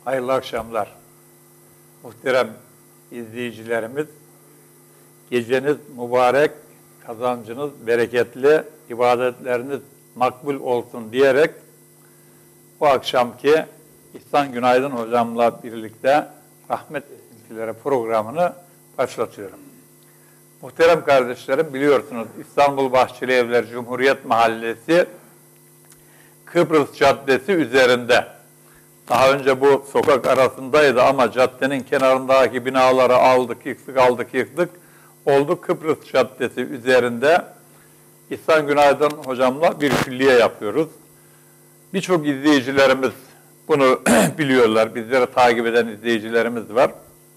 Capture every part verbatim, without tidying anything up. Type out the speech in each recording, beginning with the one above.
Hayırlı akşamlar. Muhterem izleyicilerimiz, geceniz mübarek, kazancınız bereketli, ibadetleriniz makbul olsun diyerek bu akşamki İhsan Günaydın hocamla birlikte Rahmet Esintileri programını başlatıyorum. Muhterem kardeşlerim, biliyorsunuz İstanbul Bahçeli Evler Cumhuriyet Mahallesi Kıbrıs Caddesi üzerinde. Daha önce bu sokak arasındaydı ama caddenin kenarındaki binaları aldık, yıktık, aldık, yıktık. Oldu Kıbrıs Caddesi üzerinde İhsan Günaydın hocamla bir külliye yapıyoruz. Birçok izleyicilerimiz bunu biliyorlar. Bizleri takip eden izleyicilerimiz var.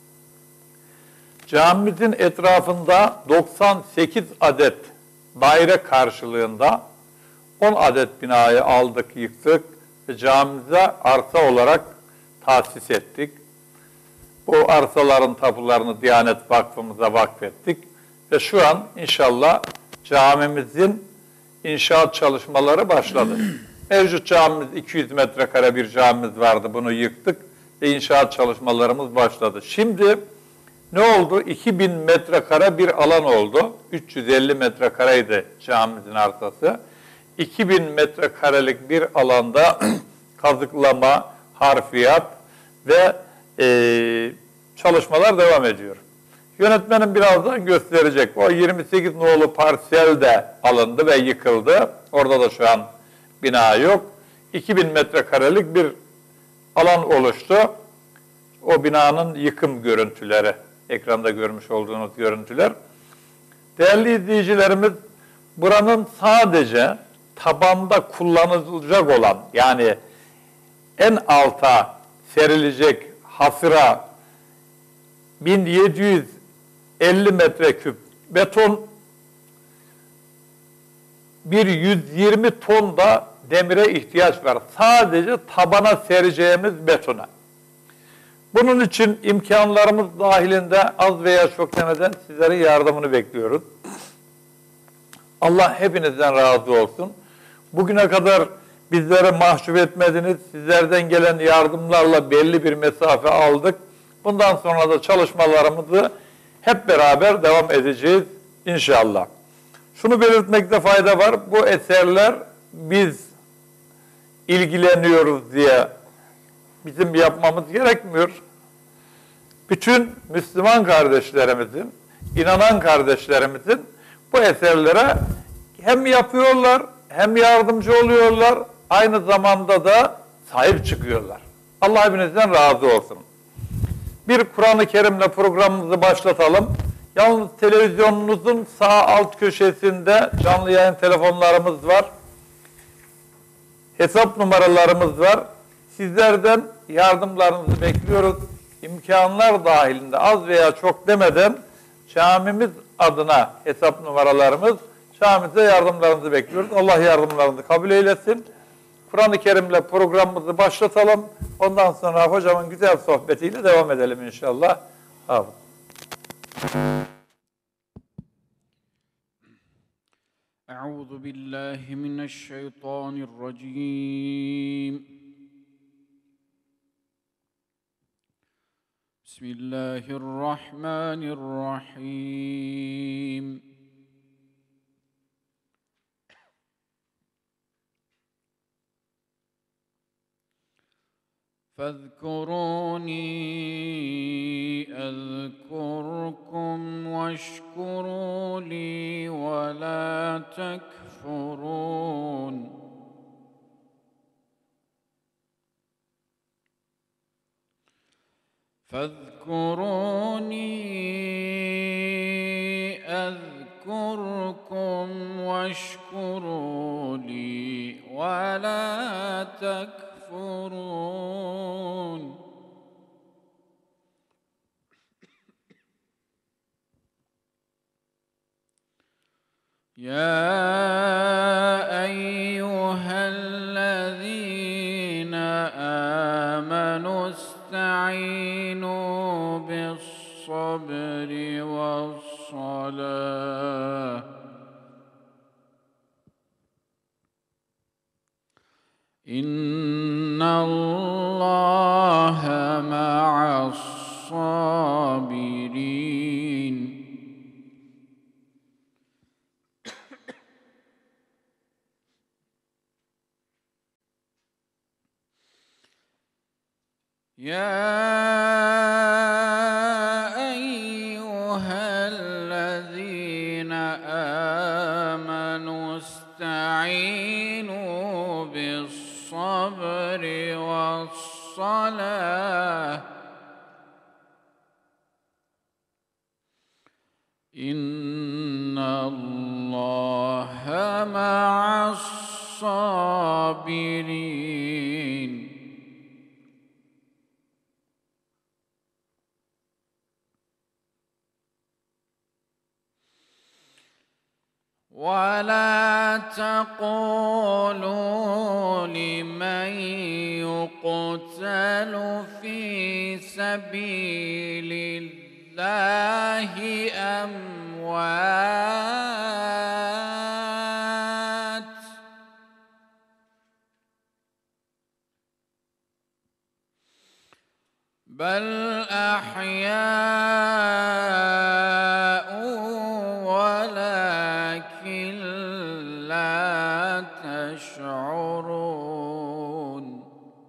Camimizin etrafında doksan sekiz adet daire karşılığında on adet binayı aldık, yıktık ve camimize arsa olarak tahsis ettik. Bu arsaların tapularını Diyanet Vakfımıza vakfettik ve şu an inşallah camimizin inşaat çalışmaları başladı. Mevcut camimiz iki yüz metrekare bir camimiz vardı, bunu yıktık ve inşaat çalışmalarımız başladı. Şimdi ne oldu? iki bin metrekare bir alan oldu. üç yüz elli metrekareydi camimizin arsası. iki bin metrekarelik bir alanda kazıklama, harfiyat ve e, çalışmalar devam ediyor. Yönetmenim birazdan gösterecek. O yirmi sekiz nolu parsel de alındı ve yıkıldı. Orada da şu an bina yok. iki bin metrekarelik bir alan oluştu. O binanın yıkım görüntüleri, ekranda görmüş olduğunuz görüntüler. Değerli izleyicilerimiz, buranın sadece tabanda kullanılacak olan, yani en alta serilecek hasıra bin yedi yüz elli metreküp beton, bir yüz yirmi ton da demire ihtiyaç var. Sadece tabana sereceğimiz betona. Bunun için imkanlarımız dahilinde az veya çok seneden sizlerin yardımını bekliyoruz. Allah hepinizden razı olsun. Bugüne kadar bizleri mahcup etmediniz. Sizlerden gelen yardımlarla belli bir mesafe aldık. Bundan sonra da çalışmalarımızı hep beraber devam edeceğiz inşallah. Şunu belirtmekte fayda var. Bu eserler biz ilgileniyoruz diye bizim yapmamız gerekmiyor. Bütün Müslüman kardeşlerimizin, inanan kardeşlerimizin bu eserlere hem yapıyorlar, hem yardımcı oluyorlar, aynı zamanda da sahip çıkıyorlar. Allah hepinizden razı olsun. Bir Kur'an-ı Kerim'le programımızı başlatalım. Yalnız televizyonunuzun sağ alt köşesinde canlı yayın telefonlarımız var. Hesap numaralarımız var. Sizlerden yardımlarınızı bekliyoruz. İmkanlar dahilinde az veya çok demeden camimiz adına hesap numaralarımız, camimize yardımlarınızı bekliyoruz. Allah yardımlarınızı kabul eylesin. Kur'an-ı Kerim'le programımızı başlatalım. Ondan sonra hocamın güzel sohbetiyle devam edelim inşallah. Amin. Euzu billahi mineşşeytanirracim. Bismillahirrahmanirrahim. فاذكروني أذكركم واشكروا لي ولا تكفرون فاذكروني أذكركم واشكروا لي ولا تكفرون يا أيها الذين آمنوا استعينوا بالصبر والصلاة إن الله يا أيها الذين آمنوا استعينوا بالصبر والصلاة إن الله مع الصابرين. ولا تقولوا لمن يقتل في سبيل الله أموات بل أحياء ولكن لا تشعرون.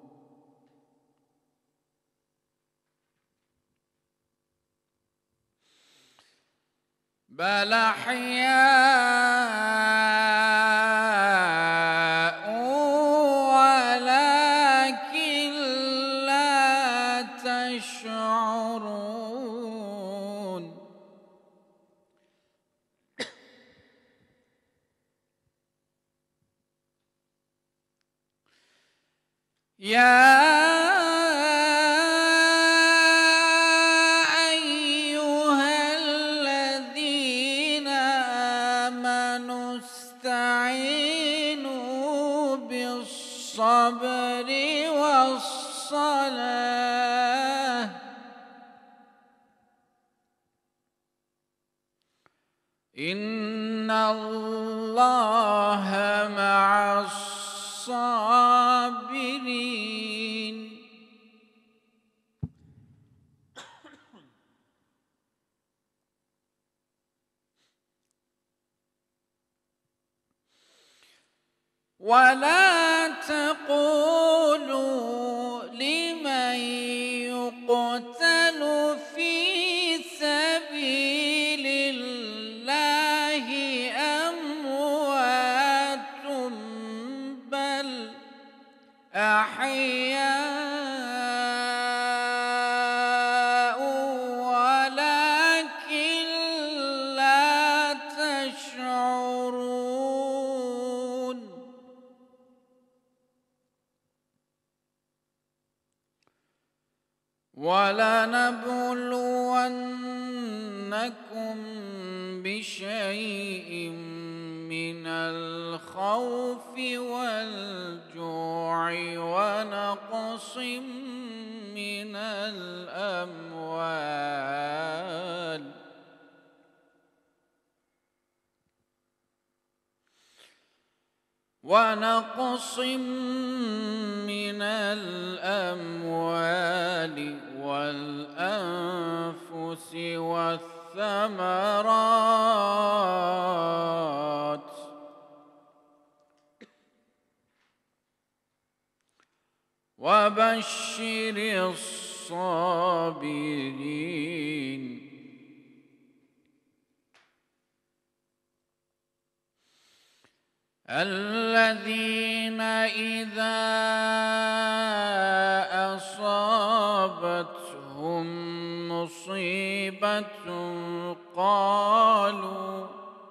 بل أحياء ولكن لا تشعرون. يا أيها الذين آمنوا استعينوا بالصبر والصلاة إن الله مع الصابرين. ولا تقولوا لمن يقتل في سبيل الله أموات بل أحياء ولكن لا تشعرون. ولنبلونكم بشيء من الخوف والجوع ونقص من الأموال ونقص من الأموال والأنفس والثمرات وبشر الصابرين. الذين إذا أصابتهم مصيبة قالوا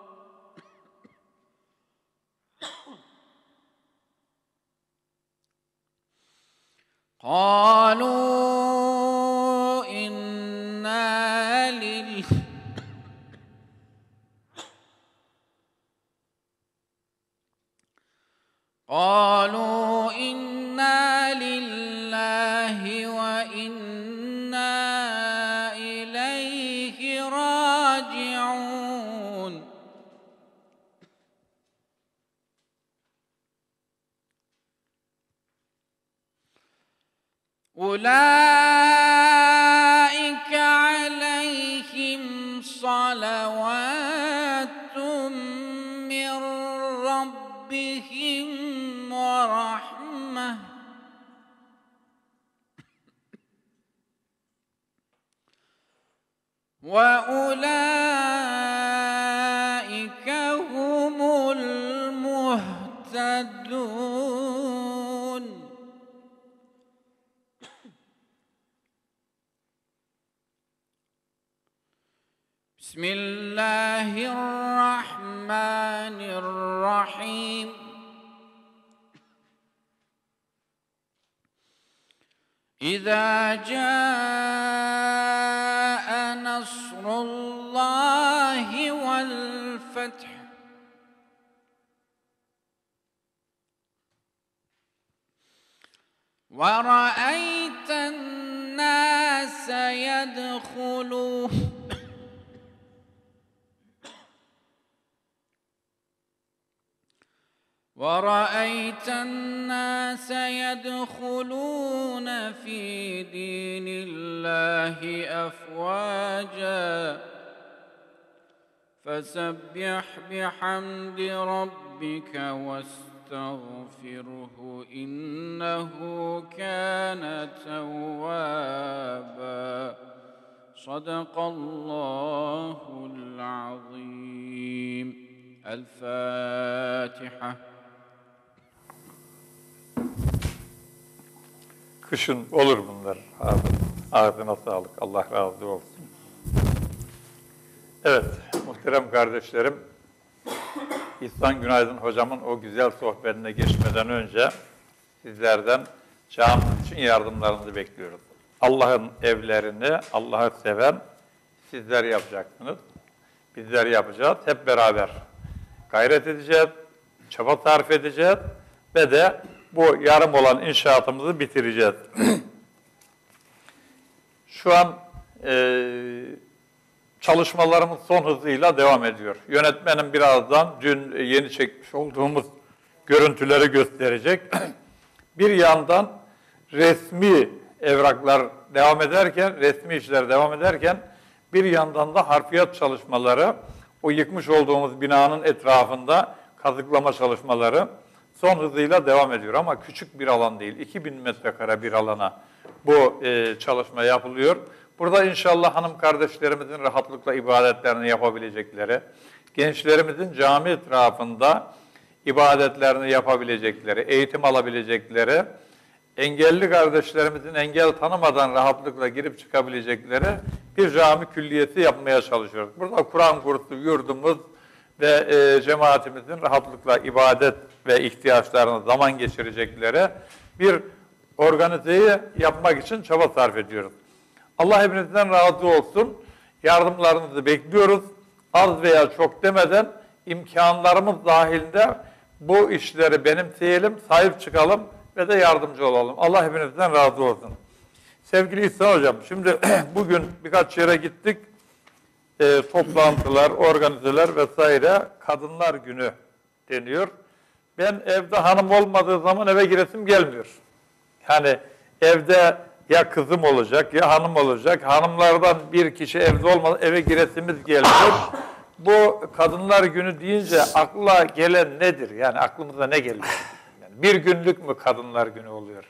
قالوا إنا لله قالوا إنا لله وإنا إليه راجعون. أولئك عليهم صلوات من ربهم ورحمة وأولئك هم المهتدون. بسم الله الرحمن الرحيم. إذا جاء نصر الله والفتح ورأيت الناس يدخلون ورأيت الناس يدخلون في دين الله أفواجا فسبح بحمد ربك واستغفره إنه كان توابا. صدق الله العظيم. الفاتحة. Kışın olur bunlar. Ağzına sağlık. Allah razı olsun. Evet, muhterem kardeşlerim, İhsan Günaydın hocamın o güzel sohbetine geçmeden önce sizlerden camimiz için yardımlarınızı bekliyoruz. Allah'ın evlerini, Allah'ı seven sizler yapacaksınız. Bizler yapacağız. Hep beraber gayret edeceğiz, çaba sarf edeceğiz ve de bu yarım olan inşaatımızı bitireceğiz. Şu an e, çalışmalarımız son hızıyla devam ediyor. Yönetmenim birazdan dün yeni çekmiş olduğumuz görüntüleri gösterecek. Bir yandan resmi evraklar devam ederken, resmi işler devam ederken bir yandan da harfiyat çalışmaları, o yıkmış olduğumuz binanın etrafında kazıklama çalışmaları son hızıyla devam ediyor. Ama küçük bir alan değil, iki bin metrekare bir alana bu e, çalışma yapılıyor. Burada inşallah hanım kardeşlerimizin rahatlıkla ibadetlerini yapabilecekleri, gençlerimizin cami etrafında ibadetlerini yapabilecekleri, eğitim alabilecekleri, engelli kardeşlerimizin engel tanımadan rahatlıkla girip çıkabilecekleri bir cami külliyesi yapmaya çalışıyoruz. Burada Kur'an kursu yurdumuz ve e, cemaatimizin rahatlıkla ibadet ve ihtiyaçlarını zaman geçirecekleri bir organizeyi yapmak için çaba sarf ediyoruz. Allah hepinizden razı olsun. Yardımlarınızı bekliyoruz. Az veya çok demeden imkanlarımız dahilinde bu işleri benimseyelim, sahip çıkalım ve de yardımcı olalım. Allah hepinizden razı olsun. Sevgili İhsan Hocam, şimdi bugün birkaç yere gittik. E, toplantılar, organizeler vesaire, Kadınlar Günü deniyor. Ben evde hanım olmadığı zaman eve giresim gelmiyor. Yani evde ya kızım olacak ya hanım olacak. Hanımlardan bir kişi evde olmadan eve giresimiz gelmiyor. Bu Kadınlar Günü deyince akla gelen nedir? Yani aklımıza ne geliyor? Yani bir günlük mü Kadınlar Günü oluyor?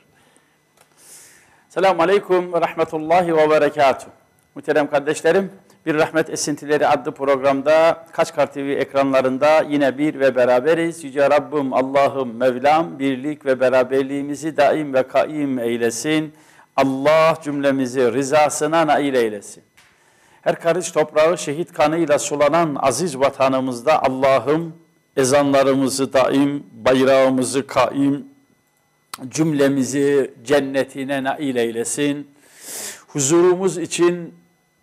Selamun Aleyküm ve Rahmetullahi ve Berekatuhu. Muhterem kardeşlerim, Bir Rahmet Esintileri adlı programda Kaçkar T V ekranlarında yine bir ve beraberiz. Yüce Rabbim, Allah'ım, Mevlam birlik ve beraberliğimizi daim ve kaim eylesin. Allah cümlemizi rızasına nail eylesin. Her karış toprağı şehit kanıyla sulanan aziz vatanımızda Allah'ım ezanlarımızı daim, bayrağımızı kaim, cümlemizi cennetine nail eylesin. Huzurumuz için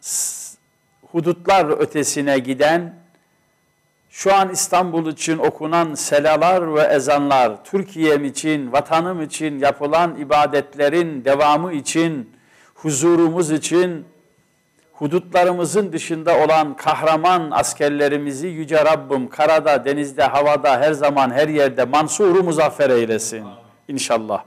hudutlar ötesine giden, şu an İstanbul için okunan selalar ve ezanlar, Türkiye'm için, vatanım için yapılan ibadetlerin devamı için, huzurumuz için, hudutlarımızın dışında olan kahraman askerlerimizi Yüce Rabbim karada, denizde, havada, her zaman, her yerde mansuru muzaffer eylesin. İnşallah.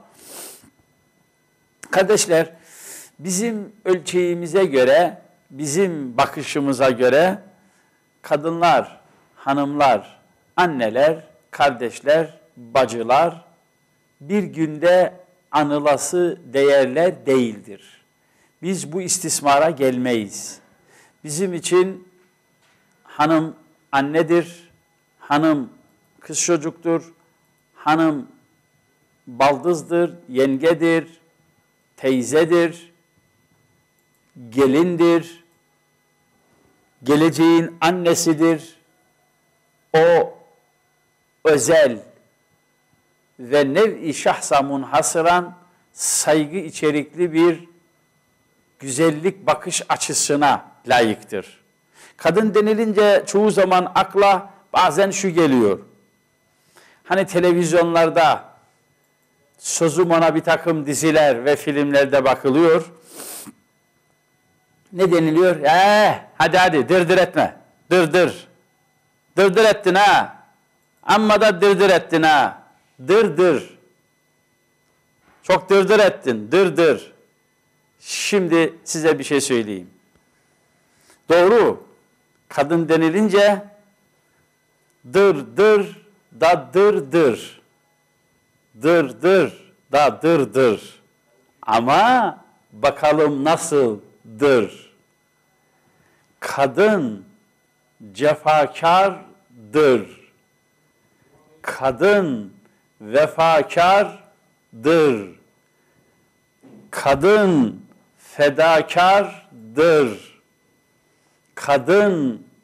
Kardeşler, bizim ölçeğimize göre, bizim bakışımıza göre kadınlar, hanımlar, anneler, kardeşler, bacılar bir günde anılası değerler değildir. Biz bu istismara gelmeyiz. Bizim için hanım annedir, hanım kız çocuktur, hanım baldızdır, yengedir, teyzedir, gelindir, geleceğin annesidir. O özel ve nev-i şahsa munhasıran saygı içerikli bir güzellik bakış açısına layıktır. Kadın denilince çoğu zaman akla bazen şu geliyor. Hani televizyonlarda sözüm ona bir takım diziler ve filmlerde bakılıyor. Ne deniliyor? Eee hadi hadi dırdır etme. Dırdır. Dırdır ettin ha. Amma da dırdır ettin ha. Dırdır. Çok dırdır ettin. Dırdır. Şimdi size bir şey söyleyeyim. Doğru. Kadın denilince dır dır da dır dır. Dır dır da dır dır. Ama bakalım nasıldır? Kadın cefakardır. Kadın vefakardır. Kadın fedakardır. Kadın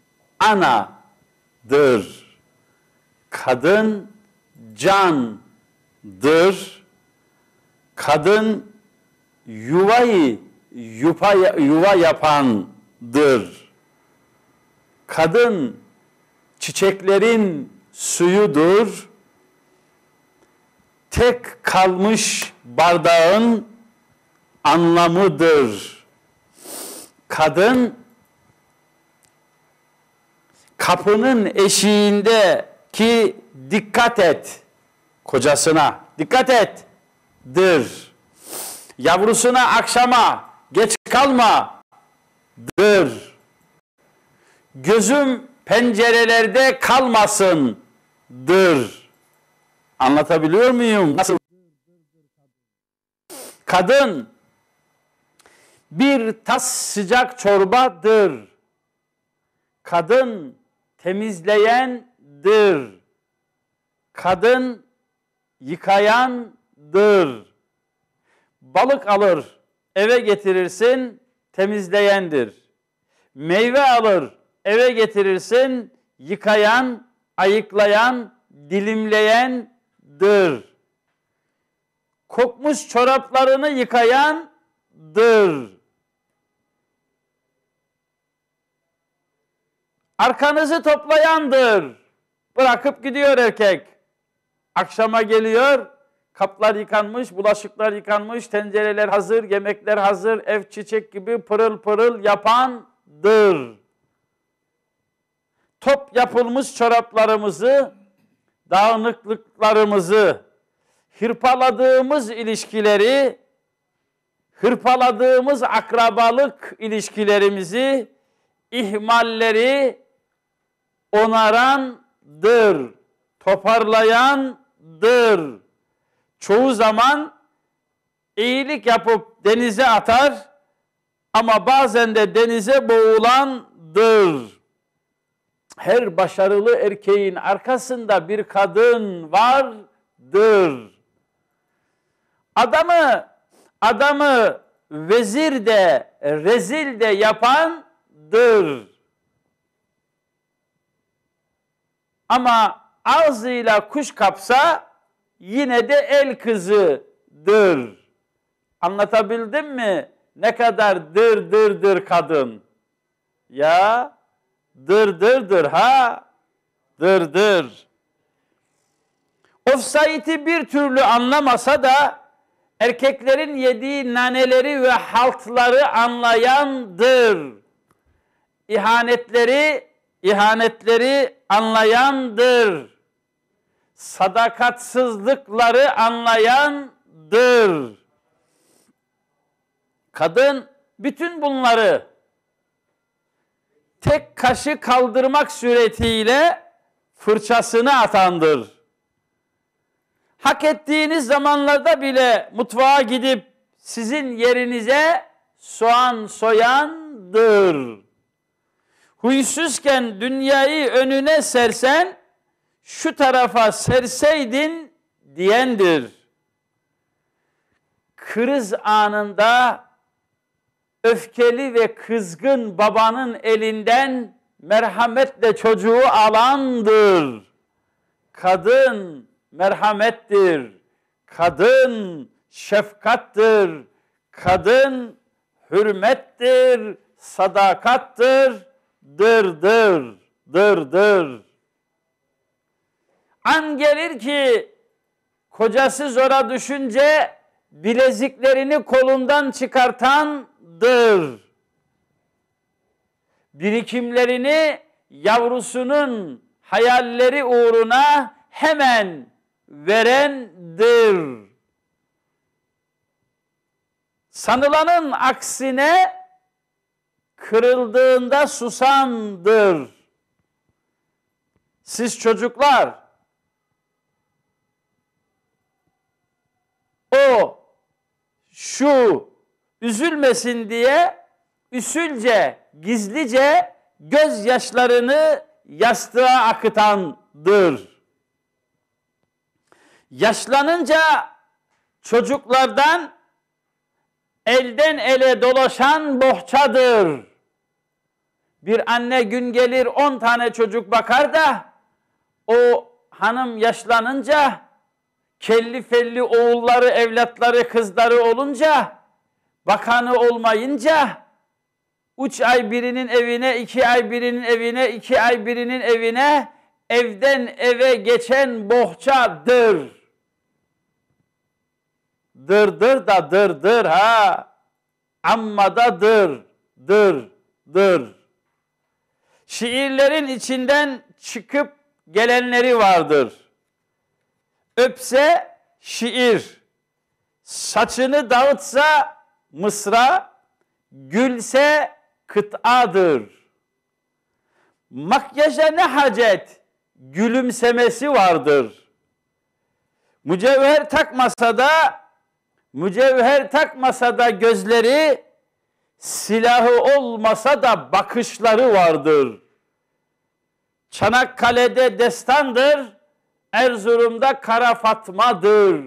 anadır. Kadın candır. Kadın yuvayı yupa, yuva yapandır. Kadın çiçeklerin suyudur. Tek kalmış bardağın anlamıdır. Kadın kapının eşiğindeki dikkat et kocasına, dikkat et dır. Yavrusuna akşama geç kalma dır. Gözüm pencerelerde kalmasın dır. Anlatabiliyor muyum? Nasıl? Kadın bir tas sıcak çorbadır. Kadın temizleyendir. Kadın yıkayandır. Balık alır, eve getirirsin, temizleyendir. Meyve alır, eve getirirsin, yıkayan, ayıklayan, dilimleyendir. Kokmuş çoraplarını yıkayandır. Arkanızı toplayandır. Bırakıp gidiyor erkek. Akşama geliyor, kaplar yıkanmış, bulaşıklar yıkanmış, tencereler hazır, yemekler hazır, ev çiçek gibi pırıl pırıl yapandır. Top yapılmış çoraplarımızı, dağınıklıklarımızı, hırpaladığımız ilişkileri, hırpaladığımız akrabalık ilişkilerimizi, ihmalleri onarandır, toparlayandır. Çoğu zaman iyilik yapıp denize atar ama bazen de denize boğulandır. Her başarılı erkeğin arkasında bir kadın vardır. Adamı adamı vezir de rezil de yapandır. Ama ağzıyla kuş kapsa yine de el kızıdır. Anlatabildim mi? Ne kadar dır dır dır kadın. Ya dır dır dır ha. Dır dır. Ofsayt'i bir türlü anlamasa da erkeklerin yediği naneleri ve haltları anlayandır. İhanetleri, ihanetleri anlayandır. Sadakatsızlıkları anlayandır. Kadın bütün bunları tek kaşı kaldırmak suretiyle fırçasını atandır. Hak ettiğiniz zamanlarda bile mutfağa gidip sizin yerinize soğan soyandır. Huysuzken dünyayı önüne sersen, şu tarafa serseydin diyendir. Kriz anında öfkeli ve kızgın babanın elinden merhametle çocuğu alandır. Kadın merhamettir. Kadın şefkattır. Kadın hürmettir, sadakattır, dır dır, dır dır. An gelir ki kocası zora düşünce bileziklerini kolundan çıkartandır. Birikimlerini yavrusunun hayalleri uğruna hemen verendir. Sanılanın aksine kırıldığında susandır. Siz çocuklar, o, şu, üzülmesin diye üsülce, gizlice gözyaşlarını yastığa akıtandır. Yaşlanınca çocuklardan elden ele dolaşan bohçadır. Bir anne gün gelir on tane çocuk bakar da o hanım yaşlanınca kelli felli oğulları, evlatları, kızları olunca, bakanı olmayınca üç ay birinin evine, iki ay birinin evine, iki ay birinin evine, evden eve geçen bohçadır. Dırdır da dırdır ha. Amma da dır, dır, dır. Şiirlerin içinden çıkıp gelenleri vardır. Öpse şiir, saçını dağıtsa mısra, gülse kıtadır. Makyaja ne hacet, gülümsemesi vardır. Mücevher takmasa da, mücevher takmasa da gözleri, silahı olmasa da bakışları vardır. Çanakkale'de destandır, Erzurum'da Kara Fatma'dır.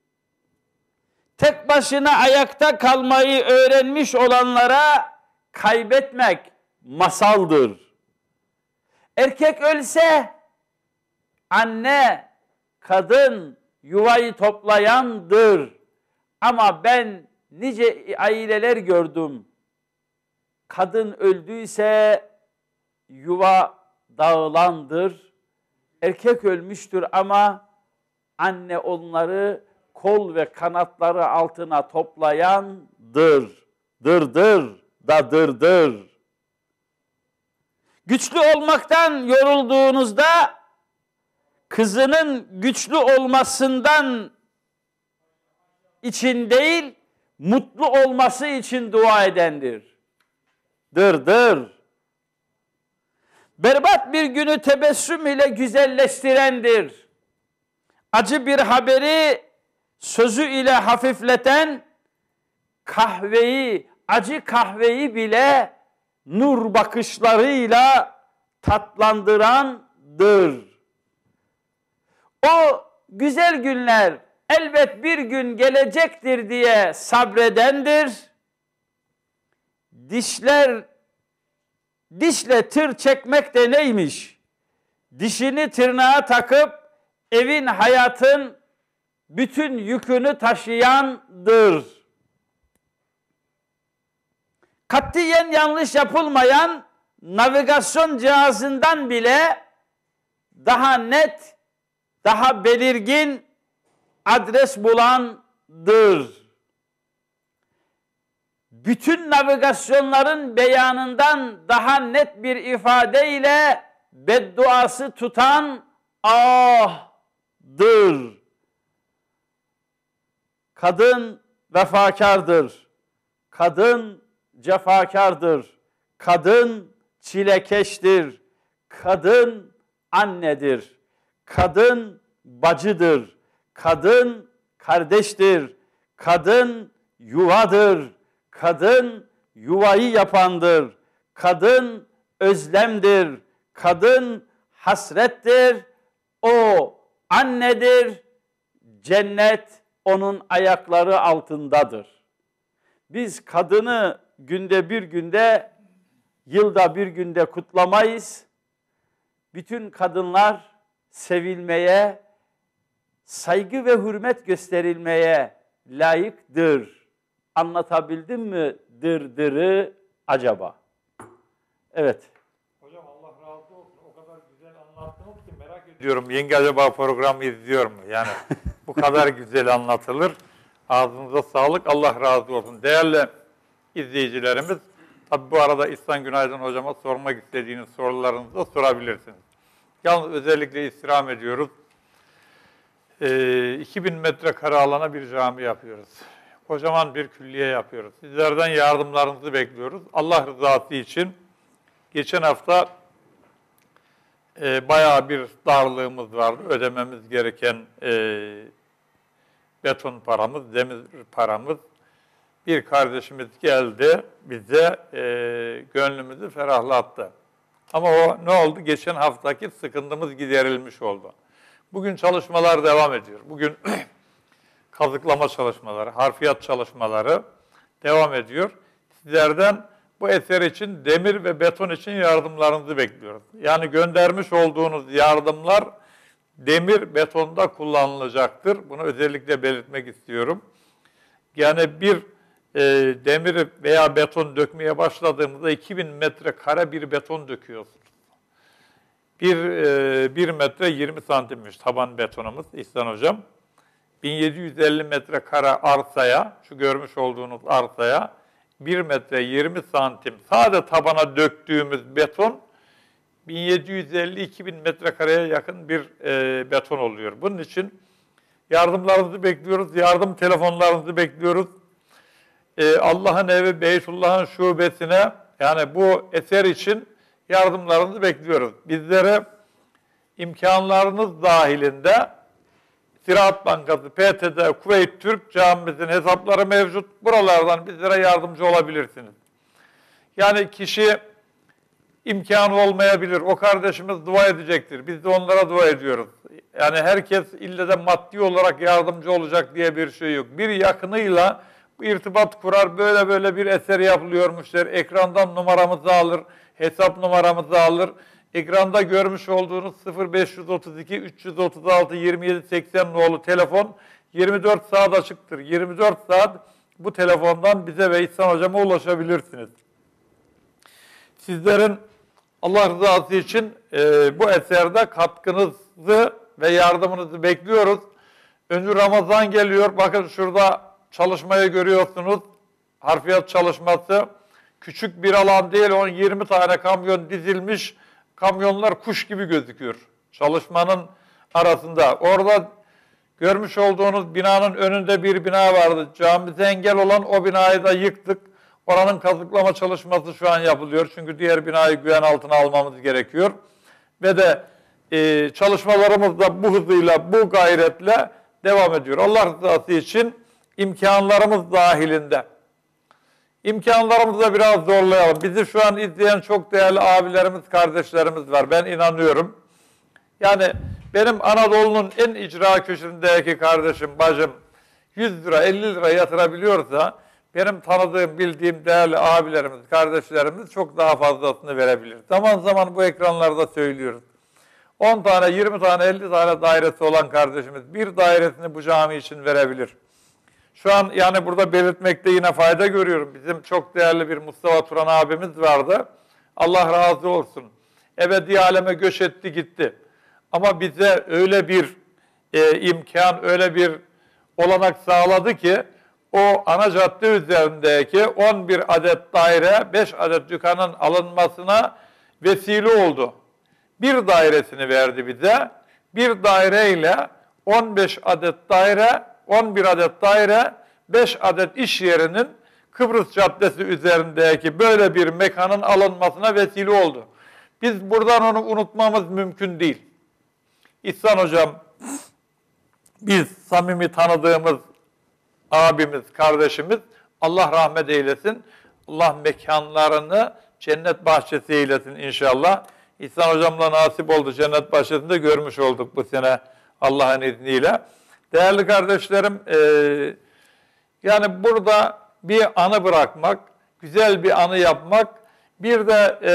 Tek başına ayakta kalmayı öğrenmiş olanlara kaybetmek masaldır. Erkek ölse anne, kadın yuvayı toplayandır. Ama ben nice aileler gördüm. Kadın öldüyse yuva dağılandır. Erkek ölmüştür ama anne onları kol ve kanatları altına toplayandır. Dırdır da dırdır. Güçlü olmaktan yorulduğunuzda kızının güçlü olmasından için değil, mutlu olması için dua edendir. Dırdır. Berbat bir günü tebessüm ile güzelleştirendir. Acı bir haberi sözü ile hafifleten, kahveyi, acı kahveyi bile nur bakışlarıyla tatlandırandır. O güzel günler elbet bir gün gelecektir diye sabredendir. Dişler, dişle tır çekmek de neymiş? Dişini tırnağa takıp evin, hayatın bütün yükünü taşıyandır. Katiyen yanlış yapılmayan navigasyon cihazından bile daha net, daha belirgin adres bulandır. Bütün navigasyonların beyanından daha net bir ifadeyle bedduası tutan ah'dır. Kadın vefakardır. Kadın cefakardır. Kadın çilekeştir. Kadın annedir. Kadın bacıdır. Kadın kardeştir. Kadın yuvadır. Kadın yuvayı yapandır. Kadın özlemdir. Kadın hasrettir. O annedir. Cennet onun ayakları altındadır. Biz kadını günde bir günde, yılda bir günde kutlamayız. Bütün kadınlar sevilmeye, saygı ve hürmet gösterilmeye layıktır. Anlatabildim mi dırdırı acaba? Evet. Hocam Allah razı olsun. O kadar güzel anlattınız ki merak ediyorum. Yenge acaba programı izliyor mu? Yani bu kadar güzel anlatılır. Ağzınıza sağlık. Allah razı olsun. Değerli izleyicilerimiz, tabi bu arada İhsan Günaydın hocama sormak istediğiniz sorularınızı da sorabilirsiniz. Yalnız özellikle istirham ediyoruz. Ee, iki bin metrekare alana bir cami yapıyoruz. Kocaman bir külliye yapıyoruz. Sizlerden yardımlarınızı bekliyoruz. Allah rızası için geçen hafta e, bayağı bir darlığımız vardı. Ödememiz gereken e, beton paramız, demir paramız. Bir kardeşimiz geldi bize e, gönlümüzü ferahlattı. Ama o ne oldu? Geçen haftaki sıkıntımız giderilmiş oldu. Bugün çalışmalar devam ediyor. Bugün kazıklama çalışmaları, harfiyat çalışmaları devam ediyor. Sizlerden bu eser için demir ve beton için yardımlarınızı bekliyoruz. Yani göndermiş olduğunuz yardımlar demir, betonda kullanılacaktır. Bunu özellikle belirtmek istiyorum. Yani bir e, demir veya beton dökmeye başladığımızda iki bin metrekare bir beton döküyorsunuz. Bir, e, bir metre yirmi santimmiş taban betonumuz İhsan Hocam. bin yedi yüz elli metrekare arsaya, şu görmüş olduğunuz arsaya bir metre yirmi santim sade tabana döktüğümüz beton bin yedi yüz elli iki bin metrekareye yakın bir e, beton oluyor. Bunun için yardımlarınızı bekliyoruz, yardım telefonlarınızı bekliyoruz. E, Allah'ın evi Beytullah'ın şubesine, yani bu eser için yardımlarınızı bekliyoruz. Bizlere imkanlarınız dahilinde Ziraat Bankası, P T T, Kuveyt Türk camimizin hesapları mevcut. Buralardan bizlere yardımcı olabilirsiniz. Yani kişi imkanı olmayabilir. O kardeşimiz dua edecektir. Biz de onlara dua ediyoruz. Yani herkes ille de maddi olarak yardımcı olacak diye bir şey yok. Bir yakınıyla irtibat kurar, böyle böyle bir eser yapılıyormuş der. Ekrandan numaramızı alır, hesap numaramızı alır. Ekranda görmüş olduğunuz sıfır beş otuz iki üç yüz otuz altı yirmi yedi seksen nolu telefon yirmi dört saat açıktır. yirmi dört saat bu telefondan bize ve İhsan Hocam'a ulaşabilirsiniz. Sizlerin Allah rızası için e, bu eserde katkınızı ve yardımınızı bekliyoruz. Önce Ramazan geliyor. Bakın şurada çalışmayı görüyorsunuz. Harfiyat çalışması. Küçük bir alan değil, on yirmi tane kamyon dizilmiş. Kamyonlar kuş gibi gözüküyor çalışmanın arasında. Orada görmüş olduğunuz binanın önünde bir bina vardı. Camimize engel olan o binayı da yıktık. Oranın kazıklama çalışması şu an yapılıyor. Çünkü diğer binayı güven altına almamız gerekiyor. Ve de e, çalışmalarımız da bu hızıyla, bu gayretle devam ediyor. Allah rızası için imkanlarımız dahilinde. İmkanlarımızı da biraz zorlayalım. Bizi şu an izleyen çok değerli abilerimiz, kardeşlerimiz var. Ben inanıyorum. Yani benim Anadolu'nun en icra köşesindeki kardeşim, bacım yüz lira, elli lira yatırabiliyorsa benim tanıdığım, bildiğim değerli abilerimiz, kardeşlerimiz çok daha fazlasını verebilir. Zaman zaman bu ekranlarda söylüyoruz. on tane, yirmi tane, elli tane dairesi olan kardeşimiz bir dairesini bu cami için verebilir. Şu an yani burada belirtmekte yine fayda görüyorum. Bizim çok değerli bir Mustafa Turan abimiz vardı. Allah razı olsun. Ebedi aleme göç etti gitti. Ama bize öyle bir e, imkan, öyle bir olanak sağladı ki o ana cadde üzerindeki on bir adet daire, beş adet dükkanın alınmasına vesile oldu. Bir dairesini verdi bize. Bir daireyle on beş adet daire, on bir adet daire, beş adet iş yerinin Kıbrıs Caddesi üzerindeki böyle bir mekanın alınmasına vesile oldu. Biz buradan onu unutmamız mümkün değil. İhsan Hocam, biz samimi tanıdığımız abimiz, kardeşimiz, Allah rahmet eylesin. Allah mekanlarını cennet bahçesi eylesin inşallah. İhsan hocamla nasip oldu. Cennet bahçesinde görmüş olduk bu sene Allah'ın izniyle. Değerli kardeşlerim, e, yani burada bir anı bırakmak, güzel bir anı yapmak, bir de e,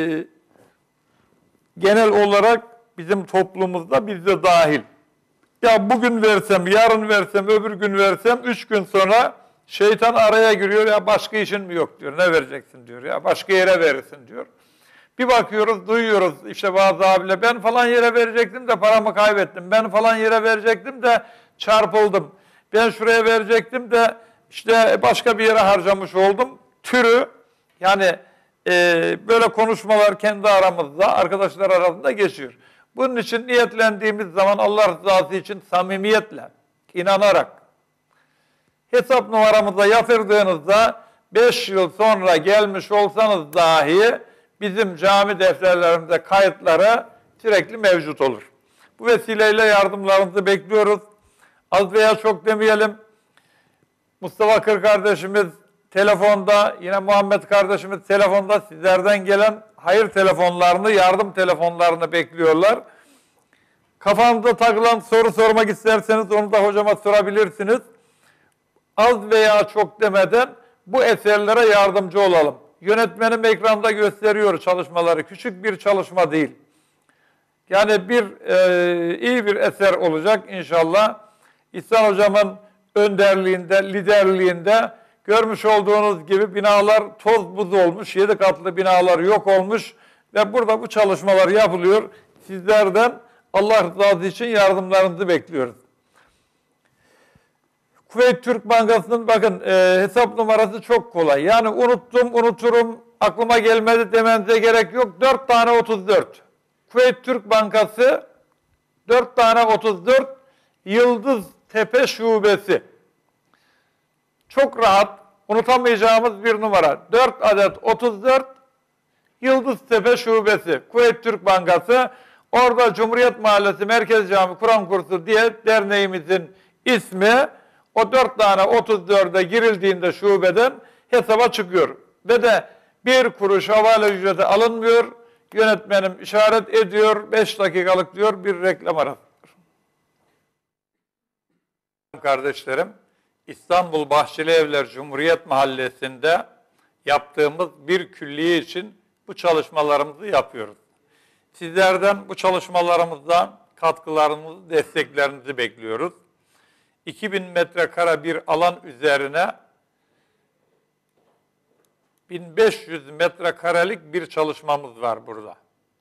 genel olarak bizim toplumumuzda biz de dahil. Ya bugün versem, yarın versem, öbür gün versem, üç gün sonra şeytan araya giriyor. Ya başka işin mi yok diyor. Ne vereceksin diyor. Ya başka yere verirsin diyor. Bir bakıyoruz, duyuyoruz işte bazı abiler, ben falan yere verecektim de paramı kaybettim. Ben falan yere verecektim de çarpıldım. Ben şuraya verecektim de işte başka bir yere harcamış oldum. Türü yani e, böyle konuşmalar kendi aramızda, arkadaşlar arasında geçiyor. Bunun için niyetlendiğimiz zaman Allah rızası için samimiyetle, inanarak, hesap numaramıza yatırdığınızda beş yıl sonra gelmiş olsanız dahi bizim cami defterlerimize kayıtları sürekli mevcut olur. Bu vesileyle yardımlarınızı bekliyoruz. Az veya çok demeyelim. Mustafa Kır kardeşimiz telefonda, yine Muhammed kardeşimiz telefonda sizlerden gelen hayır telefonlarını, yardım telefonlarını bekliyorlar. Kafanızda takılan soru sormak isterseniz onu da hocama sorabilirsiniz. Az veya çok demeden bu eserlere yardımcı olalım. Yönetmenim ekranda gösteriyor çalışmaları. Küçük bir çalışma değil. Yani bir e, iyi bir eser olacak inşallah. İhsan hocamın önderliğinde, liderliğinde görmüş olduğunuz gibi binalar toz buz olmuş. Yedi katlı binalar yok olmuş. Ve burada bu çalışmalar yapılıyor. Sizlerden Allah rızası için yardımlarınızı bekliyoruz. Kuveyt Türk Bankası'nın bakın e, hesap numarası çok kolay. Yani unuttum, unuturum, aklıma gelmedi demenize gerek yok. dört tane otuz dört. Kuveyt Türk Bankası dört tane otuz dört Yıldız Tepe Şubesi. Çok rahat, unutamayacağımız bir numara. dört adet otuz dört Yıldız Tepe Şubesi. Kuveyt Türk Bankası. Orada Cumhuriyet Mahallesi Merkez Cami Kur'an Kursu diye derneğimizin ismi. O dört tane otuz dörde girildiğinde şubeden hesaba çıkıyor. Ve de bir kuruş havale ücreti alınmıyor. Yönetmenim işaret ediyor. Beş dakikalık diyor bir reklam arası. Kardeşlerim, İstanbul Bahçeli Evler Cumhuriyet Mahallesi'nde yaptığımız bir külliye için bu çalışmalarımızı yapıyoruz. Sizlerden bu çalışmalarımızda katkılarınızı, desteklerinizi bekliyoruz. iki bin metrekare bir alan üzerine bin beş yüz metrekarelik bir çalışmamız var burada.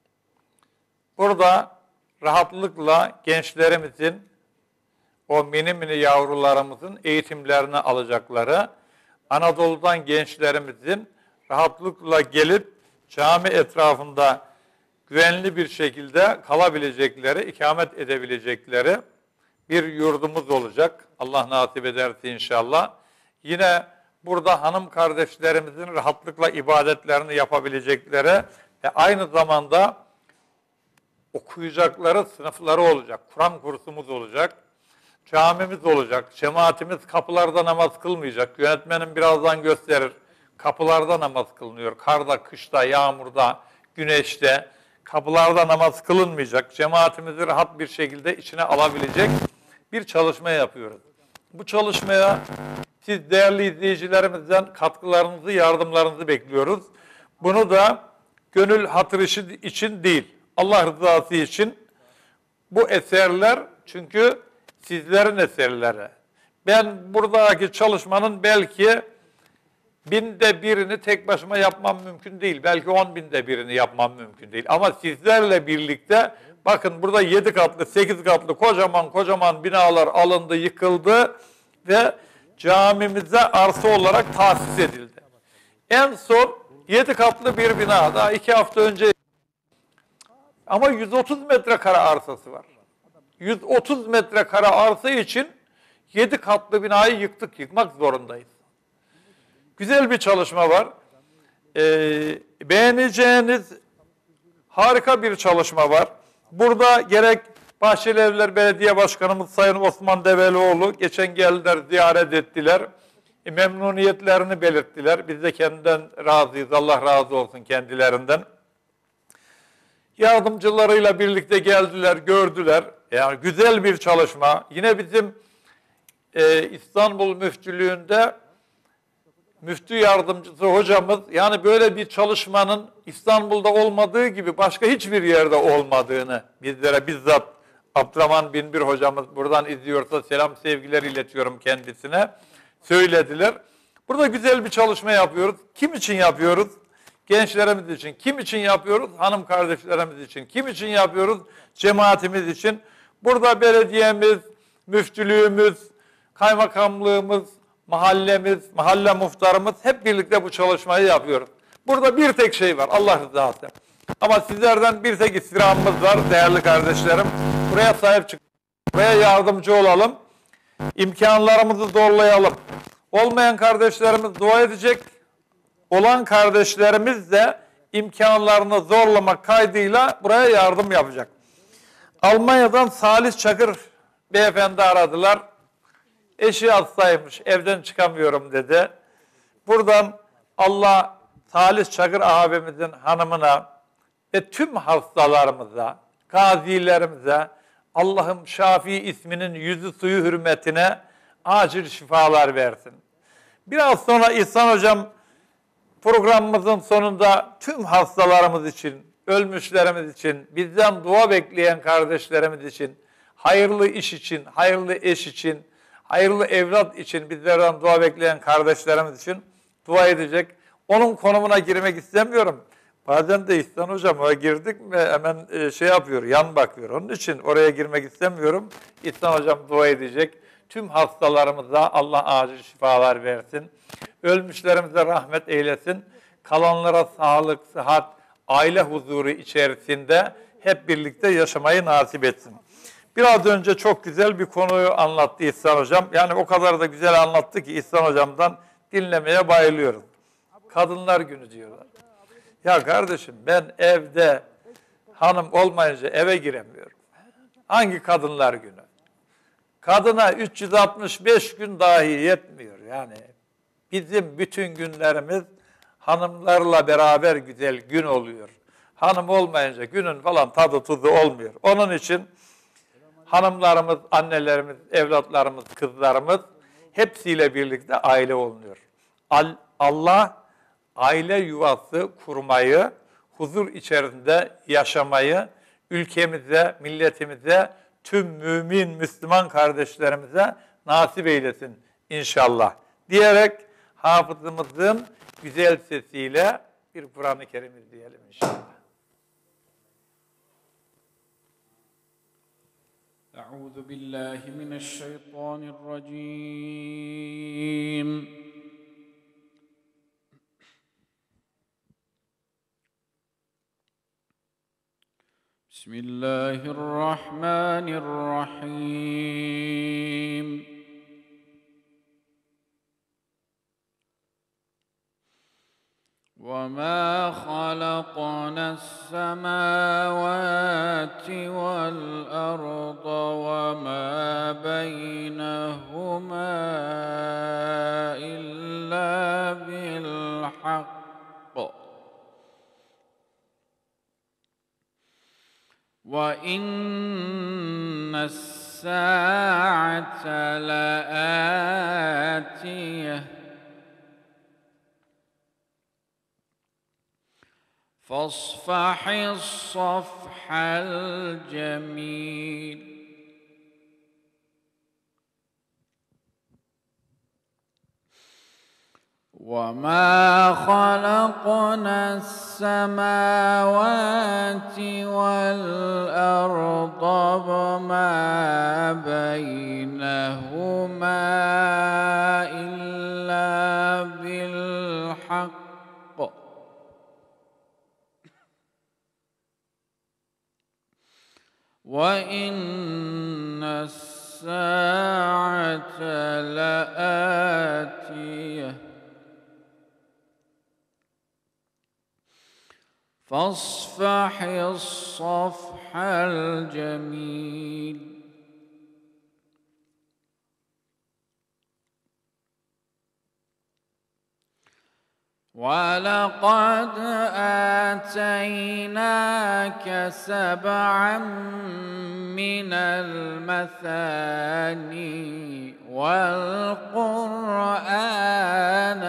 Burada rahatlıkla gençlerimizin, o mini mini yavrularımızın eğitimlerini alacakları, Anadolu'dan gençlerimizin rahatlıkla gelip cami etrafında güvenli bir şekilde kalabilecekleri, ikamet edebilecekleri bir yurdumuz olacak. Allah nasip ederse inşallah. Yine burada hanım kardeşlerimizin rahatlıkla ibadetlerini yapabilecekleri ve aynı zamanda okuyacakları sınıfları olacak. Kur'an kursumuz olacak. Camimiz olacak. Cemaatimiz kapılarda namaz kılmayacak. Yönetmenim birazdan gösterir. Kapılarda namaz kılınıyor. Karda, kışta, yağmurda, güneşte kapılarda namaz kılınmayacak. Cemaatimizi rahat bir şekilde içine alabilecek bir çalışma yapıyoruz. Bu çalışmaya siz değerli izleyicilerimizden katkılarınızı, yardımlarınızı bekliyoruz. Bunu da gönül hatırı için değil, Allah rızası için bu eserler çünkü sizlerin eserleri. Ben buradaki çalışmanın belki binde birini tek başıma yapmam mümkün değil. Belki on binde birini yapmam mümkün değil. Ama sizlerle birlikte bakın burada yedi katlı, sekiz katlı kocaman kocaman binalar alındı, yıkıldı ve camimize arsa olarak tahsis edildi. En son yedi katlı bir bina daha iki hafta önce ama yüz otuz metrekare arsası var. yüz otuz metrekare arsa için yedi katlı binayı yıktık, yıkmak zorundayız. Güzel bir çalışma var. Ee, beğeneceğiniz harika bir çalışma var. Burada gerek Bahçeli Evler Belediye Başkanımız Sayın Osman Develioğlu geçen geldiler, ziyaret ettiler. e, memnuniyetlerini belirttiler. Biz de kendinden razıyız. Allah razı olsun kendilerinden. Yardımcılarıyla birlikte geldiler, gördüler. Yani güzel bir çalışma. Yine bizim e, İstanbul Müftülüğü'nde müftü yardımcısı hocamız, yani böyle bir çalışmanın İstanbul'da olmadığı gibi başka hiçbir yerde olmadığını bizlere bizzat Abdurrahman Binbir hocamız buradan izliyorsa selam sevgiler iletiyorum kendisine, söylediler. Burada güzel bir çalışma yapıyoruz. Kim için yapıyoruz? Gençlerimiz için. Kim için yapıyoruz? Hanım kardeşlerimiz için. Kim için yapıyoruz? Cemaatimiz için. Burada belediyemiz, müftülüğümüz, kaymakamlığımız, mahallemiz, mahalle muhtarımız hep birlikte bu çalışmayı yapıyoruz. Burada bir tek şey var, Allah rızası. Ama sizlerden bir tek istirhamımız var değerli kardeşlerim. Buraya sahip çık, buraya yardımcı olalım. İmkanlarımızı zorlayalım. Olmayan kardeşlerimiz dua edecek. Olan kardeşlerimiz de imkanlarını zorlamak kaydıyla buraya yardım yapacak. Almanya'dan Salih Çakır beyefendi aradılar. Eşi hastaymış, evden çıkamıyorum dedi. Buradan Allah Salih Çakır abimizin hanımına ve tüm hastalarımıza, gazilerimize, Allah'ım Şafii isminin yüzü suyu hürmetine acil şifalar versin. Biraz sonra İhsan Hocam programımızın sonunda tüm hastalarımız için, ölmüşlerimiz için, bizden dua bekleyen kardeşlerimiz için, hayırlı iş için, hayırlı eş için, hayırlı evlat için, bizlerden dua bekleyen kardeşlerimiz için dua edecek. Onun konumuna girmek istemiyorum. Bazen de İhsan Hocam oraya girdik mi hemen şey yapıyor, yan bakıyor. Onun için oraya girmek istemiyorum. İhsan Hocam dua edecek. Tüm hastalarımıza Allah acil şifalar versin. Ölmüşlerimize rahmet eylesin. Kalanlara sağlık, sıhhat, aile huzuru içerisinde hep birlikte yaşamayı nasip etsin. Biraz önce çok güzel bir konuyu anlattı İhsan Hocam. Yani o kadar da güzel anlattı ki İhsan Hocam'dan dinlemeye bayılıyorum. Kadınlar Günü diyorlar. Ya kardeşim ben evde hanım olmayınca eve giremiyorum. Hangi Kadınlar Günü? Kadına üç yüz altmış beş gün dahi yetmiyor. Yani bizim bütün günlerimiz hanımlarla beraber güzel gün oluyor. Hanım olmayınca günün falan tadı tuzu olmuyor. Onun için hanımlarımız, annelerimiz, evlatlarımız, kızlarımız hepsiyle birlikte aile olunuyor. Allah aile yuvası kurmayı, huzur içerisinde yaşamayı ülkemize, milletimize, tüm mümin, Müslüman kardeşlerimize nasip eylesin inşallah. Diyerek hafızımızın güzel sesiyle bir Kur'an-ı Kerim izleyelim inşallah. Euzu billahi mineşşeytanirracim. Bismillahirrahmanirrahim. وَمَا خَلَقْنَا السَّمَاوَاتِ وَالْأَرْضَ وَمَا بَيْنَهُمَا إِلَّا بِالْحَقِّ وَإِنَّ السَّاعَةَ لَآتِيَةٌ فاصفح الصفح الجميل وما خلقنا السماوات والأرض وما بينهما إلا بالحق وَإِنَّ السَّاعَةَ لَآتِيَةٌ فاصفح الصفح الجميل ولقد آتيناك سبعا من المثاني والقرآن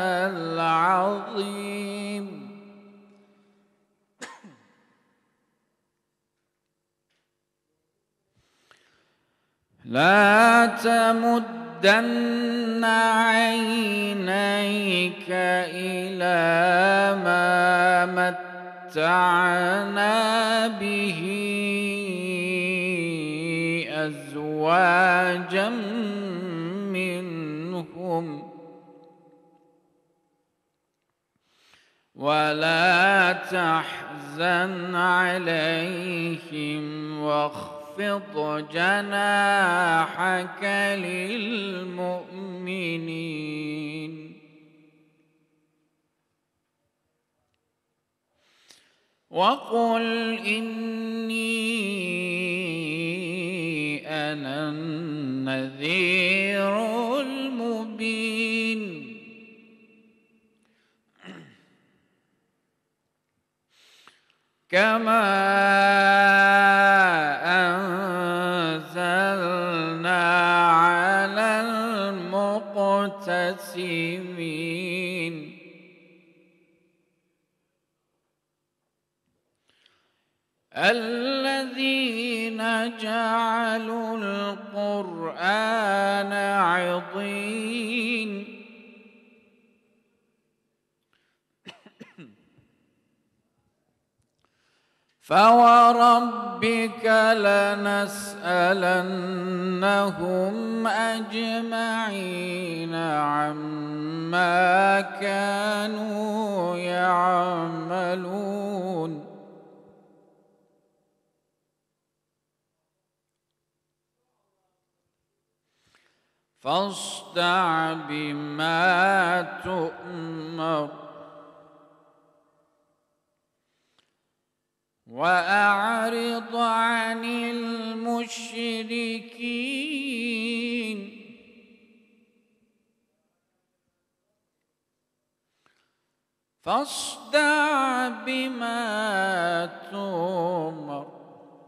العظيم لا تمدن عينيك إلى ما متعنا به أزواجا منهم ولا تحزن عليهم واخفض جناحك للمؤمنين وقل إني أنا النذير المبين كما أنزلنا على المقتسمين الذين جعلوا القرآن عضين فوربك لنسألنهم أجمعين عما كانوا يعملون فاصدع بما تؤمر وأعرض عن المشركين فاصدع بما تؤمر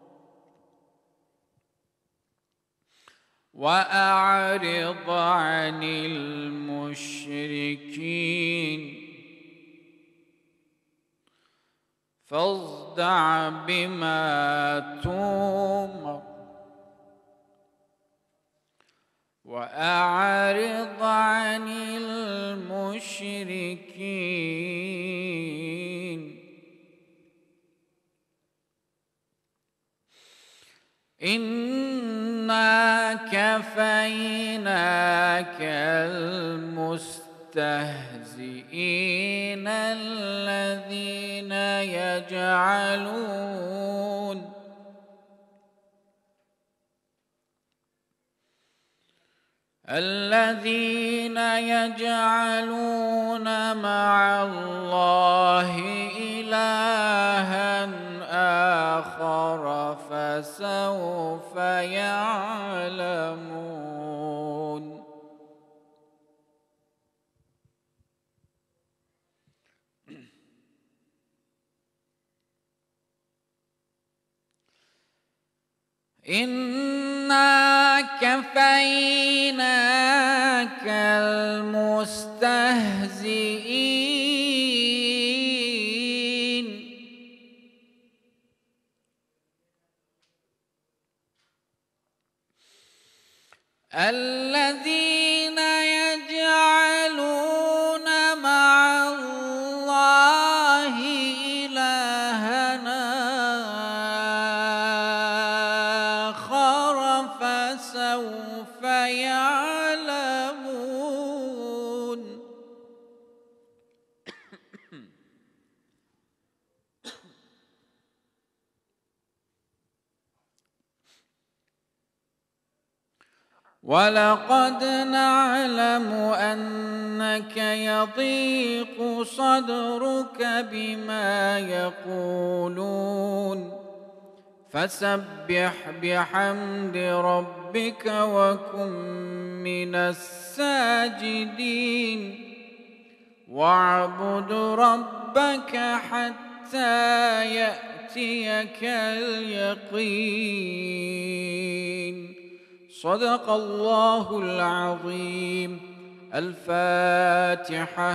وأعرض عن المشركين فاصدع بما تؤمر وأعرض عن المشركين إنا كفيناك المستهزئين الذين يجعلون الذين يجعلون مع الله إلها آخر فسوف يعلمون إنا كفيناك المستهزئين الذين يجعلون مع الله إلهًا آخر فسوف يعلمون ولقد نعلم أنك يضيق صدرك بما يقولون فسبح بحمد ربك وكن من الساجدين وَاعْبُدْ رَبَّكَ حَتَّى يَأْتِيَكَ الْيَقِينُ. صدق الله العظيم. الفاتحة.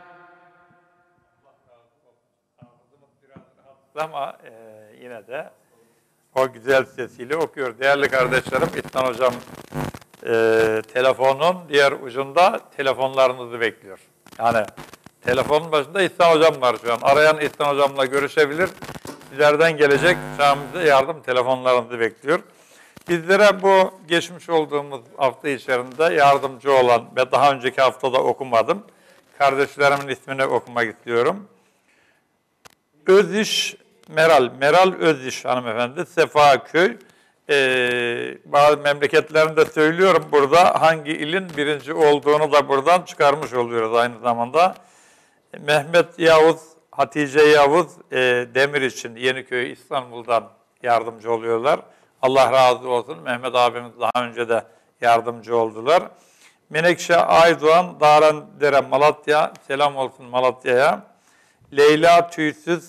Ama e, yine de o güzel sesiyle okuyor. Değerli kardeşlerim, İhsan Hocam e, telefonun diğer ucunda telefonlarınızı bekliyor. Yani telefonun başında İhsan Hocam var şu an. Arayan İhsan Hocam'la görüşebilir. Sizlerden gelecek camimize yardım telefonlarınızı bekliyor. Bizlere bu geçmiş olduğumuz hafta içerisinde yardımcı olan ve daha önceki haftada okumadım. Kardeşlerimin ismini okumak istiyorum. Öziş Meral, Meral Öziş hanımefendi, Sefaköy. Ee, bazı memleketlerinde söylüyorum burada hangi ilin birinci olduğunu da buradan çıkarmış oluyoruz aynı zamanda. Mehmet Yavuz, Hatice Yavuz e, Demir için Yeniköy İstanbul'dan yardımcı oluyorlar. Allah razı olsun. Mehmet abimiz daha önce de yardımcı oldular. Menekşe Aydoğan, Darendere Malatya, selam olsun Malatya'ya. Leyla Tüysüz,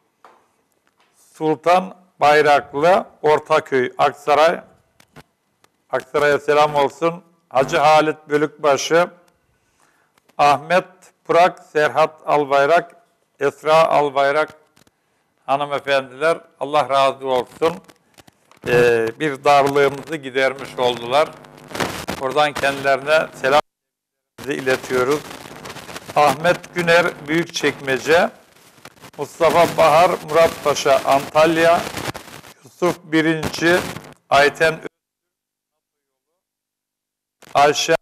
Sultan Bayraklı, Ortaköy, Aksaray. Aksaray'a selam olsun. Hacı Halit Bölükbaşı, Ahmet Purak, Serhat Albayrak, Esra Albayrak hanımefendiler. Allah razı olsun. Ee, bir darlığımızı gidermiş oldular. Buradan kendilerine selam iletiyoruz. Ahmet Güner Büyükçekmece, Mustafa Bahar Muratpaşa Antalya, Yusuf Birinci, Ayten Ayşe.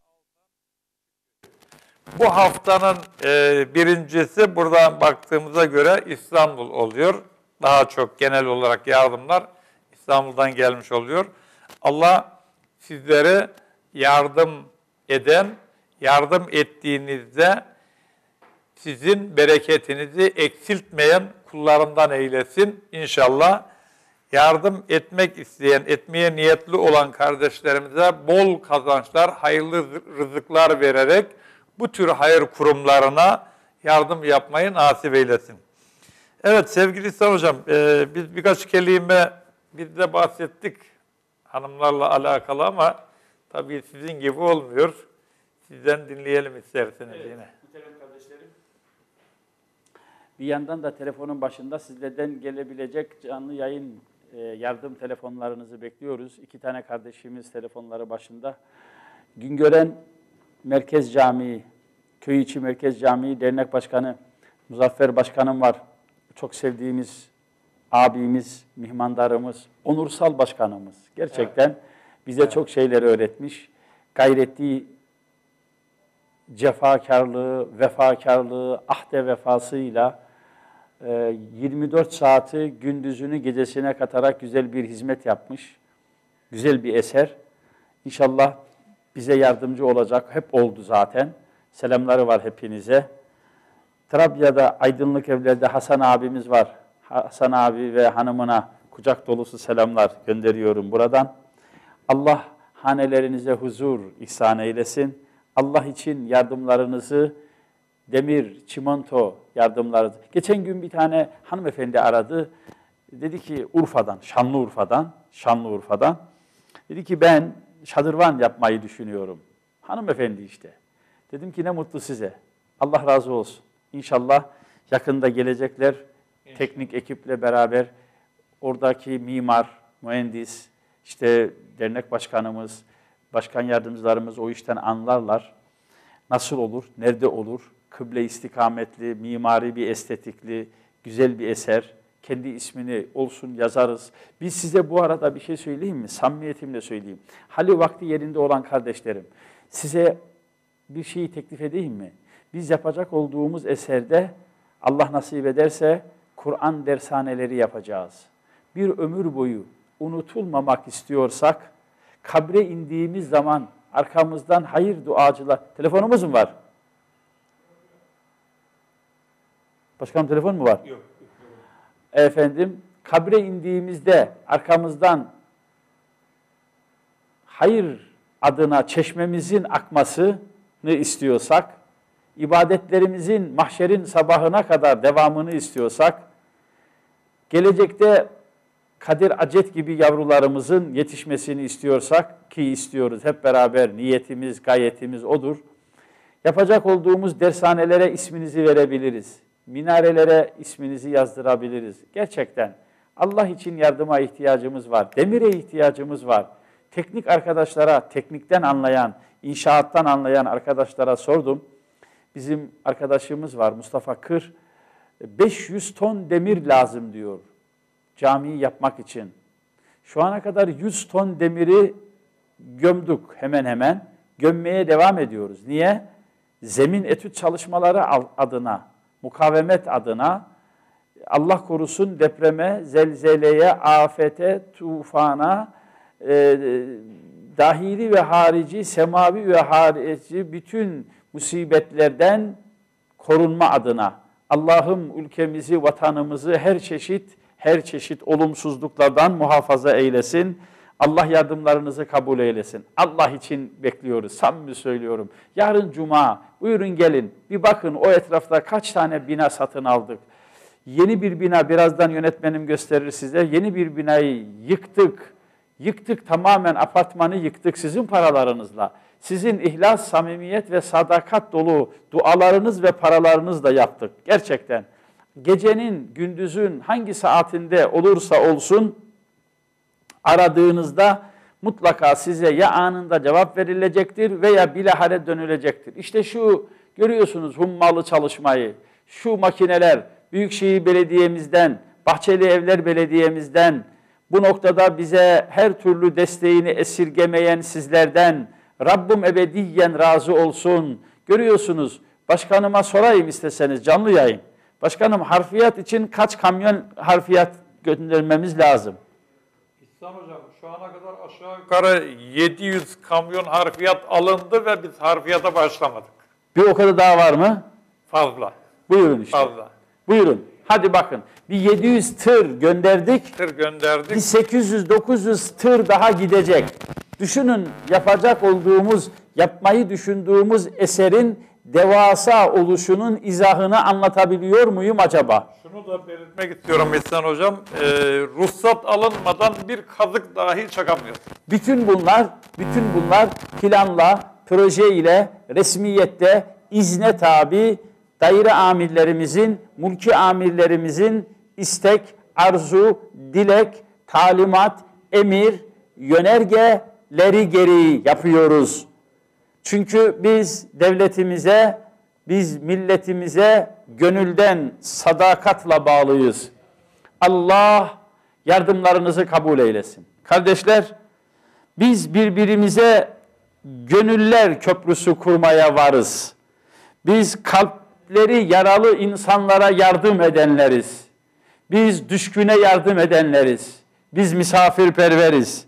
Bu haftanın e, birincisi buradan baktığımıza göre İstanbul oluyor. Daha çok genel olarak yardımlar İstanbul'dan gelmiş oluyor. Allah sizlere yardım eden, yardım ettiğinizde sizin bereketinizi eksiltmeyen kullarından eylesin. İnşallah yardım etmek isteyen, etmeye niyetli olan kardeşlerimize bol kazançlar, hayırlı rızıklar vererek bu tür hayır kurumlarına yardım yapmayı nasip eylesin. Evet sevgili İhsan Hocam, e, biz birkaç kelime biz de bahsettik hanımlarla alakalı ama tabii sizin gibi olmuyor. Sizden dinleyelim isterseniz evet, yine. Muhterem kardeşlerim. Bir yandan da telefonun başında sizlerden gelebilecek canlı yayın e, yardım telefonlarınızı bekliyoruz. İki tane kardeşimiz telefonları başında. Güngören Merkez Camii, Köy içi Merkez Camii Dernek Başkanı Muzaffer Başkanım var. Çok sevdiğimiz abimiz, mihmandarımız, onursal başkanımız. Gerçekten evet. bize evet. çok şeyler öğretmiş. Gayretli, cefakarlığı, vefakarlığı, ahde vefasıyla yirmi dört saati gündüzünü gecesine katarak güzel bir hizmet yapmış. Güzel bir eser. İnşallah bize yardımcı olacak. Hep oldu zaten. Selamları var hepinize. Trakya'da Aydınlık Evler'de Hasan abimiz var. Hasan abi ve hanımına kucak dolusu selamlar gönderiyorum buradan. Allah hanelerinize huzur ihsan eylesin. Allah için yardımlarınızı, demir, çimento yardımları. Geçen gün bir tane hanımefendi aradı. Dedi ki Urfa'dan, Şanlıurfa'dan, Şanlıurfa'dan. Dedi ki ben şadırvan yapmayı düşünüyorum. Hanımefendi işte. Dedim ki ne mutlu size. Allah razı olsun. İnşallah yakında gelecekler. İnşallah. Teknik ekiple beraber oradaki mimar, mühendis, işte dernek başkanımız, başkan yardımcılarımız o işten anlarlar. Nasıl olur, nerede olur? Kıble istikametli, mimari bir estetikli, güzel bir eser. Kendi ismini olsun yazarız. Biz size bu arada bir şey söyleyeyim mi? Samimiyetimle söyleyeyim. Hali vakti yerinde olan kardeşlerim, size bir şeyi teklif edeyim mi? Biz yapacak olduğumuz eserde Allah nasip ederse Kur'an dershaneleri yapacağız. Bir ömür boyu unutulmamak istiyorsak, kabre indiğimiz zaman arkamızdan hayır duacılar... Telefonumuz mu var? Başkanım telefon mu var? Yok. Efendim, kabre indiğimizde arkamızdan hayır adına çeşmemizin akmasını istiyorsak, ibadetlerimizin mahşerin sabahına kadar devamını istiyorsak, gelecekte Kadir Acet gibi yavrularımızın yetişmesini istiyorsak, ki istiyoruz hep beraber, niyetimiz, gayetimiz odur. Yapacak olduğumuz dershanelere isminizi verebiliriz. Minarelere isminizi yazdırabiliriz. Gerçekten Allah için yardıma ihtiyacımız var. Demire ihtiyacımız var. Teknik arkadaşlara, teknikten anlayan, inşaattan anlayan arkadaşlara sordum. Bizim arkadaşımız var Mustafa Kır. beş yüz ton demir lazım diyor camiyi yapmak için. Şu ana kadar yüz ton demiri gömdük hemen hemen. Gömmeye devam ediyoruz. Niye? Zemin etüt çalışmaları adına, mukavemet adına, Allah korusun depreme, zelzeleye, afete, tufana, e, dahili ve harici, semavi ve harici bütün musibetlerden korunma adına Allah'ım ülkemizi, vatanımızı her çeşit, her çeşit olumsuzluklardan muhafaza eylesin. Allah yardımlarınızı kabul eylesin. Allah için bekliyoruz. Samimi söylüyorum. Yarın Cuma, buyurun gelin. Bir bakın o etrafta kaç tane bina satın aldık. Yeni bir bina, birazdan yönetmenim gösterir size. Yeni bir binayı yıktık. Yıktık, tamamen apartmanı yıktık sizin paralarınızla. Sizin ihlas, samimiyet ve sadakat dolu dualarınız ve paralarınızla yaptık. Gerçekten. Gecenin, gündüzün hangi saatinde olursa olsun aradığınızda mutlaka size ya anında cevap verilecektir veya bilahare dönülecektir. İşte şu görüyorsunuz hummalı çalışmayı, şu makineler Büyükşehir Belediye'mizden, Bahçeli Evler Belediye'mizden, bu noktada bize her türlü desteğini esirgemeyen sizlerden Rabbim ebediyen razı olsun. Görüyorsunuz, başkanıma sorayım isteseniz canlı yayın. Başkanım, harfiyat için kaç kamyon harfiyat göndermemiz lazım? İhsan Hocam, şu ana kadar aşağı yukarı yedi yüz kamyon harfiyat alındı ve biz harfiyata başlamadık. Bir o kadar daha var mı? Fazla. Buyurun işte. Fazla. Buyurun. Hadi bakın. Bir yedi yüz tır gönderdik. Tır gönderdik. Bir sekiz yüz dokuz yüz tır daha gidecek. Düşünün, yapacak olduğumuz, yapmayı düşündüğümüz eserin devasa oluşunun izahını anlatabiliyor muyum acaba? Şunu da belirtmek istiyorum İhsan Hocam. E, ruhsat alınmadan bir kazık dahi çakamıyoruz. Bütün bunlar, bütün bunlar planla, proje ile, resmiyette, izne tabi, daire amirlerimizin, mülki amirlerimizin istek, arzu, dilek, talimat, emir, yönergeleri gereği yapıyoruz. Çünkü biz devletimize, biz milletimize gönülden sadakatla bağlıyız. Allah yardımlarınızı kabul eylesin. Kardeşler, biz birbirimize gönüller köprüsü kurmaya varız. Biz kalpleri yaralı insanlara yardım edenleriz. Biz düşküne yardım edenleriz. Biz misafirperveriz.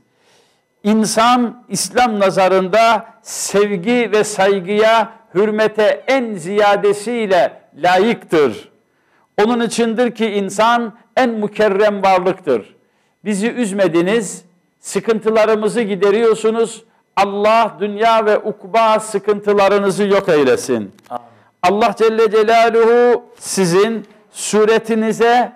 İnsan İslam nazarında sevgi ve saygıya, hürmete en ziyadesiyle layıktır. Onun içindir ki insan en mükerrem varlıktır. Bizi üzmediniz, sıkıntılarımızı gideriyorsunuz. Allah dünya ve ukba sıkıntılarınızı yok eylesin. Amin. Allah Celle Celaluhu sizin suretinize,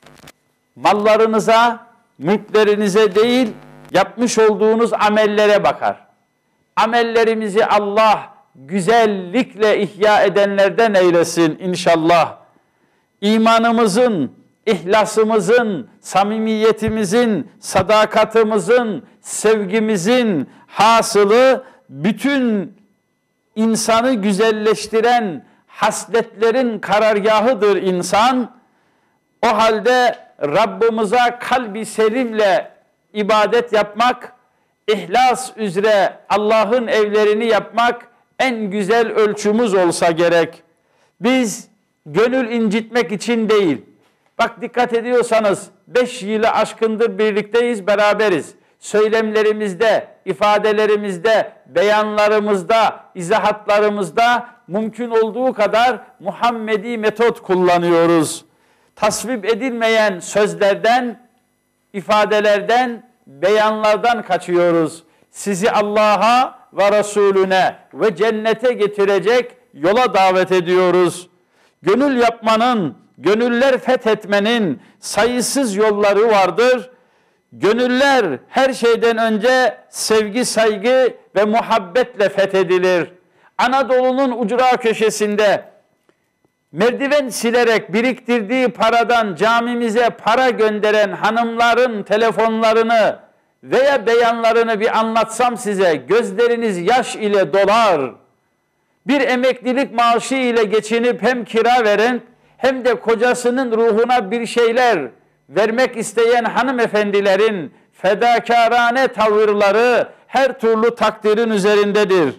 mallarınıza, mülklerinize değil, yapmış olduğunuz amellere bakar. Amellerimizi Allah güzellikle ihya edenlerden eylesin inşallah. İmanımızın, ihlasımızın, samimiyetimizin, sadakatimizin, sevgimizin hasılı bütün insanı güzelleştiren hasletlerin karargahıdır insan. O halde Rabbimize kalbi selimle ibadet yapmak, ihlas üzere Allah'ın evlerini yapmak en güzel ölçümüz olsa gerek. Biz gönül incitmek için değil. Bak dikkat ediyorsanız beş yılı aşkındır birlikteyiz, beraberiz. Söylemlerimizde, ifadelerimizde, beyanlarımızda, izahatlarımızda mümkün olduğu kadar Muhammedi metot kullanıyoruz. Tasvip edilmeyen sözlerden, ifadelerden, beyanlardan kaçıyoruz. Sizi Allah'a ve Resulüne ve cennete getirecek yola davet ediyoruz. Gönül yapmanın, gönüller fethetmenin sayısız yolları vardır. Gönüller her şeyden önce sevgi, saygı ve muhabbetle fethedilir. Anadolu'nun ucra köşesinde merdiven silerek biriktirdiği paradan camimize para gönderen hanımların telefonlarını veya beyanlarını bir anlatsam size, gözleriniz yaş ile dolar. Bir emeklilik maaşı ile geçinip hem kira veren hem de kocasının ruhuna bir şeyler vermek isteyen hanımefendilerin fedakarane tavırları her türlü takdirin üzerindedir.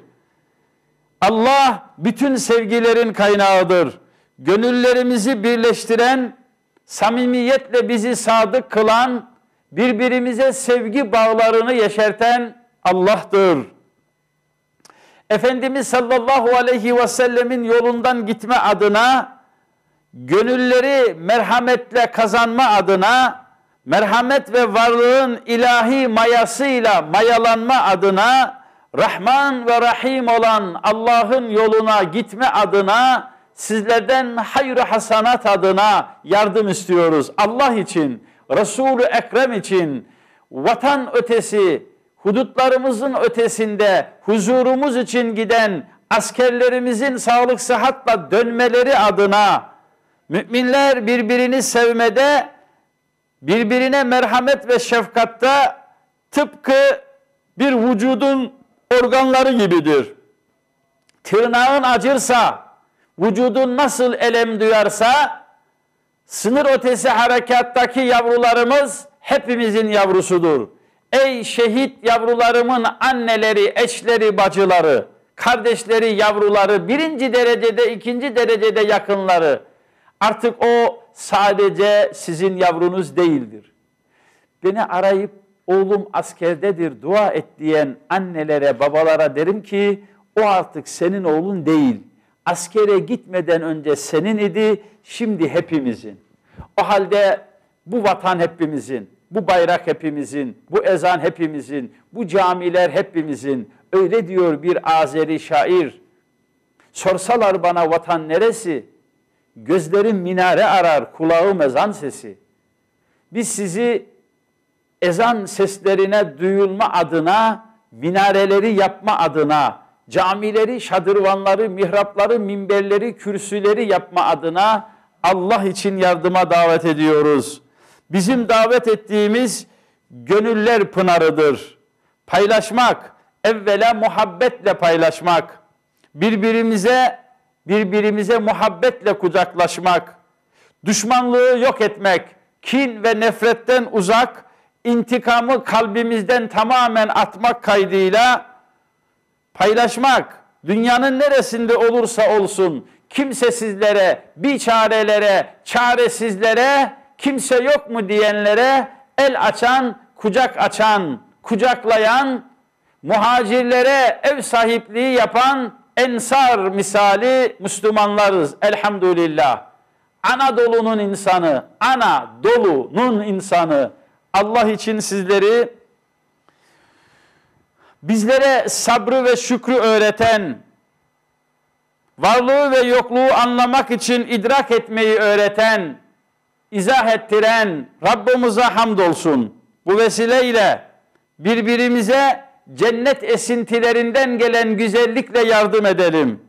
Allah bütün sevgilerin kaynağıdır. Gönüllerimizi birleştiren, samimiyetle bizi sadık kılan, birbirimize sevgi bağlarını yeşerten Allah'tır. Efendimiz sallallahu aleyhi ve sellemin yolundan gitme adına, gönülleri merhametle kazanma adına, merhamet ve varlığın ilahi mayasıyla mayalanma adına, Rahman ve Rahim olan Allah'ın yoluna gitme adına, sizlerden hayır hasanat adına yardım istiyoruz. Allah için, Resul-i Ekrem için, vatan ötesi, hudutlarımızın ötesinde huzurumuz için giden askerlerimizin sağlık sıhhatla dönmeleri adına, müminler birbirini sevmede, birbirine merhamet ve şefkatta tıpkı bir vücudun organları gibidir. Tırnağın acırsa, vücudun nasıl elem duyarsa, sınır ötesi harekattaki yavrularımız hepimizin yavrusudur. Ey şehit yavrularımın anneleri, eşleri, bacıları, kardeşleri, yavruları, birinci derecede, ikinci derecede yakınları. Artık o sadece sizin yavrunuz değildir. Beni arayıp oğlum askerdedir, dua et diyen annelere, babalara derim ki o artık senin oğlun değil. Askere gitmeden önce senin idi, şimdi hepimizin. O halde bu vatan hepimizin, bu bayrak hepimizin, bu ezan hepimizin, bu camiler hepimizin. Öyle diyor bir Azeri şair. Sorsalar bana vatan neresi? Gözlerim minare arar, kulağım ezan sesi. Biz sizi ezan seslerine duyulma adına, minareleri yapma adına, camileri, şadırvanları, mihrapları, minberleri, kürsüleri yapma adına Allah için yardıma davet ediyoruz. Bizim davet ettiğimiz gönüller pınarıdır. Paylaşmak, evvela muhabbetle paylaşmak, birbirimize birbirimize muhabbetle kucaklaşmak, düşmanlığı yok etmek, kin ve nefretten uzak, intikamı kalbimizden tamamen atmak kaydıyla paylaşmak, dünyanın neresinde olursa olsun, kimsesizlere, biçarelere, çaresizlere, kimse yok mu diyenlere el açan, kucak açan, kucaklayan, muhacirlere ev sahipliği yapan ensar misali Müslümanlarız elhamdülillah. Anadolu'nun insanı, Anadolu'nun insanı. Allah için sizleri, bizlere sabrı ve şükrü öğreten, varlığı ve yokluğu anlamak için idrak etmeyi öğreten, izah ettiren Rabbimize hamdolsun. Bu vesileyle birbirimize cennet esintilerinden gelen güzellikle yardım edelim.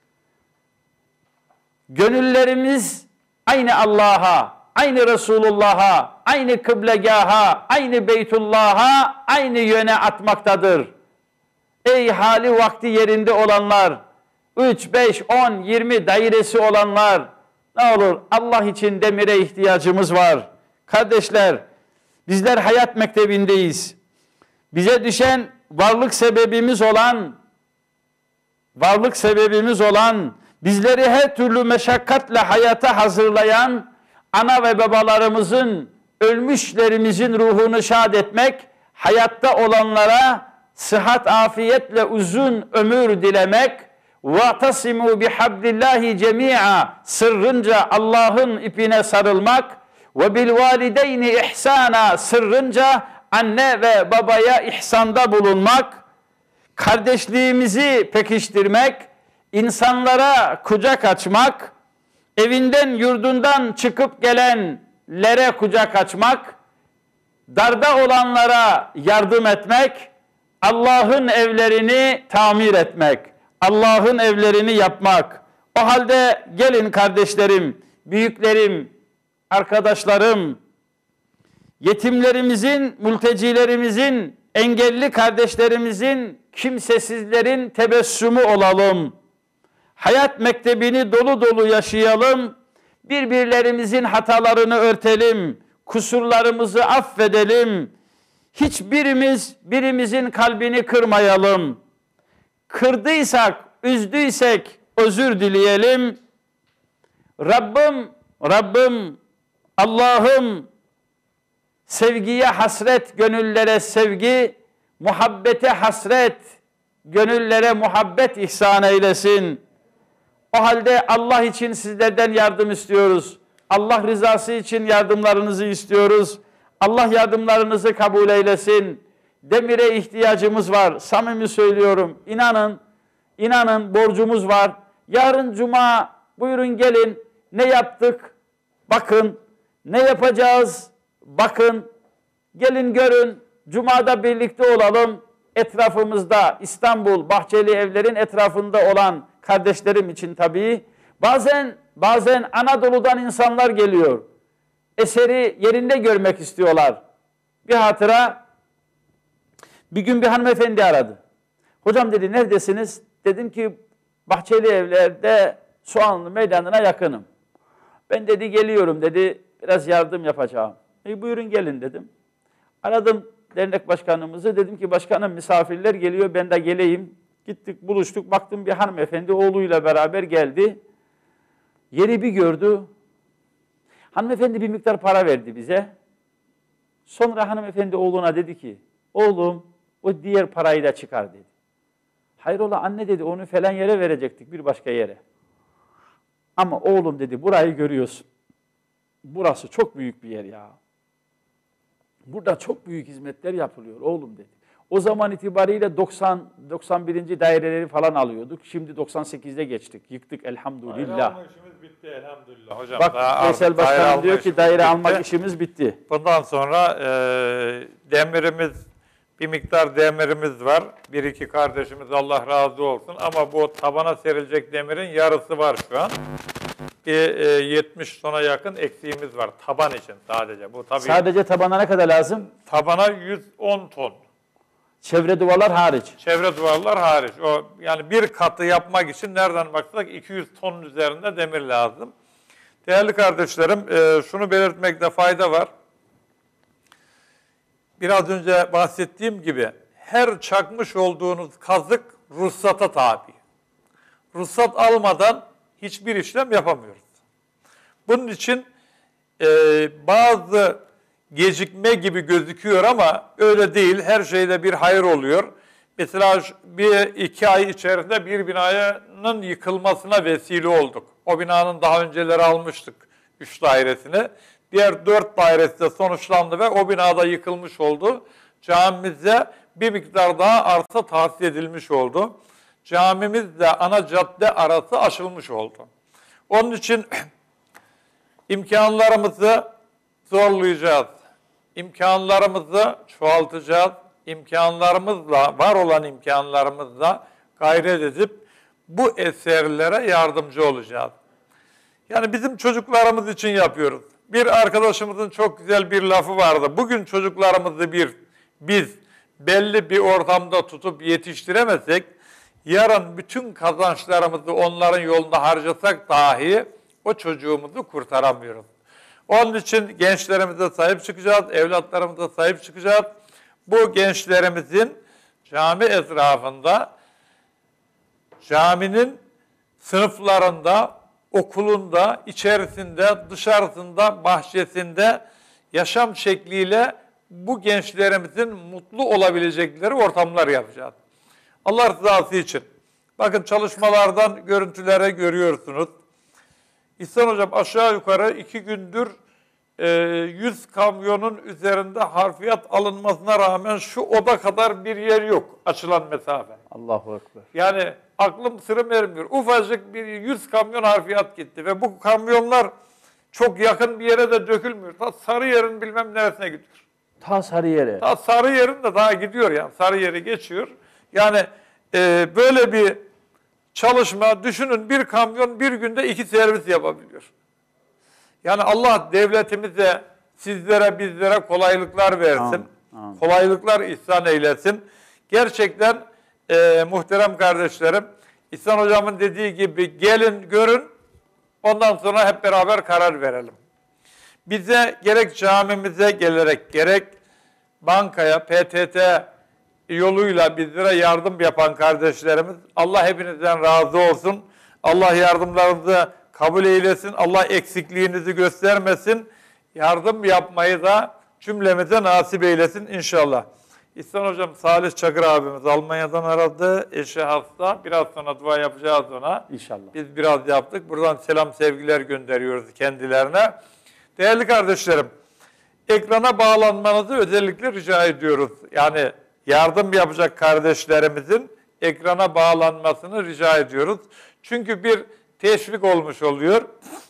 Gönüllerimiz aynı Allah'a, aynı Resulullah'a, aynı kıblegaha, aynı Beytullah'a, aynı yöne atmaktadır. Ey hali vakti yerinde olanlar, üç, beş, on, yirmi dairesi olanlar, ne olur Allah için demire ihtiyacımız var. Kardeşler, bizler hayat mektebindeyiz. Bize düşen varlık sebebimiz olan, varlık sebebimiz olan, bizleri her türlü meşakkatle hayata hazırlayan ana ve babalarımızın, ölmüşlerimizin ruhunu şad etmek, hayatta olanlara sıhhat, afiyetle uzun ömür dilemek, وَاَعْتَصِمُوا بِحَبْلِ اللّٰهِ جَمِيعًا sırrınca Allah'ın ipine sarılmak, وَبِالْوَالِدَيْنِ اِحْسَانًا sırrınca anne ve babaya ihsanda bulunmak, kardeşliğimizi pekiştirmek, insanlara kucak açmak, evinden yurdundan çıkıp gelenlere kucak açmak, darda olanlara yardım etmek, Allah'ın evlerini tamir etmek, Allah'ın evlerini yapmak. O halde gelin kardeşlerim, büyüklerim, arkadaşlarım, yetimlerimizin, mültecilerimizin, engelli kardeşlerimizin, kimsesizlerin tebessümü olalım. Hayat mektebini dolu dolu yaşayalım. Birbirlerimizin hatalarını örtelim. Kusurlarımızı affedelim. Hiçbirimiz birimizin kalbini kırmayalım. Kırdıysak, üzdüysek özür dileyelim. Rabbim, Rabbim, Allah'ım sevgiye hasret, gönüllere sevgi, muhabbete hasret, gönüllere muhabbet ihsan eylesin. O halde Allah için sizlerden yardım istiyoruz. Allah rızası için yardımlarınızı istiyoruz. Allah yardımlarınızı kabul eylesin. Demire ihtiyacımız var. Samimi söylüyorum. İnanın, inanın borcumuz var. Yarın cuma buyurun gelin. Ne yaptık? Bakın. Ne yapacağız? Bakın. Gelin görün. Cumada birlikte olalım. Etrafımızda İstanbul Bahçeli Evler'in etrafında olan kardeşlerim için tabii. Bazen bazen Anadolu'dan insanlar geliyor. Eseri yerinde görmek istiyorlar. Bir hatıra, bir gün bir hanımefendi aradı. Hocam dedi neredesiniz? Dedim ki Bahçeli Evler'de Soğanlı Meydanı'na yakınım. Ben dedi geliyorum dedi, biraz yardım yapacağım. E buyurun gelin dedim. Aradım dernek başkanımızı, dedim ki başkanım misafirler geliyor, ben de geleyim. Gittik buluştuk, baktım bir hanımefendi oğluyla beraber geldi. Yeri bir gördü. Hanımefendi bir miktar para verdi bize. Sonra hanımefendi oğluna dedi ki, oğlum o diğer parayı da çıkar dedi. Hayrola anne dedi, onu falan yere verecektik, bir başka yere. Ama oğlum dedi, burayı görüyorsun. Burası çok büyük bir yer ya. Burada çok büyük hizmetler yapılıyor oğlum dedi. O zaman itibariyle doksan doksan birinci daireleri falan alıyorduk. Şimdi doksan sekizde geçtik. Yıktık elhamdülillah. Daire alma işimiz bitti elhamdülillah hocam. Bak Veysel Başkanım diyor ki daire almak bitti. işimiz bitti. Bundan sonra e, demirimiz, bir miktar demirimiz var. Bir iki kardeşimiz Allah razı olsun. Ama bu tabana serilecek demirin yarısı var şu an. Bir e, yetmiş tona yakın eksiğimiz var taban için sadece. Bu tabii sadece tabana ne kadar lazım? Tabana yüz on ton. Çevre duvarlar hariç. Çevre duvarlar hariç. O yani bir katı yapmak için nereden baksak iki yüz tonun üzerinde demir lazım. Değerli kardeşlerim, e, şunu belirtmekte fayda var. Biraz önce bahsettiğim gibi her çakmış olduğunuz kazık ruhsata tabi. Ruhsat almadan hiçbir işlem yapamıyoruz. Bunun için e, bazı gecikme gibi gözüküyor ama öyle değil. Her şeyde bir hayır oluyor. Mesela bir iki ay içerisinde bir binanın yıkılmasına vesile olduk. O binanın daha önceleri almıştık üç dairesini. Diğer dört dairesi de sonuçlandı ve o binada yıkılmış oldu. Camimize bir miktar daha arsa tahsis edilmiş oldu. Camimizle ana cadde arası aşılmış oldu. Onun için imkanlarımızı zorlayacağız. İmkanlarımızı çoğaltacağız. İmkanlarımızla, var olan imkanlarımızla gayret edip bu eserlere yardımcı olacağız. Yani bizim çocuklarımız için yapıyoruz. Bir arkadaşımızın çok güzel bir lafı vardı. Bugün çocuklarımızı bir biz belli bir ortamda tutup yetiştiremezsek, yarın bütün kazançlarımızı onların yolunda harcasak dahi o çocuğumuzu kurtaramıyoruz. Onun için gençlerimize sahip çıkacağız, evlatlarımıza sahip çıkacağız. Bu gençlerimizin cami etrafında, caminin sınıflarında, okulunda, içerisinde, dışarısında, bahçesinde yaşam şekliyle bu gençlerimizin mutlu olabilecekleri ortamlar yapacağız. Allah rızası için. Bakın çalışmalardan görüntülere görüyorsunuz. İhsan Hocam aşağı yukarı iki gündür yüz kamyonun üzerinde harfiyat alınmasına rağmen şu oda kadar bir yer yok açılan mesafe. Allahu Ekber. Yani aklım sırrım ermiyor. Ufacık bir yüz kamyon harfiyat gitti ve bu kamyonlar çok yakın bir yere de dökülmüyor. Ta Sarıyer'in bilmem neresine gidiyor. Ta Sarıyer'e. Ta Sarıyer'in de daha gidiyor yani. Sarıyer'i geçiyor. Yani e, böyle bir çalışma, düşünün, bir kamyon bir günde iki servis yapabiliyor. Yani Allah devletimize, sizlere, bizlere kolaylıklar versin. Amin, amin. Kolaylıklar ihsan eylesin. Gerçekten e, muhterem kardeşlerim, İhsan Hocam'ın dediği gibi gelin görün, ondan sonra hep beraber karar verelim. Bize gerek camimize gelerek, gerek bankaya, P T T yoluyla bizlere yardım yapan kardeşlerimiz, Allah hepinizden razı olsun. Allah yardımlarınızı kabul eylesin. Allah eksikliğinizi göstermesin. Yardım yapmayı da cümlemize nasip eylesin inşallah. İhsan Hocam, Salih Çakır abimiz Almanya'dan aradı. Eşi hasta. Biraz sonra dua yapacağız ona. İnşallah. Biz biraz yaptık. Buradan selam, sevgiler gönderiyoruz kendilerine. Değerli kardeşlerim, ekrana bağlanmanızı özellikle rica ediyoruz. Yani yardım yapacak kardeşlerimizin ekrana bağlanmasını rica ediyoruz. Çünkü bir teşvik olmuş oluyor.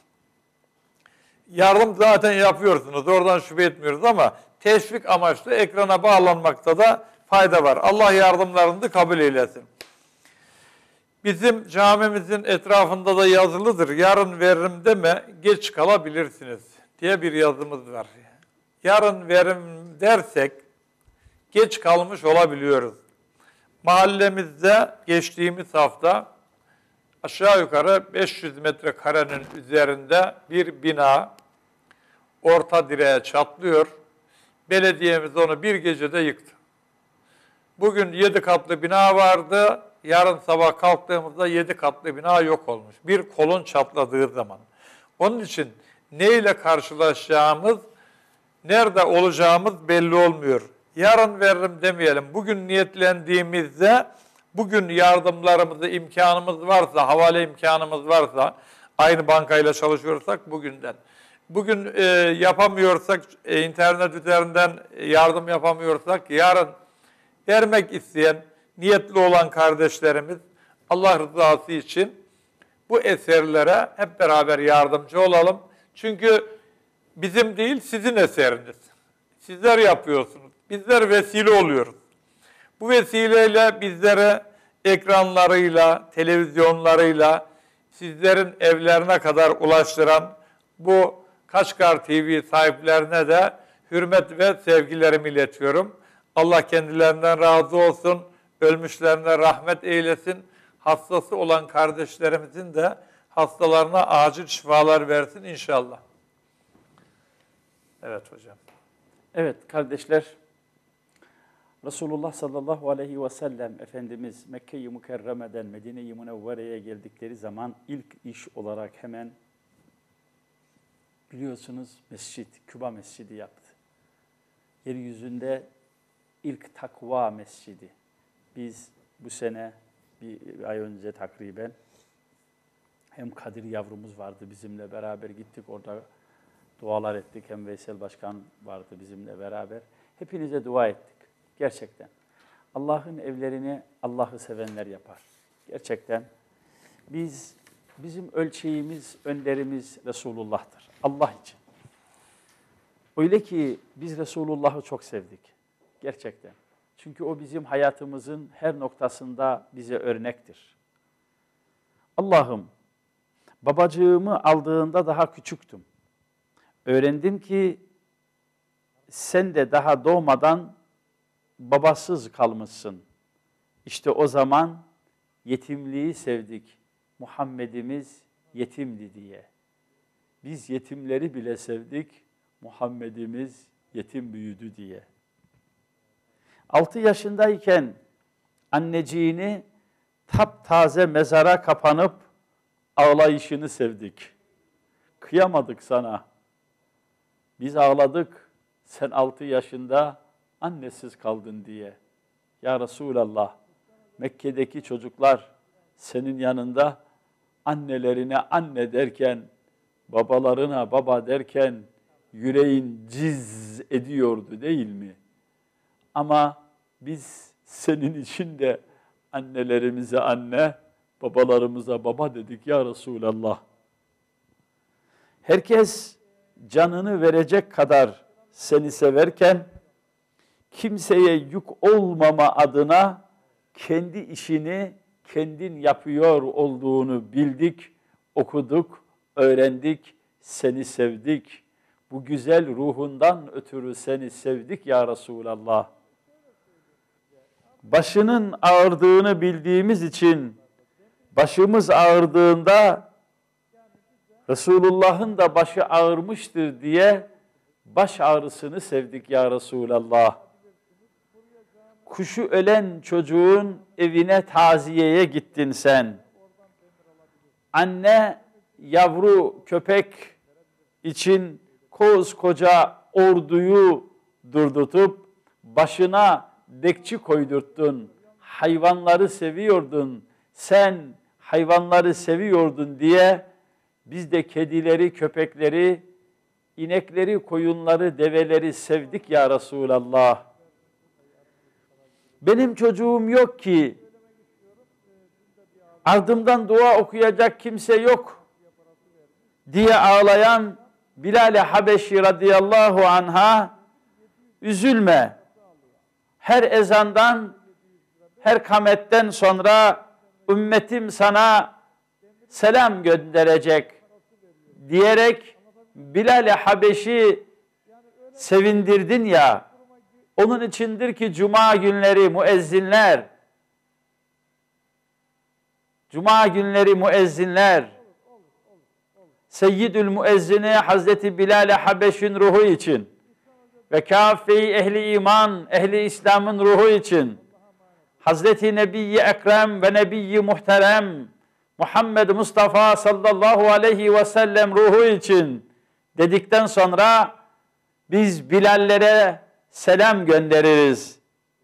Yardım zaten yapıyorsunuz, oradan şüphe etmiyoruz ama teşvik amaçlı ekrana bağlanmakta da fayda var. Allah yardımlarını kabul eylesin. Bizim camimizin etrafında da yazılıdır. Yarın veririm deme, geç kalabilirsiniz diye bir yazımız var. Yarın veririm dersek geç kalmış olabiliyoruz. Mahallemizde geçtiğimiz hafta aşağı yukarı beş yüz metrekarenin üzerinde bir bina orta direğe çatlıyor. Belediyemiz onu bir gecede yıktı. Bugün yedi katlı bina vardı. Yarın sabah kalktığımızda yedi katlı bina yok olmuş. Bir kolon çatladığı zaman. Onun için neyle karşılaşacağımız, nerede olacağımız belli olmuyor. Yarın veririm demeyelim. Bugün niyetlendiğimizde, bugün yardımlarımızı, imkanımız varsa, havale imkanımız varsa, aynı bankayla çalışıyorsak bugünden. Bugün e, yapamıyorsak, e, internet üzerinden yardım yapamıyorsak, yarın vermek isteyen, niyetli olan kardeşlerimiz Allah rızası için bu eserlere hep beraber yardımcı olalım. Çünkü bizim değil, sizin eseriniz. Sizler yapıyorsunuz. Bizler vesile oluyoruz. Bu vesileyle bizlere ekranlarıyla, televizyonlarıyla sizlerin evlerine kadar ulaştıran bu Kaçkar T V sahiplerine de hürmet ve sevgilerimi iletiyorum. Allah kendilerinden razı olsun, ölmüşlerine rahmet eylesin. Hastası olan kardeşlerimizin de hastalarına acil şifalar versin inşallah. Evet hocam. Evet kardeşler, Resulullah sallallahu aleyhi ve sellem Efendimiz Mekke-i Mükerreme'den Medine-i Münevvere'ye geldikleri zaman ilk iş olarak hemen biliyorsunuz mescid, Küba Mescidi yaptı. Yeryüzünde ilk takva mescidi. Biz bu sene bir ay önce takriben hem Kadir yavrumuz vardı bizimle beraber gittik orada dualar ettik. Hem Veysel Başkan vardı bizimle beraber. Hepinize dua ettik. Gerçekten. Allah'ın evlerini Allah'ı sevenler yapar. Gerçekten. Biz, bizim ölçeğimiz, önderimiz Resulullah'tır. Allah için. Öyle ki biz Resulullah'ı çok sevdik. Gerçekten. Çünkü o bizim hayatımızın her noktasında bize örnektir. Allah'ım, babacığımı aldığında daha küçüktüm. Öğrendim ki sen de daha doğmadan babasız kalmışsın. İşte o zaman yetimliği sevdik. Muhammed'imiz yetimdi diye. Biz yetimleri bile sevdik. Muhammed'imiz yetim büyüdü diye. Altı yaşındayken anneciğini taptaze mezara kapanıp ağlayışını sevdik. Kıyamadık sana. Biz ağladık, sen altı yaşında annesiz kaldın diye. Ya Resulallah, Mekke'deki çocuklar senin yanında annelerine anne derken, babalarına baba derken, yüreğin ciz ediyordu değil mi? Ama biz senin için de annelerimize anne, babalarımıza baba dedik ya Resulallah. Herkes canını verecek kadar seni severken, kimseye yük olmama adına kendi işini kendin yapıyor olduğunu bildik, okuduk, öğrendik, seni sevdik. Bu güzel ruhundan ötürü seni sevdik ya Resulallah. Başının ağrıdığını bildiğimiz için, başımız ağrıdığında Resulullah'ın da başı ağrımıştır diye baş ağrısını sevdik ya Resulallah. Kuşu ölen çocuğun evine taziyeye gittin sen. Anne yavru köpek için koskoca orduyu durdutup başına bekçi koydurttun. Hayvanları seviyordun. Sen hayvanları seviyordun diye biz de kedileri, köpekleri, inekleri, koyunları, develeri sevdik ya Resulallah. Benim çocuğum yok ki, ardımdan dua okuyacak kimse yok diye ağlayan Bilal-i Habeşi radıyallahu anha, üzülme. Her ezandan, her kametten sonra ümmetim sana selam gönderecek diyerek Bilal-i Habeşi sevindirdin ya. Onun içindir ki cuma günleri müezzinler, cuma günleri müezzinler, Seyyidül Müezzini Hazreti Bilal-i Habeş'in ruhu için ve kâfi ehli iman, ehli İslam'ın ruhu için, Hazreti Nebi-i Ekrem ve Nebi-i Muhterem Muhammed Mustafa sallallahu aleyhi ve sellem ruhu için dedikten sonra biz Bilallere selam göndeririz.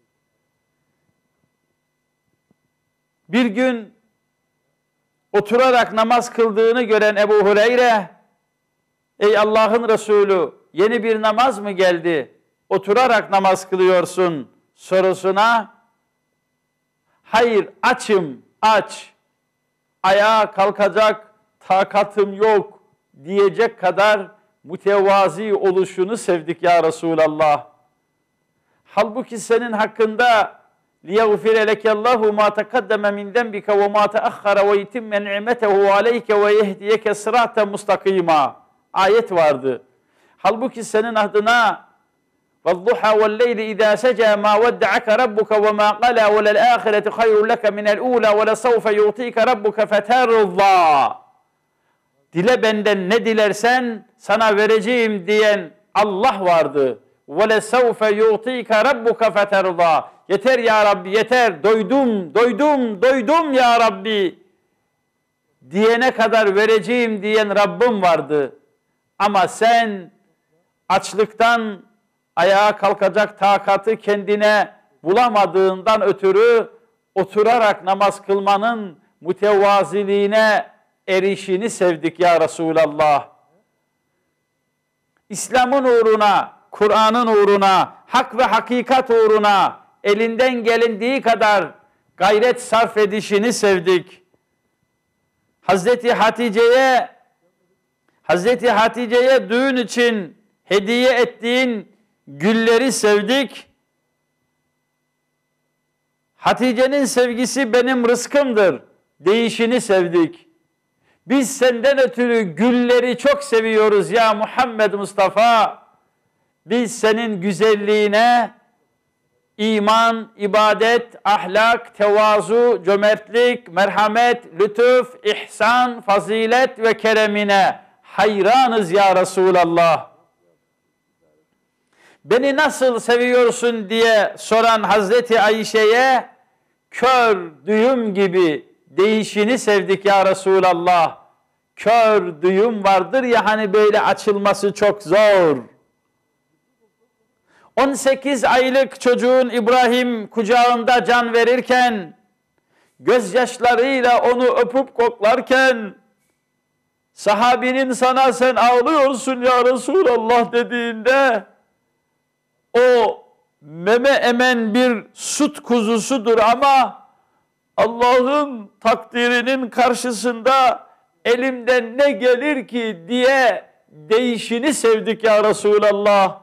Bir gün oturarak namaz kıldığını gören Ebu Hureyre, ey Allah'ın Resulü, yeni bir namaz mı geldi? Oturarak namaz kılıyorsun sorusuna, hayır açım, aç, ayağa kalkacak takatım yok diyecek kadar mütevazi oluşunu sevdik ya Resulallah. Halbuki senin hakkında لِيَغْفِرَ لَكَ اللّٰهُ مَا تَقَدَّمَ مِنْ ذَنْبِكَ وَمَا تَأَخَّرَ وَيْتِمَّ نِعْمَتَهُ عَلَيْكَ وَيَهْدِيَكَ صِرَاطًا مُسْتَقِيمًا ayet vardı. Halbuki senin adına وَالضُّحَى وَاللَّيْلِ اِذَا سَجَى مَا وَدَّعَكَ رَبُّكَ وَمَا قَلَى وَلَلْآخِرَةُ خَيْرٌ لَكَ مِنَ الْاُولَى وَلَسَوْفَ يُعْطِيكَ رَبُّكَ فَتَرْضَى Dile benden ne dilersen sana vereceğim diyen Allah vardı. وَلَسَوْفَ يُعْطِيكَ رَبُّكَ فَتَرْضَى Yeter ya Rabbi, yeter, doydum, doydum, doydum ya Rabbi diyene kadar vereceğim diyen Rabbim vardı. Ama sen açlıktan ayağa kalkacak takatı kendine bulamadığından ötürü oturarak namaz kılmanın mütevaziliğine erişini sevdik ya Resulallah. İslam'ın uğruna, Kur'an'ın uğruna, hak ve hakikat uğruna elinden gelindiği kadar gayret sarf edişini sevdik. Hazreti Hatice'ye Hazreti Hatice'ye düğün için hediye ettiğin gülleri sevdik. Hatice'nin sevgisi benim rızkımdır deyişini sevdik. Biz senden ötürü gülleri çok seviyoruz ya Muhammed Mustafa. Biz senin güzelliğine, iman, ibadet, ahlak, tevazu, cömertlik, merhamet, lütuf, ihsan, fazilet ve keremine hayranız ya Resulallah. Beni nasıl seviyorsun diye soran Hazreti Ayşe'ye kör düğüm gibi değişini sevdik ya Resulallah. Kör düğüm vardır ya hani böyle açılması çok zor. on sekiz aylık çocuğun İbrahim kucağında can verirken, gözyaşlarıyla onu öpüp koklarken, sahabinin sana sen ağlıyorsun ya Resulallah dediğinde o meme emen bir süt kuzusudur ama Allah'ın takdirinin karşısında elimden ne gelir ki diye değişini sevdik ya Resulallah.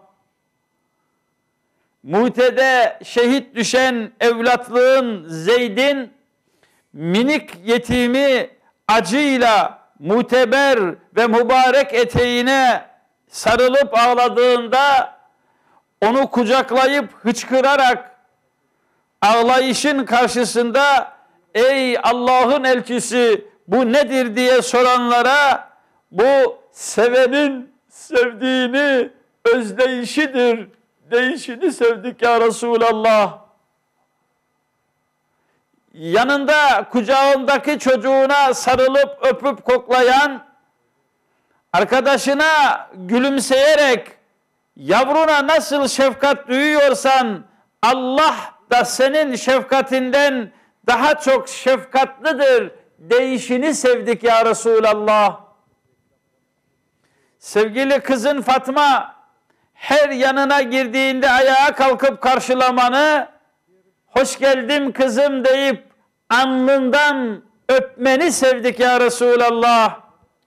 Mu'tede şehit düşen evlatlığın Zeyd'in minik yetimi acıyla muteber ve mübarek eteğine sarılıp ağladığında onu kucaklayıp hıçkırarak ağlayışın karşısında ey Allah'ın elçisi bu nedir diye soranlara bu sevenin sevdiğini özleyişidir. Değişini sevdik ya Resulallah. Yanında kucağındaki çocuğuna sarılıp öpüp koklayan, arkadaşına gülümseyerek yavruna nasıl şefkat duyuyorsan Allah da senin şefkatinden daha çok şefkatlidir değişini sevdik ya Resulallah. Sevgili kızın Fatma her yanına girdiğinde ayağa kalkıp karşılamanı, hoş geldin kızım deyip alnından öpmeni sevdik ya Resulallah.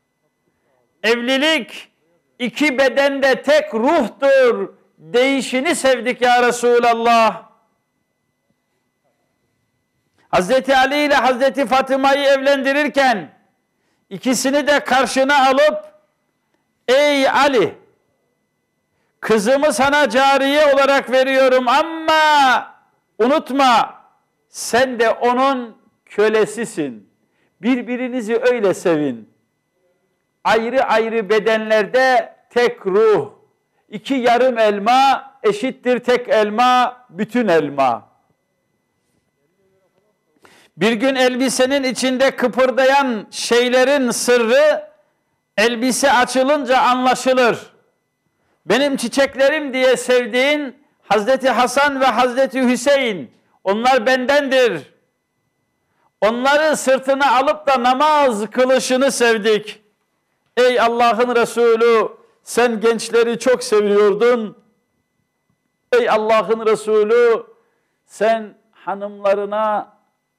Evlilik iki bedende tek ruhtur değişini sevdik ya Resulallah. Hazreti Ali ile Hazreti Fatıma'yı evlendirirken ikisini de karşına alıp ey Ali, kızımı sana cariye olarak veriyorum ama unutma sen de onun kölesisin. Birbirinizi öyle sevin. Ayrı ayrı bedenlerde tek ruh. İki yarım elma eşittir tek elma, bütün elma. Bir gün elbisenin içinde kıpırdayan şeylerin sırrı elbise açılınca anlaşılır. Benim çiçeklerim diye sevdiğin Hazreti Hasan ve Hazreti Hüseyin, onlar bendendir. Onları sırtına alıp da namaz kılışını sevdik. Ey Allah'ın Resulü, sen gençleri çok seviyordun. Ey Allah'ın Resulü, sen hanımlarına,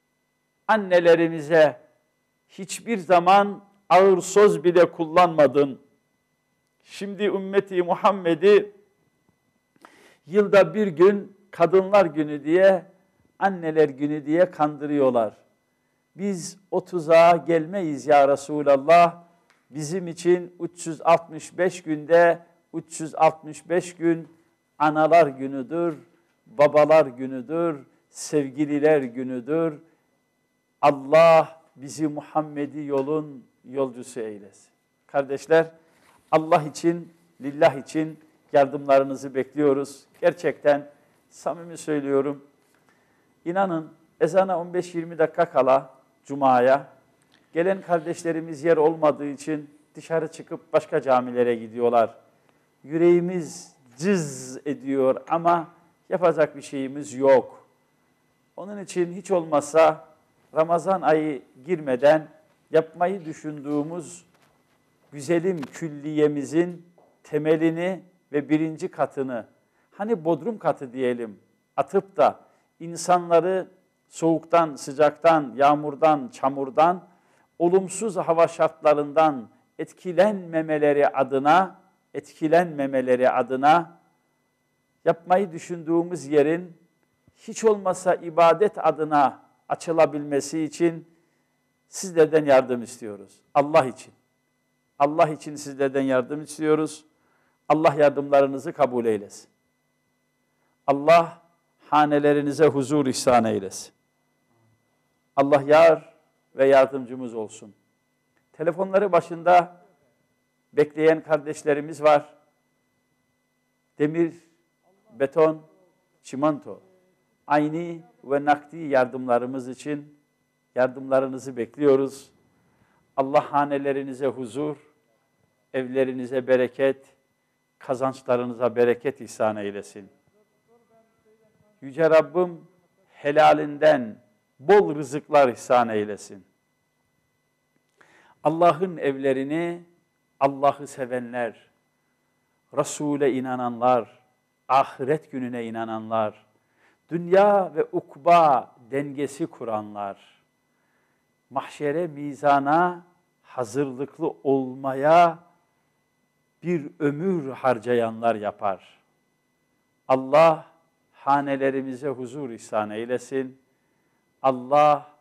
annelerimize hiçbir zaman ağır söz bile kullanmadın. Şimdi ümmeti Muhammed'i yılda bir gün Kadınlar Günü diye, Anneler Günü diye kandırıyorlar. Biz o tuzağa gelmeyiz ya Resulallah. Bizim için üç yüz altmış beş günde üç yüz altmış beş gün analar günüdür, babalar günüdür, sevgililer günüdür. Allah bizi Muhammedi yolun yolcusu eylesin. Kardeşler, Allah için, lillah için yardımlarınızı bekliyoruz. Gerçekten samimi söylüyorum. İnanın ezana on beş yirmi dakika kala Cuma'ya gelen kardeşlerimiz yer olmadığı için dışarı çıkıp başka camilere gidiyorlar. Yüreğimiz cız ediyor ama yapacak bir şeyimiz yok. Onun için hiç olmazsa Ramazan ayı girmeden yapmayı düşündüğümüz güzelim külliyemizin temelini ve birinci katını, hani bodrum katı diyelim, atıp da insanları soğuktan, sıcaktan, yağmurdan, çamurdan, olumsuz hava şartlarından etkilenmemeleri adına, etkilenmemeleri adına yapmayı düşündüğümüz yerin hiç olmasa ibadet adına açılabilmesi için sizlerden yardım istiyoruz. Allah için. Allah için sizlerden yardım istiyoruz. Allah yardımlarınızı kabul eylesin. Allah hanelerinize huzur ihsan eylesin. Allah yar ve yardımcımız olsun. Telefonları başında bekleyen kardeşlerimiz var. Demir, beton, çimento, ayni ve nakdi yardımlarımız için yardımlarınızı bekliyoruz. Allah hanelerinize huzur, evlerinize bereket, kazançlarınıza bereket ihsan eylesin. Yüce Rabbim helalinden bol rızıklar ihsan eylesin. Allah'ın evlerini Allah'ı sevenler, Resul'e inananlar, ahiret gününe inananlar, dünya ve ukba dengesi kuranlar, mahşere, mizana hazırlıklı olmaya bir ömür harcayanlar yapar. Allah hanelerimize huzur ihsan eylesin. Allah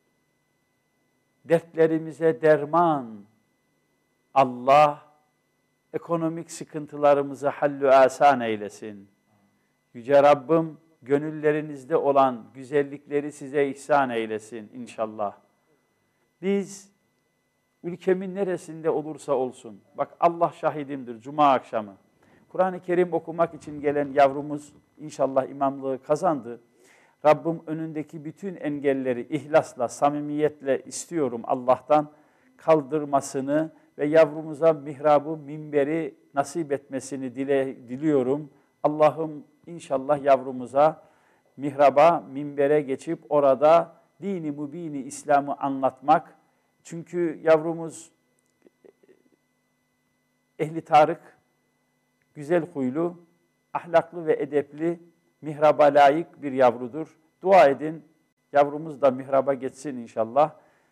dertlerimize derman, Allah ekonomik sıkıntılarımızı hallü asan eylesin. Yüce Rabbim gönüllerinizde olan güzellikleri size ihsan eylesin inşallah. Biz ülkemin neresinde olursa olsun, bak Allah şahidimdir, Cuma akşamı Kur'an-ı Kerim okumak için gelen yavrumuz inşallah imamlığı kazandı. Rabbim önündeki bütün engelleri ihlasla, samimiyetle istiyorum Allah'tan kaldırmasını ve yavrumuza mihrabı, minberi nasip etmesini dile, diliyorum. Allah'ım inşallah yavrumuza mihraba, minbere geçip orada dini mübini İslam'ı anlatmak. Çünkü yavrumuz ehli tarık, güzel huylu, ahlaklı ve edepli, mihraba layık bir yavrudur. Dua edin, yavrumuz da mihraba geçsin inşallah.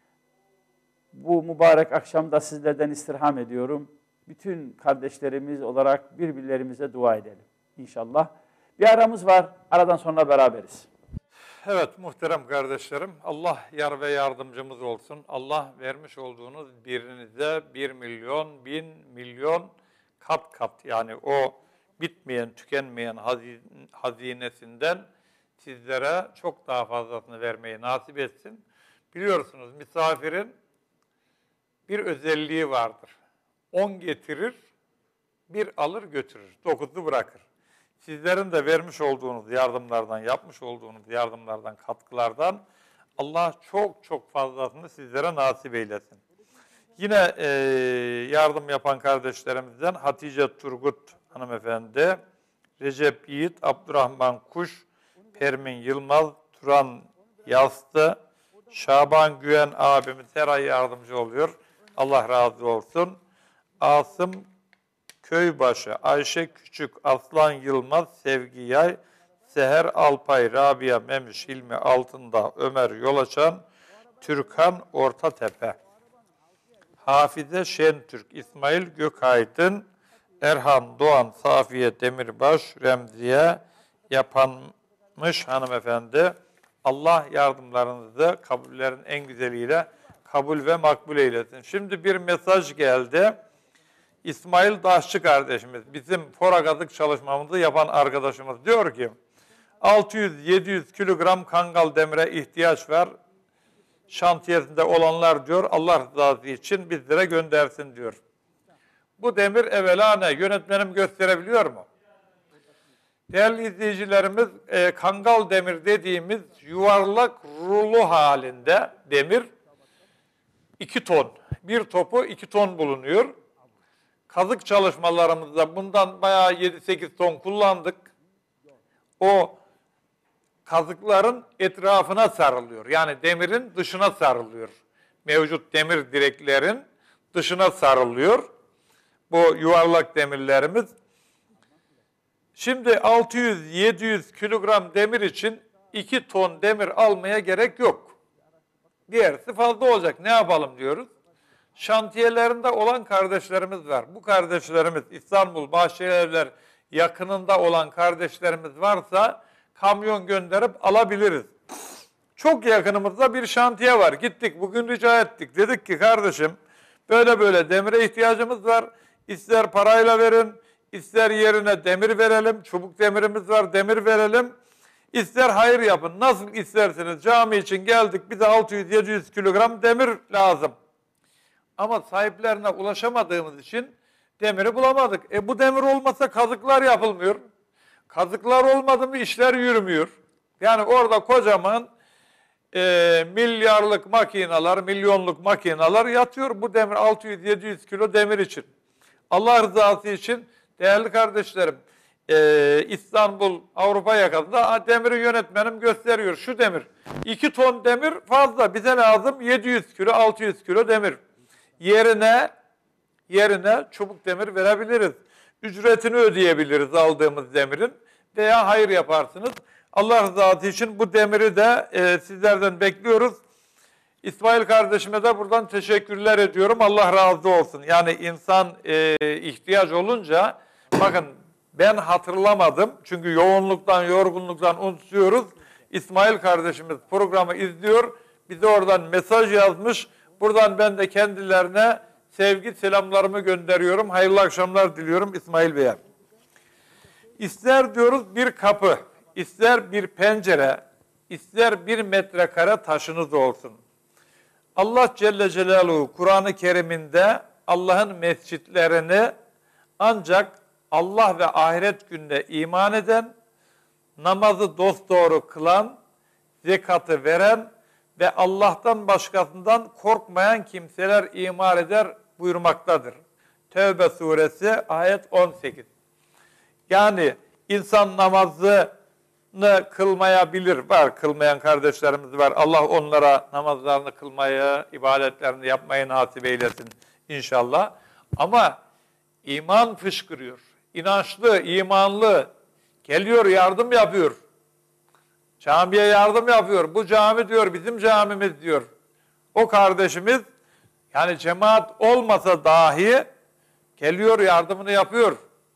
Bu mübarek akşamda sizlerden istirham ediyorum. Bütün kardeşlerimiz olarak birbirlerimize dua edelim inşallah. Bir aramız var, aradan sonra beraberiz. Evet muhterem kardeşlerim, Allah yar ve yardımcımız olsun. Allah vermiş olduğunuz birinize bir milyon, bin milyon kat kat, yani o bitmeyen, tükenmeyen hazinesinden sizlere çok daha fazlasını vermeyi nasip etsin. Biliyorsunuz misafirin bir özelliği vardır. On getirir, bir alır götürür, dokuzu bırakır. Sizlerin de vermiş olduğunuz yardımlardan, yapmış olduğunuz yardımlardan, katkılardan Allah çok çok fazlasını sizlere nasip eylesin. Yine e, yardım yapan kardeşlerimizden Hatice Turgut hanımefendi, Recep Yiğit, Abdurrahman Kuş, Permin Yılmaz, Turan Yastı, Şaban Güven abimiz her ay yardımcı oluyor. Allah razı olsun. Asım Köybaşı, Ayşe Küçük, Aslan Yılmaz, Sevgi Yay, Seher Alpay, Rabia Memiş, Hilmi Altındağ, Ömer Yolaçan, Türkan Ortatepe, Hafize Şentürk, İsmail Gökaydın, Erhan Doğan, Safiye Demirbaş, Remziye Yapanmış hanımefendi. Allah yardımlarınızı kabullerin en güzeliyle kabul ve makbul eylesin. Şimdi bir mesaj geldi. İsmail Daşçı kardeşimiz, bizim foragadık çalışmamızı yapan arkadaşımız diyor ki altı yüz yedi yüz kilogram kangal demire ihtiyaç var. Şantiyesinde olanlar diyor Allah rızası için bizlere göndersin diyor. Bu demir evvela ne? Yönetmenim gösterebiliyor mu? Değerli izleyicilerimiz, e, kangal demir dediğimiz yuvarlak rulo halinde demir iki ton. Bir topu iki ton bulunuyor. Kazık çalışmalarımızda bundan bayağı yedi sekiz ton kullandık. O kazıkların etrafına sarılıyor. Yani demirin dışına sarılıyor. Mevcut demir direklerin dışına sarılıyor. Bu yuvarlak demirlerimiz. Şimdi altı yüz yedi yüz kilogram demir için iki ton demir almaya gerek yok. Diğerisi fazla olacak. Ne yapalım diyoruz. Şantiyelerinde olan kardeşlerimiz var. Bu kardeşlerimiz İstanbul Bahçelievler yakınında olan kardeşlerimiz varsa kamyon gönderip alabiliriz. Çok yakınımızda bir şantiye var. Gittik bugün rica ettik. Dedik ki kardeşim böyle böyle demire ihtiyacımız var. İster parayla verin, ister yerine demir verelim. Çubuk demirimiz var, demir verelim. İster hayır yapın. Nasıl isterseniz cami için geldik. Bize altı yüz yedi yüz kilogram demir lazım. Ama sahiplerine ulaşamadığımız için demiri bulamadık. E bu demir olmasa kazıklar yapılmıyor. Kazıklar olmadı mı işler yürümüyor. Yani orada kocaman e, milyarlık makineler, milyonluk makineler yatıyor. Bu demir altı yüz yedi yüz kilo demir için. Allah rızası için değerli kardeşlerim, e, İstanbul, Avrupa yakasında demiri yönetmenim gösteriyor. Şu demir, iki ton demir fazla. Bize lazım yedi yüz kilo, altı yüz kilo demir. yerine yerine çubuk demir verebiliriz. Ücretini ödeyebiliriz aldığımız demirin veya hayır yaparsınız. Allah rızası için bu demiri de e, sizlerden bekliyoruz. İsmail kardeşime de buradan teşekkürler ediyorum. Allah razı olsun. Yani insan e, ihtiyaç olunca, bakın ben hatırlamadım. Çünkü yoğunluktan, yorgunluktan unutuyoruz. İsmail kardeşimiz programı izliyor. Bize oradan mesaj yazmış. Buradan ben de kendilerine sevgi selamlarımı gönderiyorum. Hayırlı akşamlar diliyorum İsmail Bey'e. İster diyoruz bir kapı, ister bir pencere, ister bir metrekare taşınız olsun. Allah Celle Celaluhu Kur'an-ı Kerim'inde Allah'ın mescitlerini ancak Allah ve ahiret gününe iman eden, namazı dosdoğru kılan, zekatı veren ve Allah'tan başkasından korkmayan kimseler imar eder buyurmaktadır. Tevbe suresi ayet on sekiz. Yani insan namazını kılmayabilir. Var, kılmayan kardeşlerimiz var. Allah onlara namazlarını kılmayı, ibadetlerini yapmayı nasip eylesin inşallah. Ama iman fışkırıyor. İnançlı, imanlı geliyor, yardım yapıyor. Camiye yardım yapıyor. Bu cami diyor, bizim camimiz diyor. O kardeşimiz, yani cemaat olmasa dahi geliyor, yardımını yapıyor.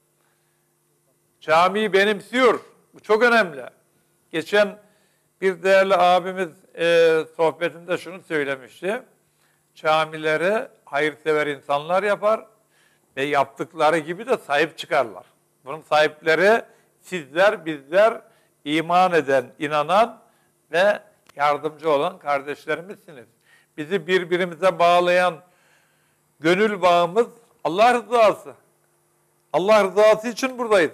Camiyi benimsiyor. Bu çok önemli. Geçen bir değerli abimiz e, sohbetinde şunu söylemişti. Camileri hayırsever insanlar yapar ve yaptıkları gibi de sahip çıkarlar. Bunun sahipleri sizler, bizler, iman eden, inanan ve yardımcı olan kardeşlerimizsiniz. Bizi birbirimize bağlayan gönül bağımız Allah rızası. Allah rızası için buradayız.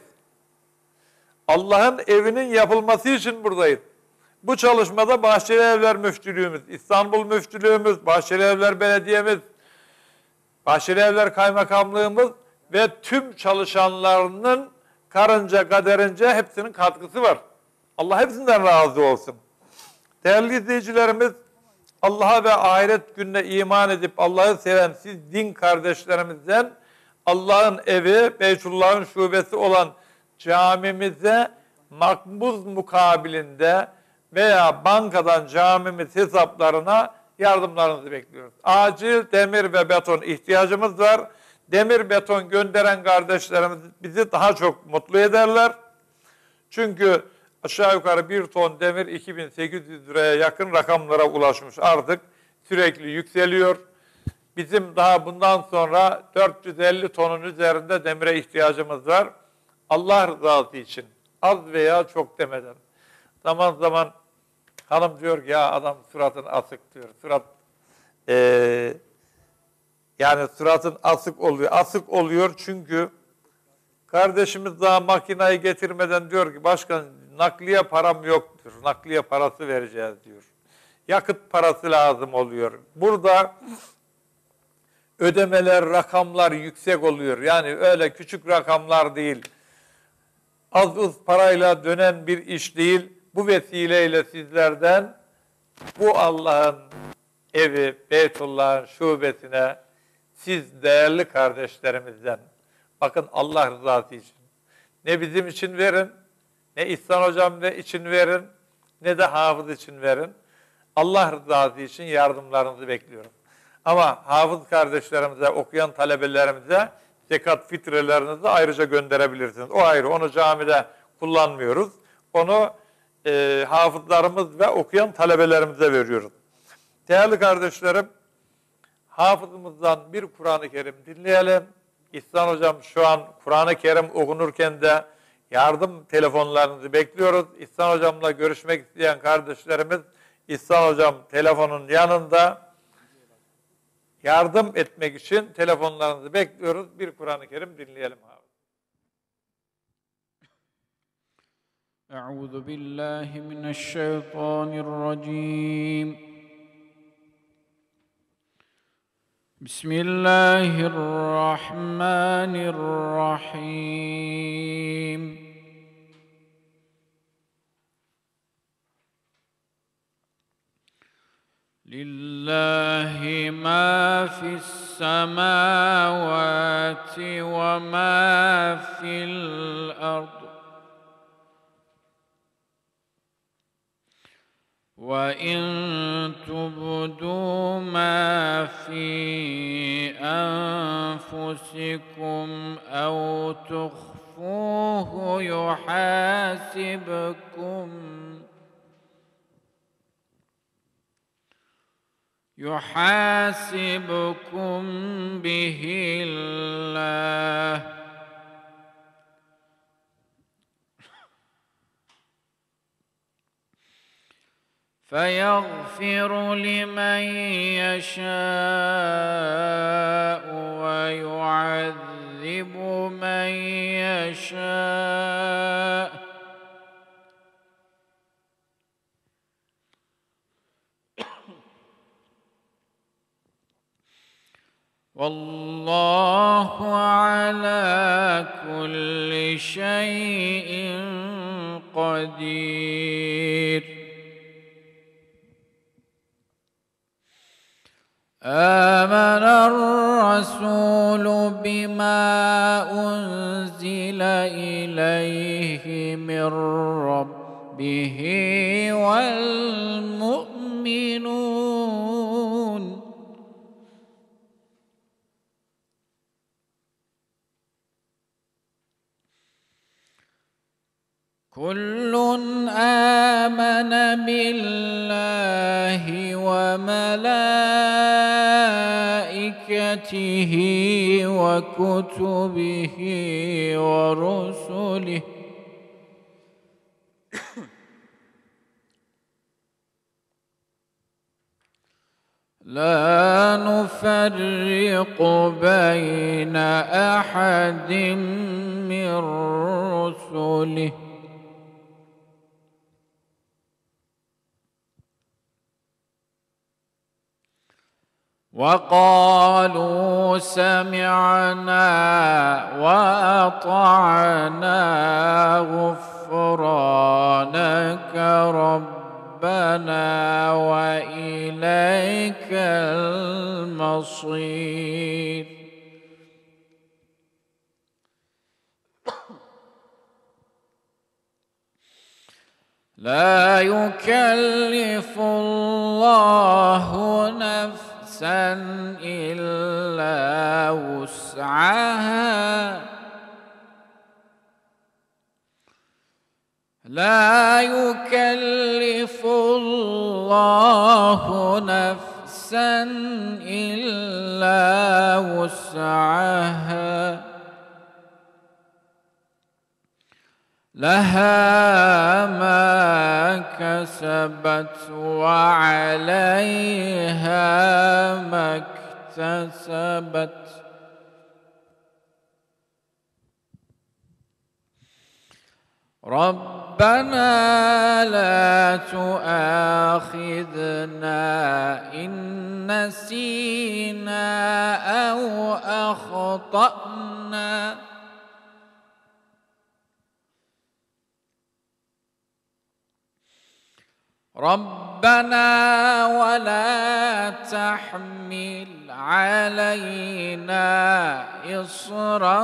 Allah'ın evinin yapılması için buradayız. Bu çalışmada Bahçeli Evler Müftülüğümüz, İstanbul Müftülüğümüz, Bahçeli Evler Belediyemiz, Bahçeli Evler Kaymakamlığımız ve tüm çalışanlarının karınca kaderince hepsinin katkısı var. Allah hepsinden razı olsun. Değerli izleyicilerimiz, Allah'a ve ahiret gününe iman edip Allah'ı seven siz din kardeşlerimizden Allah'ın evi, Beytullah'ın şubesi olan camimize makbuz mukabilinde veya bankadan camimiz hesaplarına yardımlarınızı bekliyoruz. Acil demir ve beton ihtiyacımız var. Demir beton gönderen kardeşlerimiz bizi daha çok mutlu ederler. Çünkü aşağı yukarı bir ton demir iki bin sekiz yüz liraya yakın rakamlara ulaşmış artık. Sürekli yükseliyor. Bizim daha bundan sonra dört yüz elli tonun üzerinde demire ihtiyacımız var. Allah rızası için az veya çok demeden. Zaman zaman hanım diyor ki ya adam suratın asık diyor. Surat ee, yani suratın asık oluyor. Asık oluyor çünkü kardeşimiz daha makinayı getirmeden diyor ki başkan nakliye param yok diyor. Nakliye parası vereceğiz diyor. Yakıt parası lazım oluyor. Burada ödemeler, rakamlar yüksek oluyor. Yani öyle küçük rakamlar değil. Az uz parayla dönen bir iş değil. Bu vesileyle sizlerden bu Allah'ın evi, Beytullah'ın şubesine siz değerli kardeşlerimizden bakın Allah rızası için ne bizim için verin, ne İhsan Hocam ne için verin, ne de Hafız için verin. Allah rızası için yardımlarınızı bekliyorum. Ama hafız kardeşlerimize, okuyan talebelerimize zekat fitrelerinizi ayrıca gönderebilirsiniz. O ayrı, onu camide kullanmıyoruz. Onu e, hafızlarımız ve okuyan talebelerimize veriyoruz. Değerli kardeşlerim, hafızımızdan bir Kur'an-ı Kerim dinleyelim. İhsan Hocam şu an Kur'an-ı Kerim okunurken de yardım telefonlarınızı bekliyoruz. İhsan Hocam'la görüşmek isteyen kardeşlerimiz, İhsan Hocam telefonun yanında. Yardım etmek için telefonlarınızı bekliyoruz. Bir Kur'an-ı Kerim dinleyelim abi. Euzu billahi mineşşeytanirracim. Bismillahirrahmanirrahim. لله ما في السماوات السماوات وما في الأرض وإن تبدوا ما في أنفسكم أو تخفوه يحاسبكم يحاسبكم به الله فيغفر لمن يشاء ويعذب من يشاء والله على كل شيء قدير. آمن الرسول بما أنزل إليه من ربه والمؤمنون كل آمن بالله وملائكته وكتبه ورسله لا نفرق بين أحد من رسله وقالوا سمعنا وأطعنا غفرانك ربنا وإليك المصير. لا يكلف الله نفسا إلا وسعها لا يكلف الله نفسا إلا وسعها لها ما كسبت وعليها ما اكتسبت ربنا لا تؤاخذنا إن نسينا أو أخطأنا ربنا ولا تحمل علينا إصرا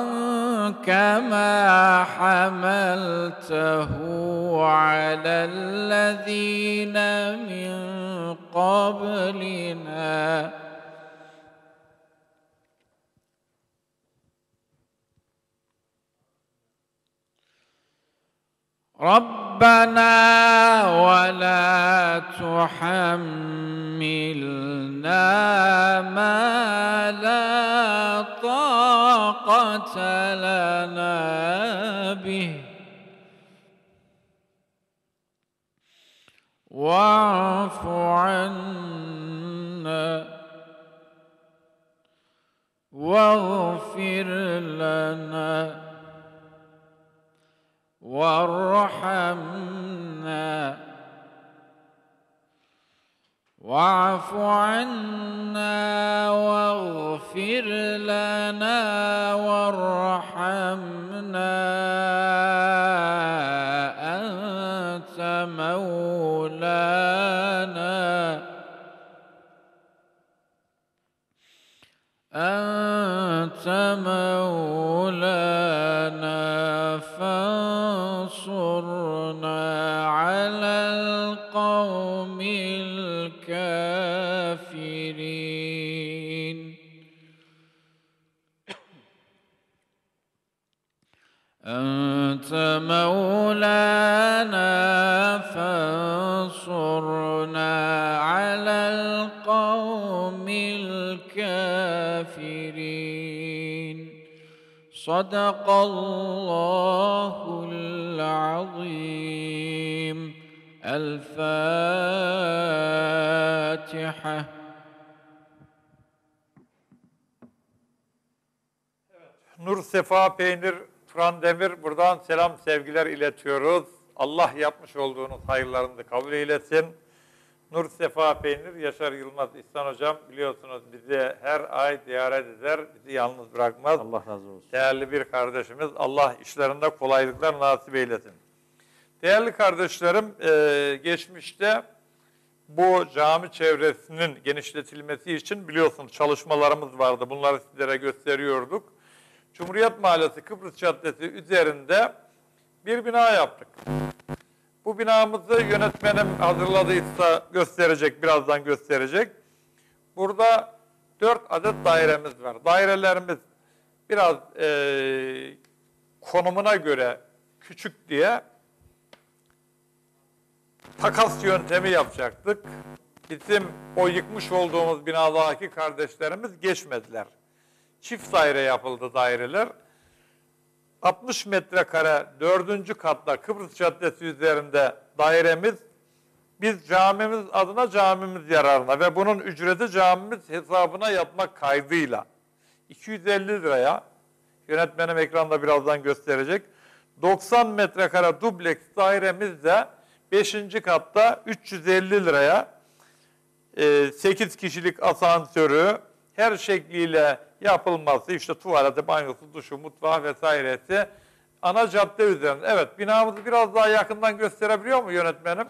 كما حملته على الذين من قبلنا ربنا ولا تحملنا ما لا طاقة لنا به واعف عنا واغفر لنا وارحمنا واعف عنا واغفر لنا وارحمنا أنت مولانا فانصرنا على القوم الكافرين أنت مولانا فانصرنا على القوم الكافرين صدق الله العظيم الفاتحة. Nur Sefa Peynir, Turan Demir, buradan selam sevgiler iletiyoruz. Allah yapmış olduğunuz hayırlarını da kabul eylesin. Nur Sefa Peynir, Yaşar Yılmaz İhsan Hocam biliyorsunuz bizi her ay ziyaret eder, bizi yalnız bırakmaz. Allah razı olsun. Değerli bir kardeşimiz, Allah işlerinde kolaylıklar nasip eylesin. Değerli kardeşlerim, geçmişte bu cami çevresinin genişletilmesi için biliyorsunuz çalışmalarımız vardı. Bunları sizlere gösteriyorduk. Cumhuriyet Mahallesi Kıbrıs Caddesi üzerinde bir bina yaptık. Bu binamızı yönetmenim hazırladıysa gösterecek, birazdan gösterecek. Burada dört adet dairemiz var. Dairelerimiz biraz e, konumuna göre küçük diye takas yöntemi yapacaktık. Bizim o yıkmış olduğumuz binadaki kardeşlerimiz geçmediler. Çift daire yapıldı daireler. altmış metrekare dördüncü katta Kıbrıs Caddesi üzerinde dairemiz, biz camimiz adına camimiz yararına ve bunun ücreti camimiz hesabına yapmak kaydıyla iki yüz elli liraya, yönetmenim ekranda birazdan gösterecek, doksan metrekare dubleks dairemiz de beşinci katta üç yüz elli liraya sekiz kişilik asansörü, her şekliyle yapılması, işte tuvaleti, banyosu, duşu, mutfağı vesairesi ana cadde üzerinde. Evet, binamızı biraz daha yakından gösterebiliyor mu yönetmenim?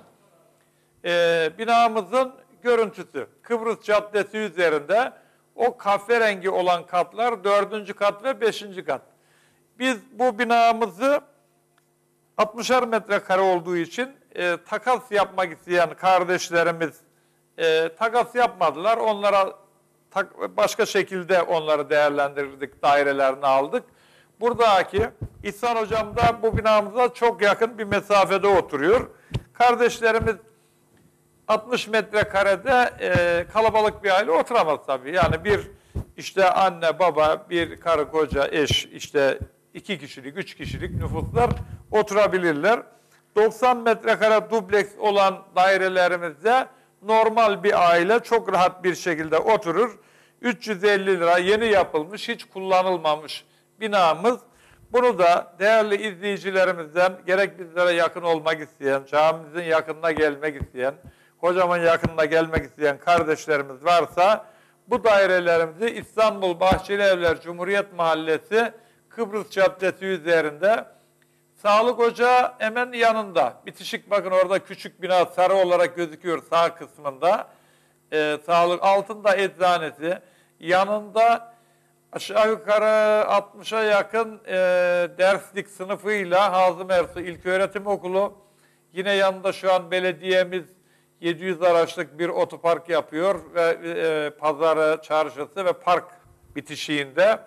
Ee, binamızın görüntüsü Kıbrıs Caddesi üzerinde o kahverengi olan katlar dördüncü kat ve beşinci kat. Biz bu binamızı altmışar metrekare olduğu için e, takas yapmak isteyen kardeşlerimiz e, takas yapmadılar. Onlara başka şekilde onları değerlendirdik, dairelerini aldık. Buradaki İhsan Hocam da bu binamıza çok yakın bir mesafede oturuyor. Kardeşlerimiz altmış metrekarede e, kalabalık bir aile oturamaz tabii. Yani bir işte anne, baba, bir karı, koca, eş, işte iki kişilik, üç kişilik nüfuslar oturabilirler. doksan metrekare dubleks olan dairelerimizde normal bir aile çok rahat bir şekilde oturur. üç yüz elli lira yeni yapılmış, hiç kullanılmamış binamız. Bunu da değerli izleyicilerimizden gerek bizlere yakın olmak isteyen, camimizin yakınına gelmek isteyen, hocamın yakınına gelmek isteyen kardeşlerimiz varsa bu dairelerimizi İstanbul Bahçeli Evler Cumhuriyet Mahallesi Kıbrıs Caddesi üzerinde Sağlık Ocağı hemen yanında. Bitişik, bakın orada küçük bina sarı olarak gözüküyor sağ kısmında. Ee, sağlık altında eczanesi. Yanında aşağı yukarı altmışa yakın e, derslik sınıfıyla Hazım Ersu İlköğretim Okulu. Yine yanında şu an belediyemiz yedi yüz araçlık bir otopark yapıyor ve e, pazarı, çarşısı ve park bitişiğinde.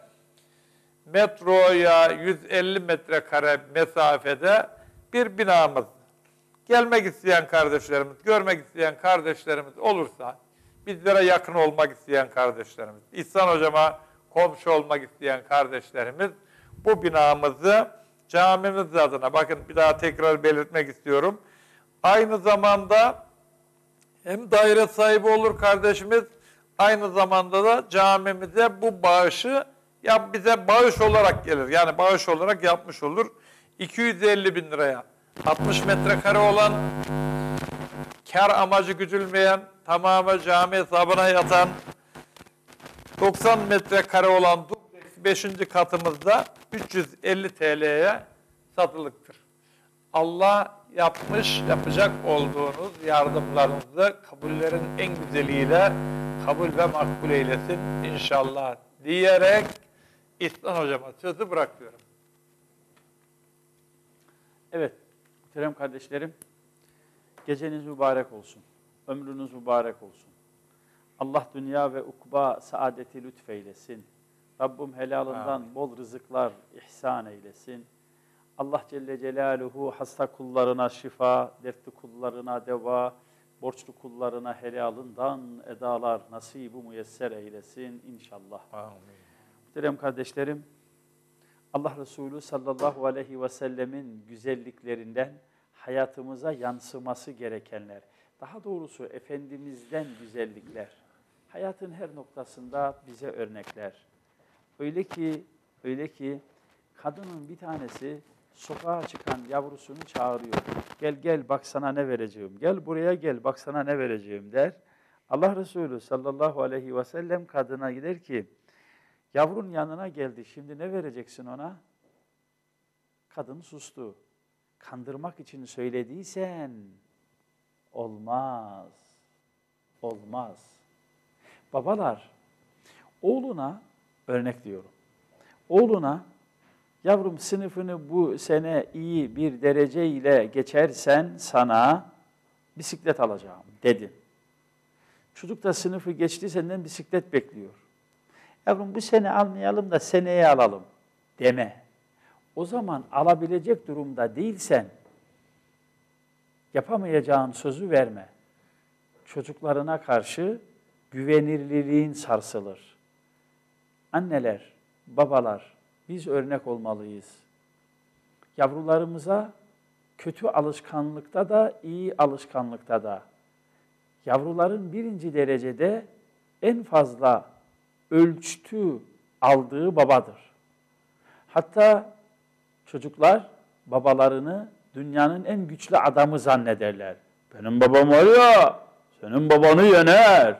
Metroya yüz elli metrekare mesafede bir binamız. Gelmek isteyen kardeşlerimiz, görmek isteyen kardeşlerimiz olursa, bizlere yakın olmak isteyen kardeşlerimiz, İhsan Hocama komşu olmak isteyen kardeşlerimiz bu binamızı camimiz adına, bakın bir daha tekrar belirtmek istiyorum. Aynı zamanda hem daire sahibi olur kardeşimiz, aynı zamanda da camimize bu bağışı ya bize bağış olarak gelir. Yani bağış olarak yapmış olur. iki yüz elli bin liraya altmış metrekare olan, kar amacı güdülmeyen, tamamı cami hesabına yatan, doksan metrekare olan beşinci katımızda üç yüz elli T L'ye satılıktır. Allah yapmış, yapacak olduğunuz yardımlarınızı kabullerin en güzeliyle kabul ve makbul eylesin inşallah diyerek İhsan Hocama sözü bırakıyorum. Evet, muhterem kardeşlerim, geceniz mübarek olsun, ömrünüz mübarek olsun. Allah dünya ve ukba saadeti lütfeylesin. Rabbim helalından Amin. Bol rızıklar ihsan eylesin. Allah Celle Celaluhu hasta kullarına şifa, dertli kullarına deva, borçlu kullarına helalından edalar nasibu müyesser eylesin inşallah. Amin. Muhterem kardeşlerim, Allah Resulü sallallahu aleyhi ve sellemin güzelliklerinden hayatımıza yansıması gerekenler, daha doğrusu Efendimiz'den güzellikler, hayatın her noktasında bize örnekler. Öyle ki, öyle ki kadının bir tanesi sokağa çıkan yavrusunu çağırıyor. Gel gel bak sana ne vereceğim, gel buraya gel bak sana ne vereceğim der. Allah Resulü sallallahu aleyhi ve sellem kadına gider ki, yavrun yanına geldi, şimdi ne vereceksin ona? Kadın sustu. Kandırmak için söylediysen olmaz, olmaz. Babalar, oğluna örnek diyorum. Oğluna, yavrum sınıfını bu sene iyi bir derece ile geçersen sana bisiklet alacağım dedin. Çocuk da sınıfı geçti, senden bisiklet bekliyor. Yavrum bu sene almayalım da seneye alalım deme. O zaman alabilecek durumda değilsen yapamayacağın sözü verme. Çocuklarına karşı güvenirliliğin sarsılır. Anneler, babalar, biz örnek olmalıyız. Yavrularımıza kötü alışkanlıkta da, iyi alışkanlıkta da, yavruların birinci derecede en fazla ölçtü aldığı babadır. Hatta çocuklar babalarını dünyanın en güçlü adamı zannederler. Benim babam var ya, senin babanı yener.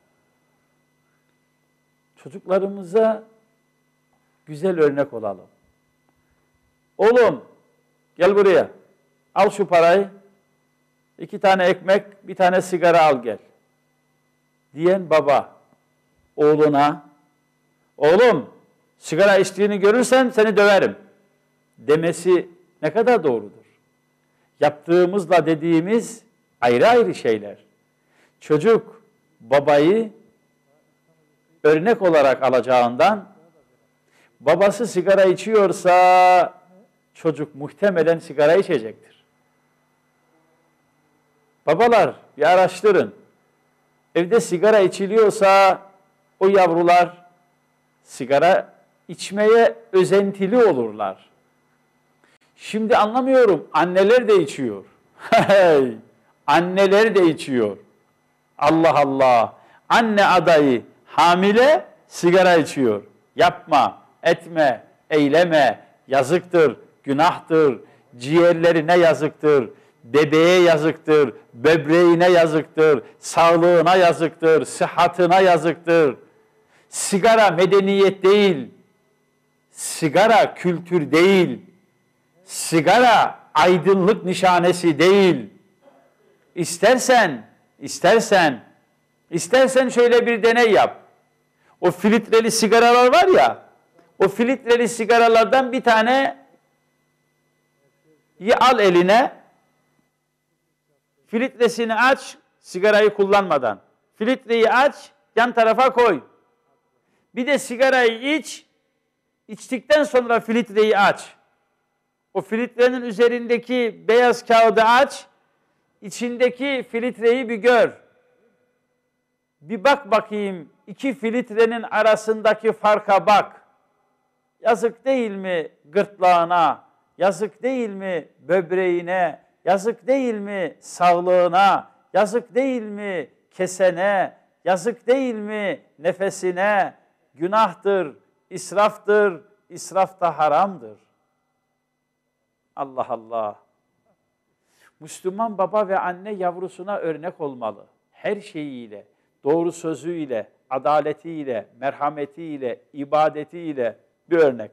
Çocuklarımıza güzel örnek olalım. Oğlum, gel buraya. Al şu parayı. İki tane ekmek, bir tane sigara al gel. Diyen baba oğluna, oğlum sigara içtiğini görürsen seni döverim demesi ne kadar doğrudur? Yaptığımızla dediğimiz ayrı ayrı şeyler. Çocuk babayı örnek olarak alacağından, babası sigara içiyorsa çocuk muhtemelen sigara içecektir. Babalar bir araştırın. Evde sigara içiliyorsa o yavrular sigara içmeye özentili olurlar. Şimdi anlamıyorum, anneler de içiyor. Hey, anneler de içiyor. Allah Allah. Anne adayı hamile sigara içiyor. Yapma, etme, eyleme, yazıktır, günahtır, ciğerlerine yazıktır, bebeğe yazıktır, böbreğine yazıktır, sağlığına yazıktır, sıhhatine yazıktır. Sigara medeniyet değil, sigara kültür değil, sigara aydınlık nişanesi değil. İstersen, istersen, istersen şöyle bir deney yap. O filtreli sigaralar var ya, o filtreli sigaralardan bir tane al eline, filtresini aç, sigarayı kullanmadan. Filtreyi aç, yan tarafa koy. Bir de sigarayı iç, içtikten sonra filtreyi aç. O filtrenin üzerindeki beyaz kağıdı aç, içindeki filtreyi bir gör. Bir bak bakayım, iki filtrenin arasındaki farka bak. Yazık değil mi gırtlağına, yazık değil mi böbreğine, yazık değil mi sağlığına, yazık değil mi kesene, yazık değil mi nefesine? Günahtır, israftır, israf da haramdır. Allah Allah. Müslüman baba ve anne yavrusuna örnek olmalı. Her şeyiyle, doğru sözüyle, adaletiyle, merhametiyle, ibadetiyle bir örnek.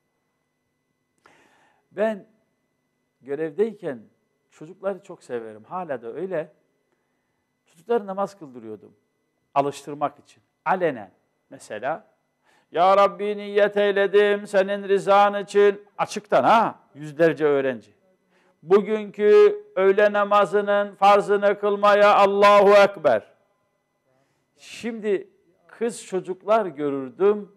Ben görevdeyken çocukları çok severim. Hala da öyle. Çocukları namaz kıldırıyordum. Alıştırmak için. Alenen. Mesela, Ya Rabbi niyet eyledim senin rızan için. Açıktan ha, yüzlerce öğrenci. bugünkü öğle namazının farzını kılmaya Allahu Ekber. Şimdi kız çocuklar görürdüm,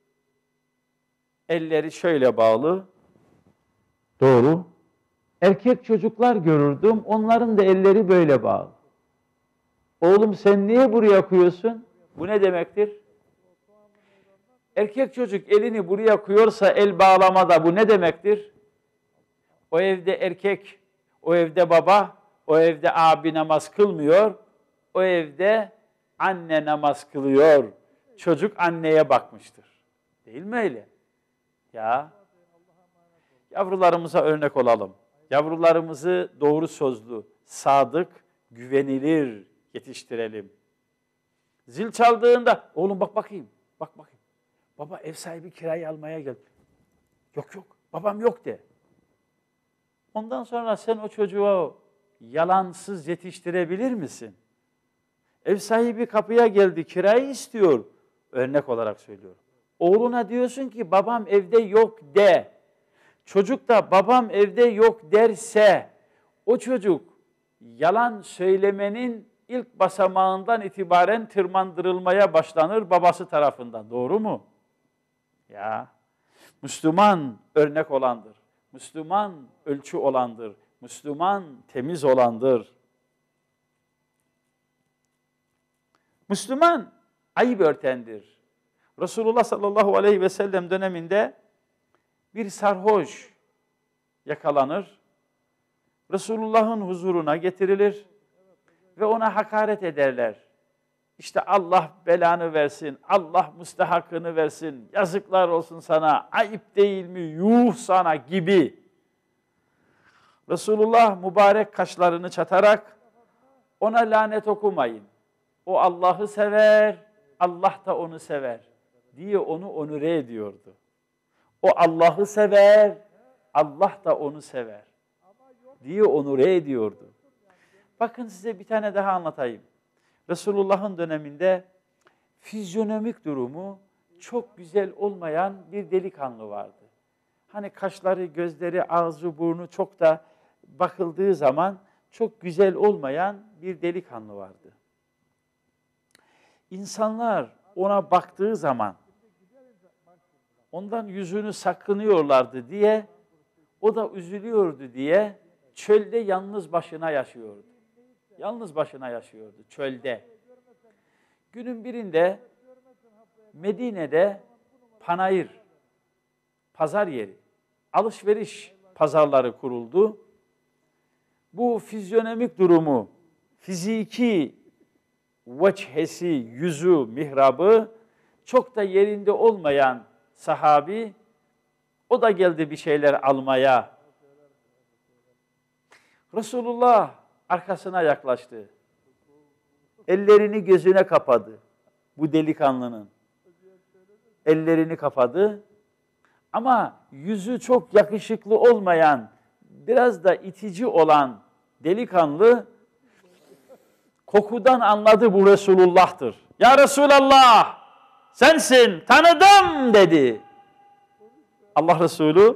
elleri şöyle bağlı. Doğru. Erkek çocuklar görürdüm, onların da elleri böyle bağlı. Oğlum sen niye buraya koyuyorsun? Bu ne demektir? Erkek çocuk elini buraya koyuyorsa el bağlamada bu ne demektir? O evde erkek, o evde baba, o evde abi namaz kılmıyor, o evde anne namaz kılıyor. Çocuk anneye bakmıştır. Değil mi öyle? Ya, yavrularımıza örnek olalım. Yavrularımızı doğru sözlü, sadık, güvenilir yetiştirelim. Zil çaldığında, oğlum bak bakayım, bak bakayım. Baba ev sahibi kirayı almaya geldi. Yok yok, babam yok de. Ondan sonra sen o çocuğu yalansız yetiştirebilir misin? Ev sahibi kapıya geldi, kirayı istiyor. Örnek olarak söylüyorum. Oğluna diyorsun ki babam evde yok de. Çocuk da babam evde yok derse, o çocuk yalan söylemenin ilk basamağından itibaren tırmandırılmaya başlanır babası tarafından. Doğru mu? Ya, Müslüman örnek olandır. Müslüman ölçü olandır. Müslüman temiz olandır. Müslüman ayıp örtendir. Resulullah sallallahu aleyhi ve sellem döneminde bir sarhoş yakalanır. Resulullah'ın huzuruna getirilir ve ona hakaret ederler. İşte Allah belanı versin, Allah müstehakını versin, yazıklar olsun sana, ayıp değil mi, yuh sana gibi. Resulullah mübarek kaşlarını çatarak ona lanet okumayın. O Allah'ı sever, Allah da onu sever diye onu onure ediyordu. O Allah'ı sever, Allah da onu sever diye onure ediyordu. Bakın size bir tane daha anlatayım. Resulullah'ın döneminde fizyonomik durumu çok güzel olmayan bir delikanlı vardı. Hani kaşları, gözleri, ağzı, burnu çok da bakıldığı zaman çok güzel olmayan bir delikanlı vardı. İnsanlar ona baktığı zaman ondan yüzünü sakınıyorlardı diye, o da üzülüyordu diye çölde yalnız başına yaşıyordu. Yalnız başına yaşıyordu çölde. Günün birinde Medine'de panayır, pazar yeri, alışveriş pazarları kuruldu. Bu fizyonomik durumu, fiziki veçhesi, yüzü, mihrabı çok da yerinde olmayan sahabi, o da geldi bir şeyler almaya. Resulullah arkasına yaklaştı. Ellerini gözüne kapadı. Bu delikanlının. Ellerini kapadı. Ama yüzü çok yakışıklı olmayan, biraz da itici olan delikanlı kokudan anladı bu Resulullah'tır. Ya Resulallah, sensin, tanıdım dedi. Allah Resulü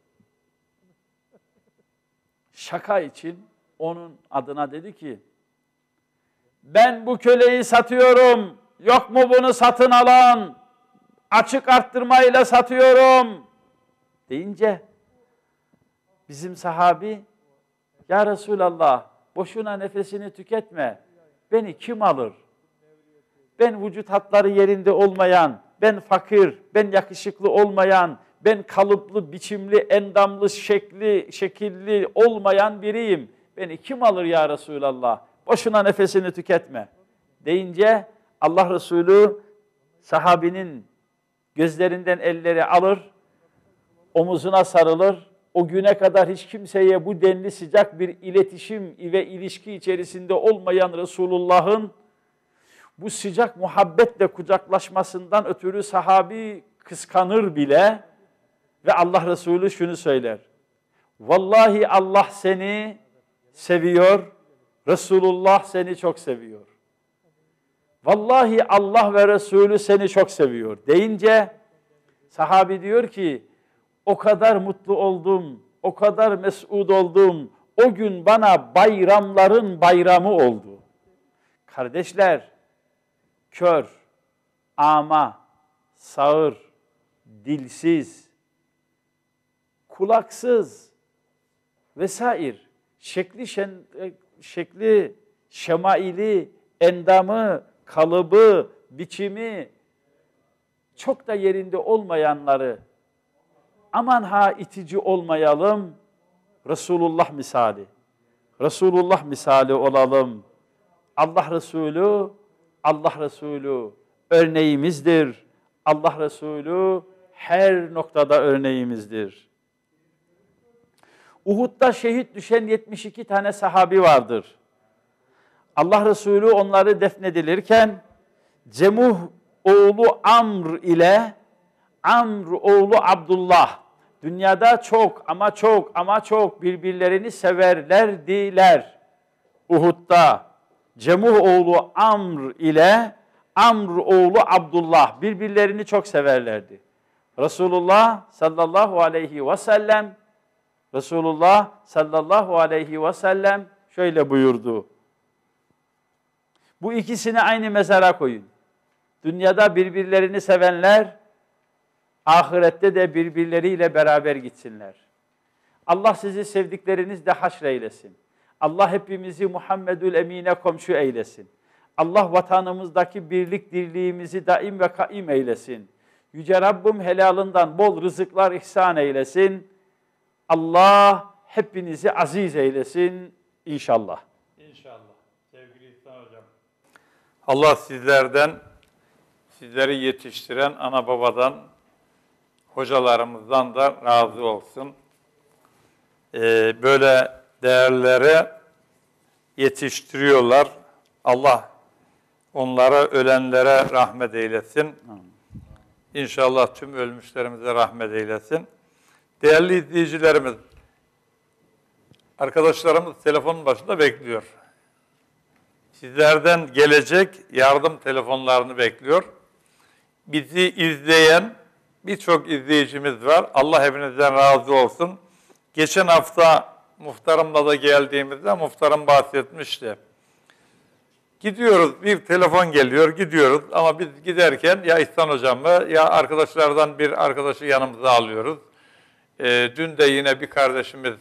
şaka için onun adına dedi ki, ben bu köleyi satıyorum, yok mu bunu satın alan, açık arttırmayla satıyorum deyince bizim sahabi, ya Resulallah boşuna nefesini tüketme, beni kim alır? Ben vücut hatları yerinde olmayan, ben fakir, ben yakışıklı olmayan, ben kalıplı, biçimli, endamlı, şekli, şekilli olmayan biriyim. Beni kim alır ya Resulallah? Boşuna nefesini tüketme deyince Allah Resulü sahabinin gözlerinden elleri alır, omuzuna sarılır. O güne kadar hiç kimseye bu denli sıcak bir iletişim ve ilişki içerisinde olmayan Resulullah'ın bu sıcak muhabbetle kucaklaşmasından ötürü sahabi kıskanır bile ve Allah Resulü şunu söyler. Vallahi Allah seni seviyor, Resulullah seni çok seviyor. Vallahi Allah ve Resulü seni çok seviyor deyince sahabi diyor ki, o kadar mutlu oldum, o kadar mes'ud oldum, O gün bana bayramların bayramı oldu. Kardeşler, kör, ama, sağır, dilsiz, kulaksız vesaire, şekli, şen, şekli, şemaili, endamı, kalıbı, biçimi çok da yerinde olmayanları, aman ha itici olmayalım, Resulullah misali, Resulullah misali olalım. Allah Resulü, Allah Resulü örneğimizdir. Allah Resulü her noktada örneğimizdir. Uhud'da şehit düşen yetmiş iki tane sahabi vardır. Allah Resulü onları defnedilirken Cemuh oğlu Amr ile Amr oğlu Abdullah dünyada çok ama çok ama çok birbirlerini severlerdiler. Uhud'da Cemuh oğlu Amr ile Amr oğlu Abdullah birbirlerini çok severlerdi. Resulullah sallallahu aleyhi ve sellem Resulullah sallallahu aleyhi ve sellem şöyle buyurdu. Bu ikisini aynı mezara koyun. Dünyada birbirlerini sevenler ahirette de birbirleriyle beraber gitsinler. Allah sizi sevdiklerinizle haşreylesin. Allah hepimizi Muhammedül Emine komşu eylesin. Allah vatanımızdaki birlik dirliğimizi daim ve kaim eylesin. Yüce Rabbim helalından bol rızıklar ihsan eylesin. Allah hepinizi aziz eylesin inşallah. İnşallah. Sevgili İhsan Hocam. Allah sizlerden, sizleri yetiştiren ana babadan, hocalarımızdan da razı olsun. Ee, böyle değerleri yetiştiriyorlar. Allah onlara, ölenlere rahmet eylesin. İnşallah tüm ölmüşlerimize rahmet eylesin. Değerli izleyicilerimiz, arkadaşlarımız telefonun başında bekliyor. Sizlerden gelecek yardım telefonlarını bekliyor. Bizi izleyen birçok izleyicimiz var. Allah hepinizden razı olsun. Geçen hafta muhtarımla da geldiğimizde muhtarım bahsetmişti. Gidiyoruz, bir telefon geliyor, gidiyoruz ama biz giderken ya İhsan Hocam'ı ya arkadaşlardan bir arkadaşı yanımıza alıyoruz. Ee, dün de yine bir kardeşimiz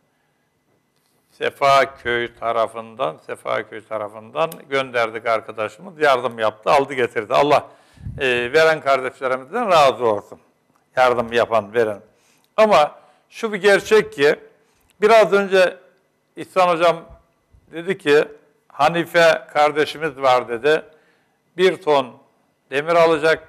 Sefaköy tarafından, Sefaköy tarafından gönderdik arkadaşımız, yardım yaptı, aldı getirdi. Allah e, veren kardeşlerimizden razı olsun. Yardım yapan, veren. Ama şu bir gerçek ki, biraz önce İhsan Hocam dedi ki, Hanife kardeşimiz var dedi, bir ton demir alacak.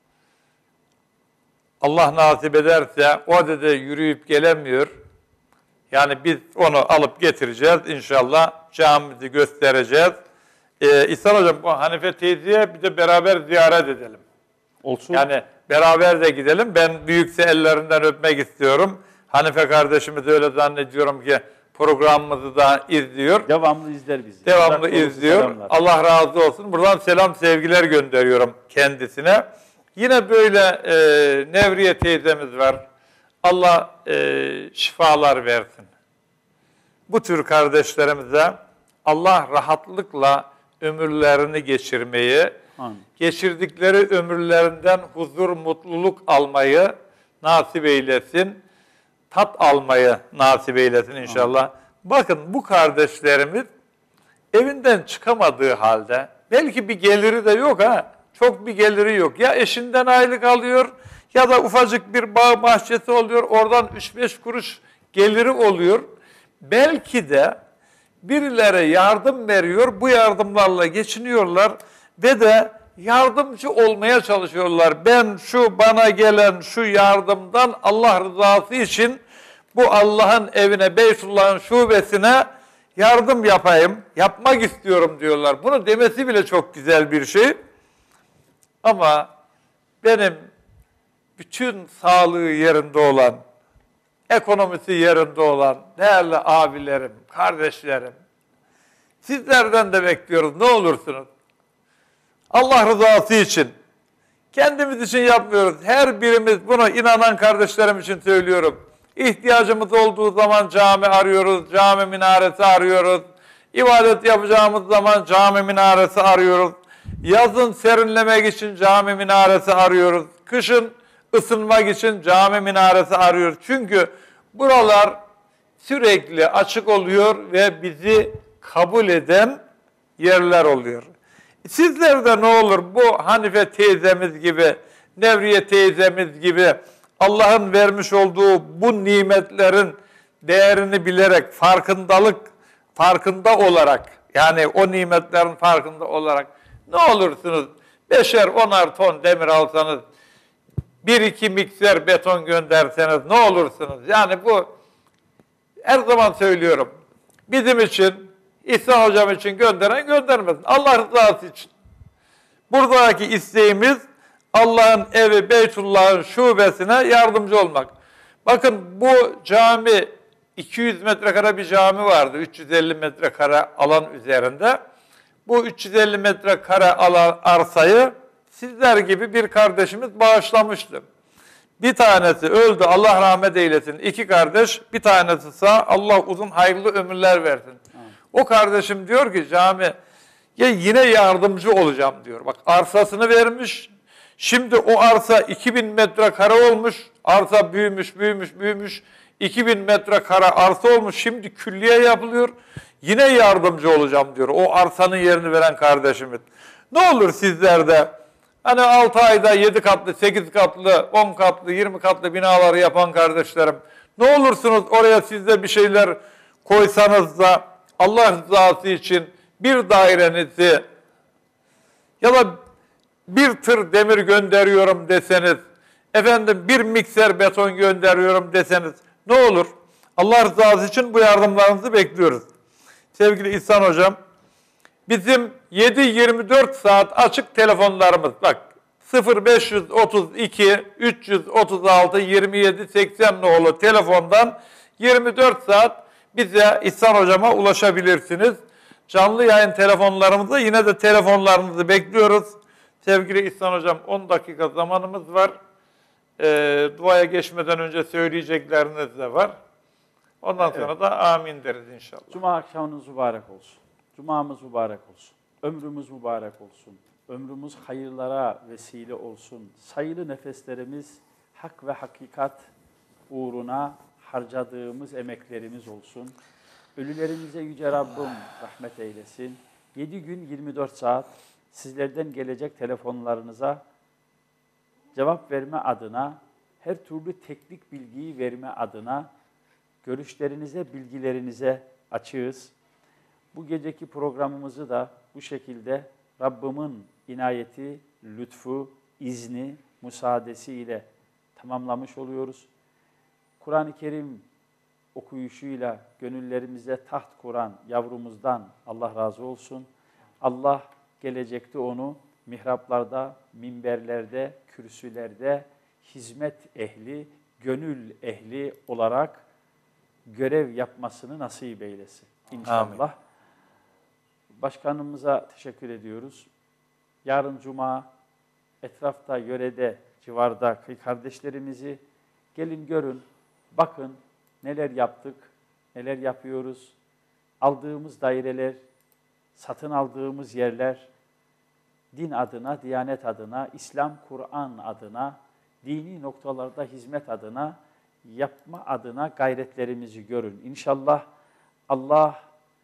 Allah nasip ederse, o dedi yürüyüp gelemiyor. Yani biz onu alıp getireceğiz inşallah, camimizi göstereceğiz. Ee, İhsan Hocam, bu Hanife teyzeye bir de beraber ziyaret edelim. Olsun. Yani beraber de gidelim. Ben büyükse ellerinden öpmek istiyorum. Hanife kardeşimiz öyle zannediyorum ki programımızı da izliyor. Devamlı izler bizi. Devamlı izliyor. Selamlar. Allah razı olsun. Buradan selam, sevgiler gönderiyorum kendisine. Yine böyle e, Nevriye teyzemiz var. Allah e, şifalar versin. Bu tür kardeşlerimize Allah rahatlıkla ömürlerini geçirmeyi, Amin. Geçirdikleri ömürlerinden huzur, mutluluk almayı nasip eylesin. Tat almayı nasip eylesin inşallah. Amin. Bakın bu kardeşlerimiz evinden çıkamadığı halde, belki bir geliri de yok ha, çok bir geliri yok. Ya eşinden aylık alıyor ya da ufacık bir bağ bahçesi oluyor, oradan üç beş kuruş geliri oluyor. Belki de birileri yardım veriyor, bu yardımlarla geçiniyorlar ve de yardımcı olmaya çalışıyorlar. Ben şu bana gelen şu yardımdan Allah rızası için bu Allah'ın evine, Beytullah'ın şubesine yardım yapayım, yapmak istiyorum diyorlar. Bunu demesi bile çok güzel bir şey. Ama benim bütün sağlığı yerinde olan, ekonomisi yerinde olan değerli abilerim, kardeşlerim, sizlerden de bekliyoruz. Ne olursunuz? Allah rızası için, kendimiz için yapmıyoruz. Her birimiz, buna inanan kardeşlerim için söylüyorum. İhtiyacımız olduğu zaman cami arıyoruz, cami minaresi arıyoruz. İbadet yapacağımız zaman cami minaresi arıyoruz. Yazın serinlemek için cami minaresi arıyoruz. Kışın ısınmak için cami minaresi arıyoruz. Çünkü buralar sürekli açık oluyor ve bizi kabul eden yerler oluyor. Sizler de ne olur bu Hanife teyzemiz gibi, Nevriye teyzemiz gibi Allah'ın vermiş olduğu bu nimetlerin değerini bilerek, farkındalık, farkında olarak, yani o nimetlerin farkında olarak ne olursunuz? Beşer, onar ton demir alsanız, bir iki mikser beton gönderseniz ne olursunuz? Yani bu her zaman söylüyorum. Bizim için, İhsan Hocam için gönderen göndermesin. Allah rızası için. Buradaki isteğimiz Allah'ın evi Beytullah'ın şubesine yardımcı olmak. Bakın bu cami iki yüz metrekare bir cami vardı. üç yüz elli metrekare alan üzerinde. Bu üç yüz elli metrekare alan arsayı sizler gibi bir kardeşimiz bağışlamıştı. Bir tanesi öldü, Allah rahmet eylesin. İki kardeş, bir tanesi sağ, Allah uzun hayırlı ömürler versin. O kardeşim diyor ki cami ya yine yardımcı olacağım diyor. Bak arsasını vermiş. Şimdi o arsa iki bin metrekare olmuş. Arsa büyümüş, büyümüş, büyümüş. iki bin metrekare arsa olmuş. Şimdi külliye yapılıyor. Yine yardımcı olacağım diyor. O arsanın yerini veren kardeşimiz. Ne olur sizler de hani altı ayda yedi katlı, sekiz katlı, on katlı, yirmi katlı binaları yapan kardeşlerim. Ne olursunuz oraya siz de bir şeyler koysanız da Allah rızası için bir dairenizi ya da bir tır demir gönderiyorum deseniz, efendim bir mikser beton gönderiyorum deseniz ne olur? Allah rızası için bu yardımlarınızı bekliyoruz. Sevgili İhsan Hocam, bizim yedi yirmi dört saat açık telefonlarımız, bak sıfır beş otuz iki üç yüz otuz altı yirmi yedi seksen nolu telefondan yirmi dört saat bize İhsan Hocam'a ulaşabilirsiniz. Canlı yayın telefonlarımızda yine de telefonlarınızı bekliyoruz. Sevgili İhsan Hocam on dakika zamanımız var. E, duaya geçmeden önce söyleyecekleriniz de var. Ondan sonra evet. da amin deriz inşallah. Cuma akşamınız mübarek olsun. Cumamız mübarek olsun. Ömrümüz mübarek olsun. Ömrümüz hayırlara vesile olsun. Sayılı nefeslerimiz hak ve hakikat uğruna harcadığımız emeklerimiz olsun. Ölülerimize Yüce Rabbim rahmet eylesin. yedi gün yirmi dört saat sizlerden gelecek telefonlarınıza cevap verme adına, her türlü teknik bilgiyi verme adına görüşlerinize, bilgilerinize açığız. Bu geceki programımızı da bu şekilde Rabbimin inayeti, lütfu, izni, müsaadesiyle tamamlamış oluyoruz. Kur'an-ı Kerim okuyuşuyla gönüllerimize taht kuran yavrumuzdan Allah razı olsun. Allah gelecekte onu mihraplarda, minberlerde, kürsülerde hizmet ehli, gönül ehli olarak görev yapmasını nasip eylesin İnşallah. Amin. Başkanımıza teşekkür ediyoruz. Yarın Cuma etrafta, yörede, civarda kardeşlerimizi gelin görün, bakın neler yaptık, neler yapıyoruz. Aldığımız daireler, satın aldığımız yerler, din adına, diyanet adına, İslam, Kur'an adına, dini noktalarda hizmet adına, yapma adına gayretlerimizi görün. İnşallah Allah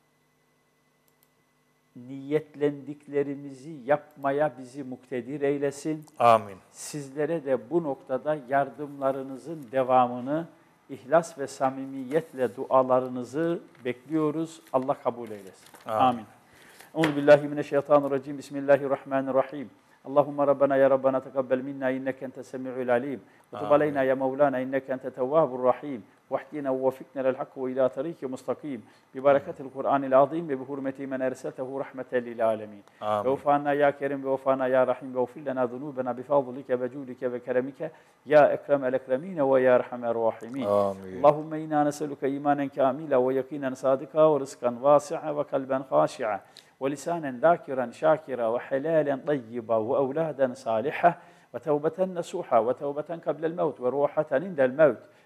niyetlendiklerimizi yapmaya bizi muktedir eylesin. Amin. Sizlere de bu noktada yardımlarınızın devamını ihlas ve samimiyetle dualarınızı bekliyoruz. Allah kabul eylesin. Amin. Amin. Euzubillahimineşşeytanirracim. Bismillahirrahmanirrahim. Allahümme Rabbena ya Rabbena tekabbel minna inneke ente semi'ul alim. Ve tub aleyna ya Mevlana inneke ente tevvabur rahim. Vahdina ve vefikna lel hakku ve ila tariki mustakim. Bi bereketil Kur'anil azim ve bi hurmeti men erseltehu rahmeten lil alemin. Ve ufana ya Kerim ve ufana ya Rahim ve ufil lana zunubena bi fadlike ve cudike ve keremike ya ekremel ekremin ve ya erhamer rahimin. Allahümme inna neseluke imanen kamila ve yakinen sadika ve rızkan vasi'a ve kalben haşi'a. ولسانا ذاكرا شاكرا وحلالا طيبا وأولادا صالحة وتوبة نصوحة وتوبة قبل الموت وروحة عند الموت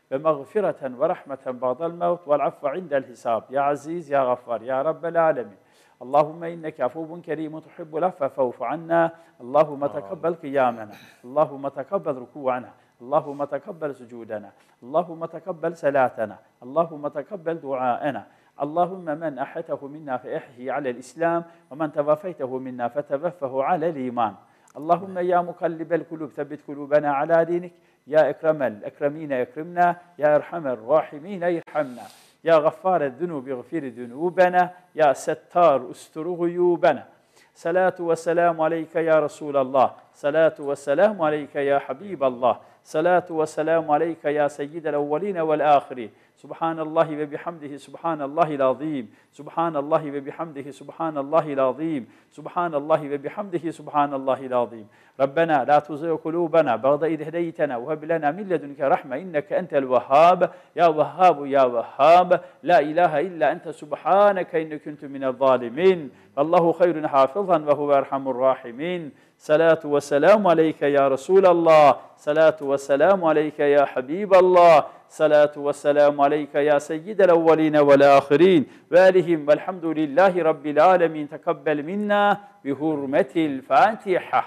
ve mağfireten ve rahmeten ba'dal mevt vel affe indel hisab. Ya aziz, ya gaffar, ya rabbel alemin. Allahümme inneke afuvun kerimun tuhibbul affe fevfu anna. Allahümme tekabbel kıyamena. Allahümme tekabbel rukû'ana. Allahümme tekabbel sucudena. Allahümme tekabbel salatena. Allahümme tekabbel duaena. Allahümme men ahatahu minna fe ihyi alel İslam ve men tevafeytehu minna fe tevaffahu alel iman. Allahümme ya mukallibel kulub thabbit kulubena ala dinik. Ya ekremel ekremine ekrimna. Ya erhamer rahimine irhamna. Ya gaffâred zunubi gfir zunubena. Ya settar usturu guyubena. Salatu ve selamu aleyke ya Resulallah. Salatu ve selamu aleyke ya Habiballah. Salatu ve selamu aleyke ya seyyidel evveline vel ahirin. Subhanallahi ve bihamdihi subhanallahil azim. Subhanallahi ve bihamdihi subhanallahil azim. Subhanallahi ve bihamdihi subhanallahil azim. Rabbena la tuzigh kulubana ba'da idh hedeytena ve hab lana min ledunke rahme inneke entel vehhab. Ya Vehhab ya Vehhab. La ilahe illa ente subhaneke inni kuntu minel zalimin. Allahu hayrun hafizan ve huve erhamur rahimin. Salatu ve selamu aleyke ya Resulallah. Salatu ve selamu aleyke ya Habiballah. Salatu ve selamu aleyke ya seyyidel evveline vel ahirin. Ve alihim velhamdülillahi rabbil alemin. Tekabbel minna bi hurmetil Fatiha.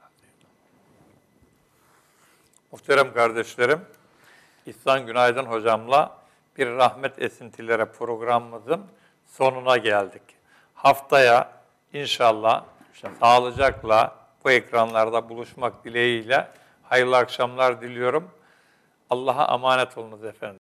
Muhterem kardeşlerim, İhsan Günaydın hocamla bir rahmet esintileri programımızın sonuna geldik. Haftaya inşallah sağlıcakla bu ekranlarda buluşmak dileğiyle hayırlı akşamlar diliyorum. Allah'a emanet olunuz efendim.